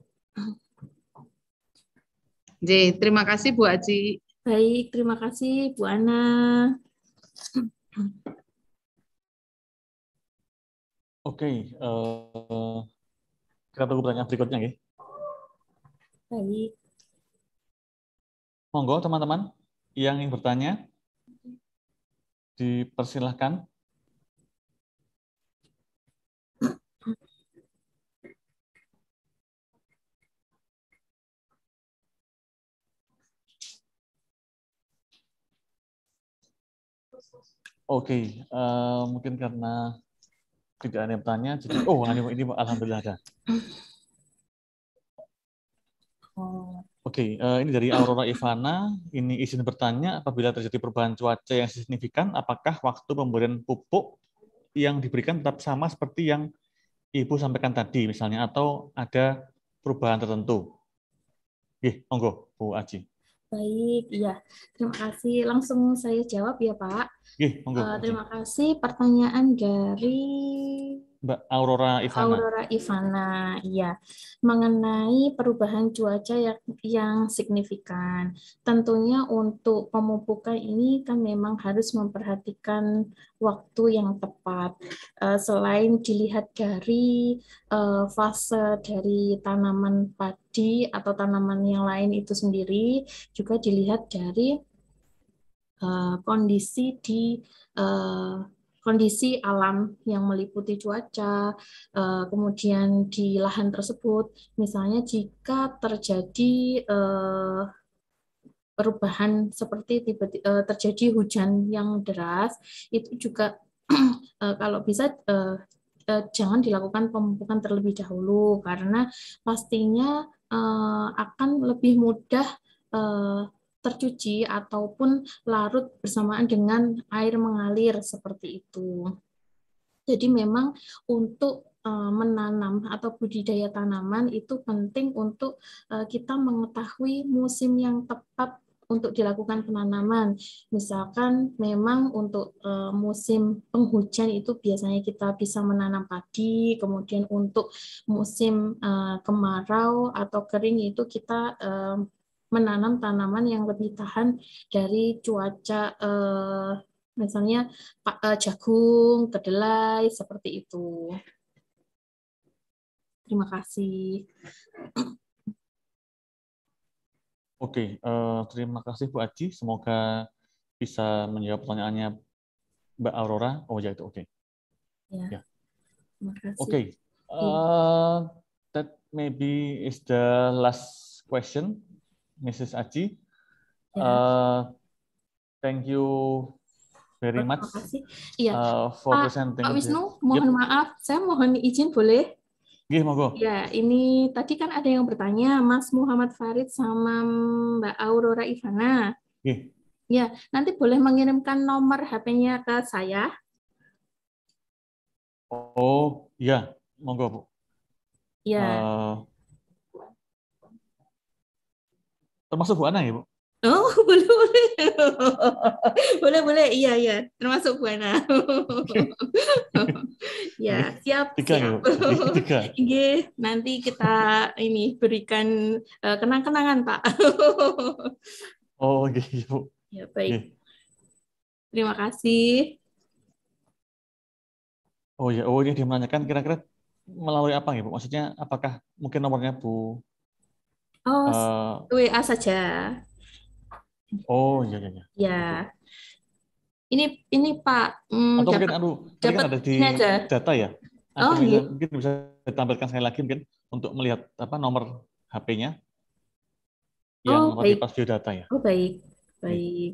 J, terima kasih Bu Aji. Baik, terima kasih Bu Ana. Oke, okay, uh, kita tunggu pertanyaan berikutnya, ya. Baik. Monggo teman-teman yang ingin bertanya, dipersilahkan. Oke, okay, uh, mungkin karena tidak ada yang bertanya, jadi oh ini, ini alhamdulillah ada. Oh. Oke, okay, uh, ini dari Aurora Ivana. Ini izin bertanya, apabila terjadi perubahan cuaca yang signifikan, apakah waktu pemberian pupuk yang diberikan tetap sama seperti yang Ibu sampaikan tadi, misalnya, atau ada perubahan tertentu? Nggih, monggo Bu Aji. Baik, iya. Terima kasih. Langsung saya jawab ya, Pak. Nggih, monggo. Uh, Aji. terima kasih. Pertanyaan dari Mbak Aurora Ivana. Aurora Ivana, iya, mengenai perubahan cuaca yang, yang signifikan. Tentunya untuk pemupukan ini kan memang harus memperhatikan waktu yang tepat. Uh, selain dilihat dari uh, fase dari tanaman padi atau tanaman yang lain itu sendiri, juga dilihat dari uh, kondisi di uh, kondisi alam yang meliputi cuaca, kemudian di lahan tersebut, misalnya jika terjadi perubahan seperti tiba-tiba terjadi hujan yang deras, itu juga kalau bisa jangan dilakukan pemupukan terlebih dahulu, karena pastinya akan lebih mudah tercuci ataupun larut bersamaan dengan air mengalir seperti itu. Jadi memang untuk uh, menanam atau budidaya tanaman itu penting untuk uh, kita mengetahui musim yang tepat untuk dilakukan penanaman. Misalkan memang untuk uh, musim penghujan itu biasanya kita bisa menanam padi, kemudian untuk musim uh, kemarau atau kering itu kita uh, menanam tanaman yang lebih tahan dari cuaca, eh, misalnya eh, jagung, kedelai, seperti itu. Terima kasih. Oke, uh, terima kasih Bu Aji. Semoga bisa menjawab pertanyaannya Mbak Aurora. Oh ya itu oke. Okay. Ya. Yeah. Terima kasih. Oke, okay. uh, that maybe is the last question. Missus Aji, ya. uh, thank you very much iya. uh, for Pak, presenting. Pak Wisnu, mohon yep. maaf, saya mohon izin boleh? Gih, monggo. Ya, ini tadi kan ada yang bertanya, Mas Muhammad Farid sama Mbak Aurora Ivana. Gih. Ya, nanti boleh mengirimkan nomor H P-nya ke saya. Oh, ya, monggo Bu. Ya. Uh, Termasuk Bu Ana ya, Bu? Oh, boleh, boleh. boleh, boleh. Iya, iya. Termasuk Bu Ana. ya, siap, Tiga, siap. Ya, Tiga. Oke, nanti kita ini berikan uh, kenang-kenangan, Pak. oh, gitu, Bu. Ya, baik. Gih. Terima kasih. Oh ya, oh ini dia menanyakan kira-kira melalui apa ya, Bu? Maksudnya apakah mungkin nomornya Bu? Oh, uh, W A saja. Oh, iya, iya, iya. Ya. Ini ini Pak. Hmm, Atau dapat, mungkin aduh, tadi kan ada di data ya. Atau oh, bisa, iya. mungkin bisa ditampilkan sekali lagi mungkin untuk melihat apa nomor H P-nya yang oh, baik. pas biodata ya. Oh, baik. Baik.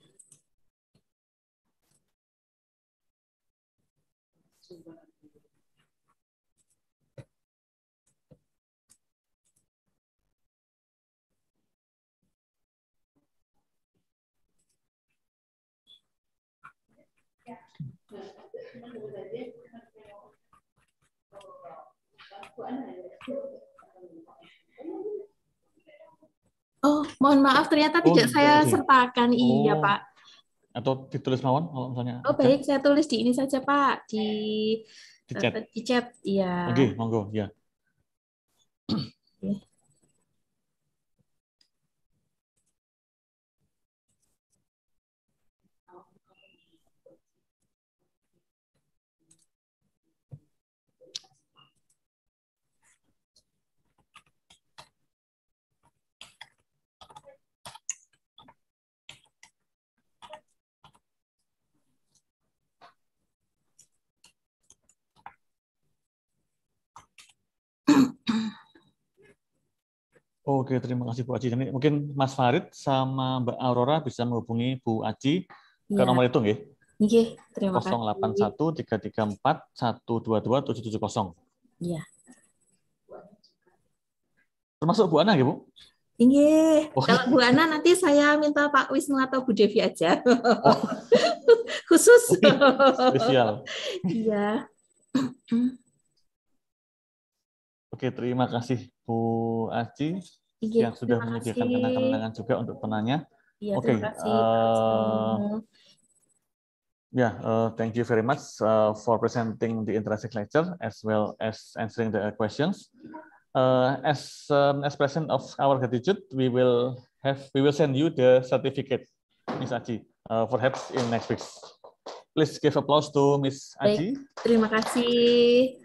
Oh, mohon maaf ternyata oh, tidak saya sih. sertakan. Oh. Iya, Pak. Atau ditulis mawon kalau misalnya. Oh, baik, saya tulis di ini saja, Pak. Di di chat. Uh, di chat, iya. Oke, okay, monggo, ya. Okay. Oke, terima kasih Bu Aji. Jadi mungkin Mas Farid sama Mbak Aurora bisa menghubungi Bu Aji ya. Ke nomor itu nggih? Nggih, terima kasih. nol delapan satu tiga tiga empat satu dua dua tujuh tujuh nol. Iya. Termasuk Bu Ana nggih, Bu? Nggih. Oh. Kalau Bu Ana nanti saya minta Pak Wisnu atau Bu Devi aja. Oh. Khusus. Spesial. Iya. Oke, terima kasih Bu Aji. yang sudah menyediakan kenang-kenangan juga untuk penanya. Iya, Oke, terima kasih. uh, yeah, uh, thank you very much uh, for presenting the interactive lecture as well as answering the questions. Uh, as an expression of our gratitude, we will have we will send you the certificate, Miss Aji, uh, perhaps in next week. Please give applause to Miss Aji. Baik, terima kasih.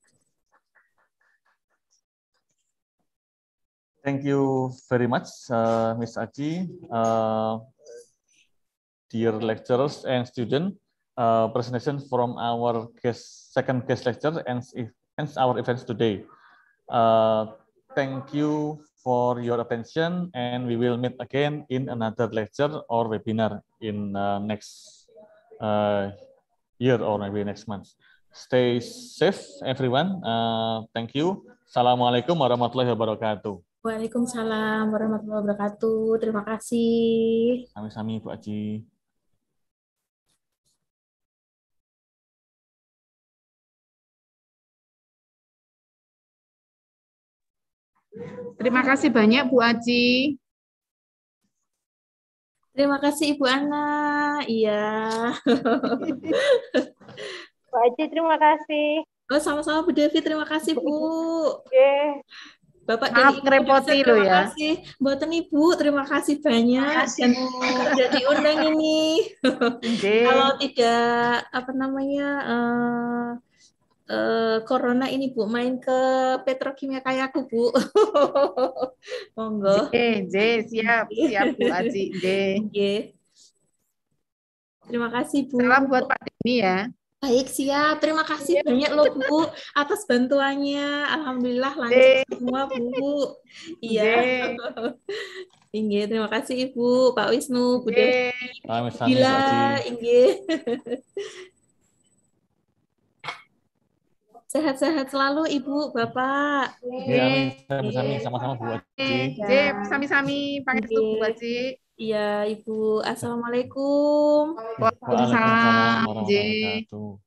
Thank you very much, uh, Miss Aji, uh, dear lecturers and students. Uh, presentation from our guest, second guest lecture ends, ends our events today. Uh, thank you for your attention, and we will meet again in another lecture or webinar in uh, next uh, year or maybe next month. Stay safe, everyone. Uh, thank you. Assalamualaikum warahmatullahi wabarakatuh. Waalaikumsalam warahmatullahi wabarakatuh. Terima kasih. Sami-sami, Bu Aji. Terima kasih banyak Bu Aji. Terima kasih Ibu Ana. Iya. Bu Aji, terima kasih. Oh, sama-sama Bu Devi, terima kasih Bu. Oke. Bapak Maaf dari ngerepoti terima loh ya. kasih. Buatan Ibu, terima kasih banyak. Dan tidak diundang ini. Kalau tidak apa namanya uh, uh, corona ini Bu, main ke Petrokimia Kayaku Bu. Monggo. J, J, siap, siap Bu Aji. J. Terima kasih Bu. Salam buat Pak Deni ya. Baik, siap. Terima kasih banyak loh Bu atas bantuannya. Alhamdulillah lancar semua Bu. Iya. Inggih, terima kasih Ibu, Pak Wisnu, Bu Devi. Gila, inggih. Sehat-sehat selalu Ibu, Bapak. Iya, sami-sami, sama-sama Bu Aji. J, sami-sami, pangestu Bu Aji. Iya, Ibu. Assalamualaikum. Waalaikumsalam. Warahmatullahi wabarakatuh.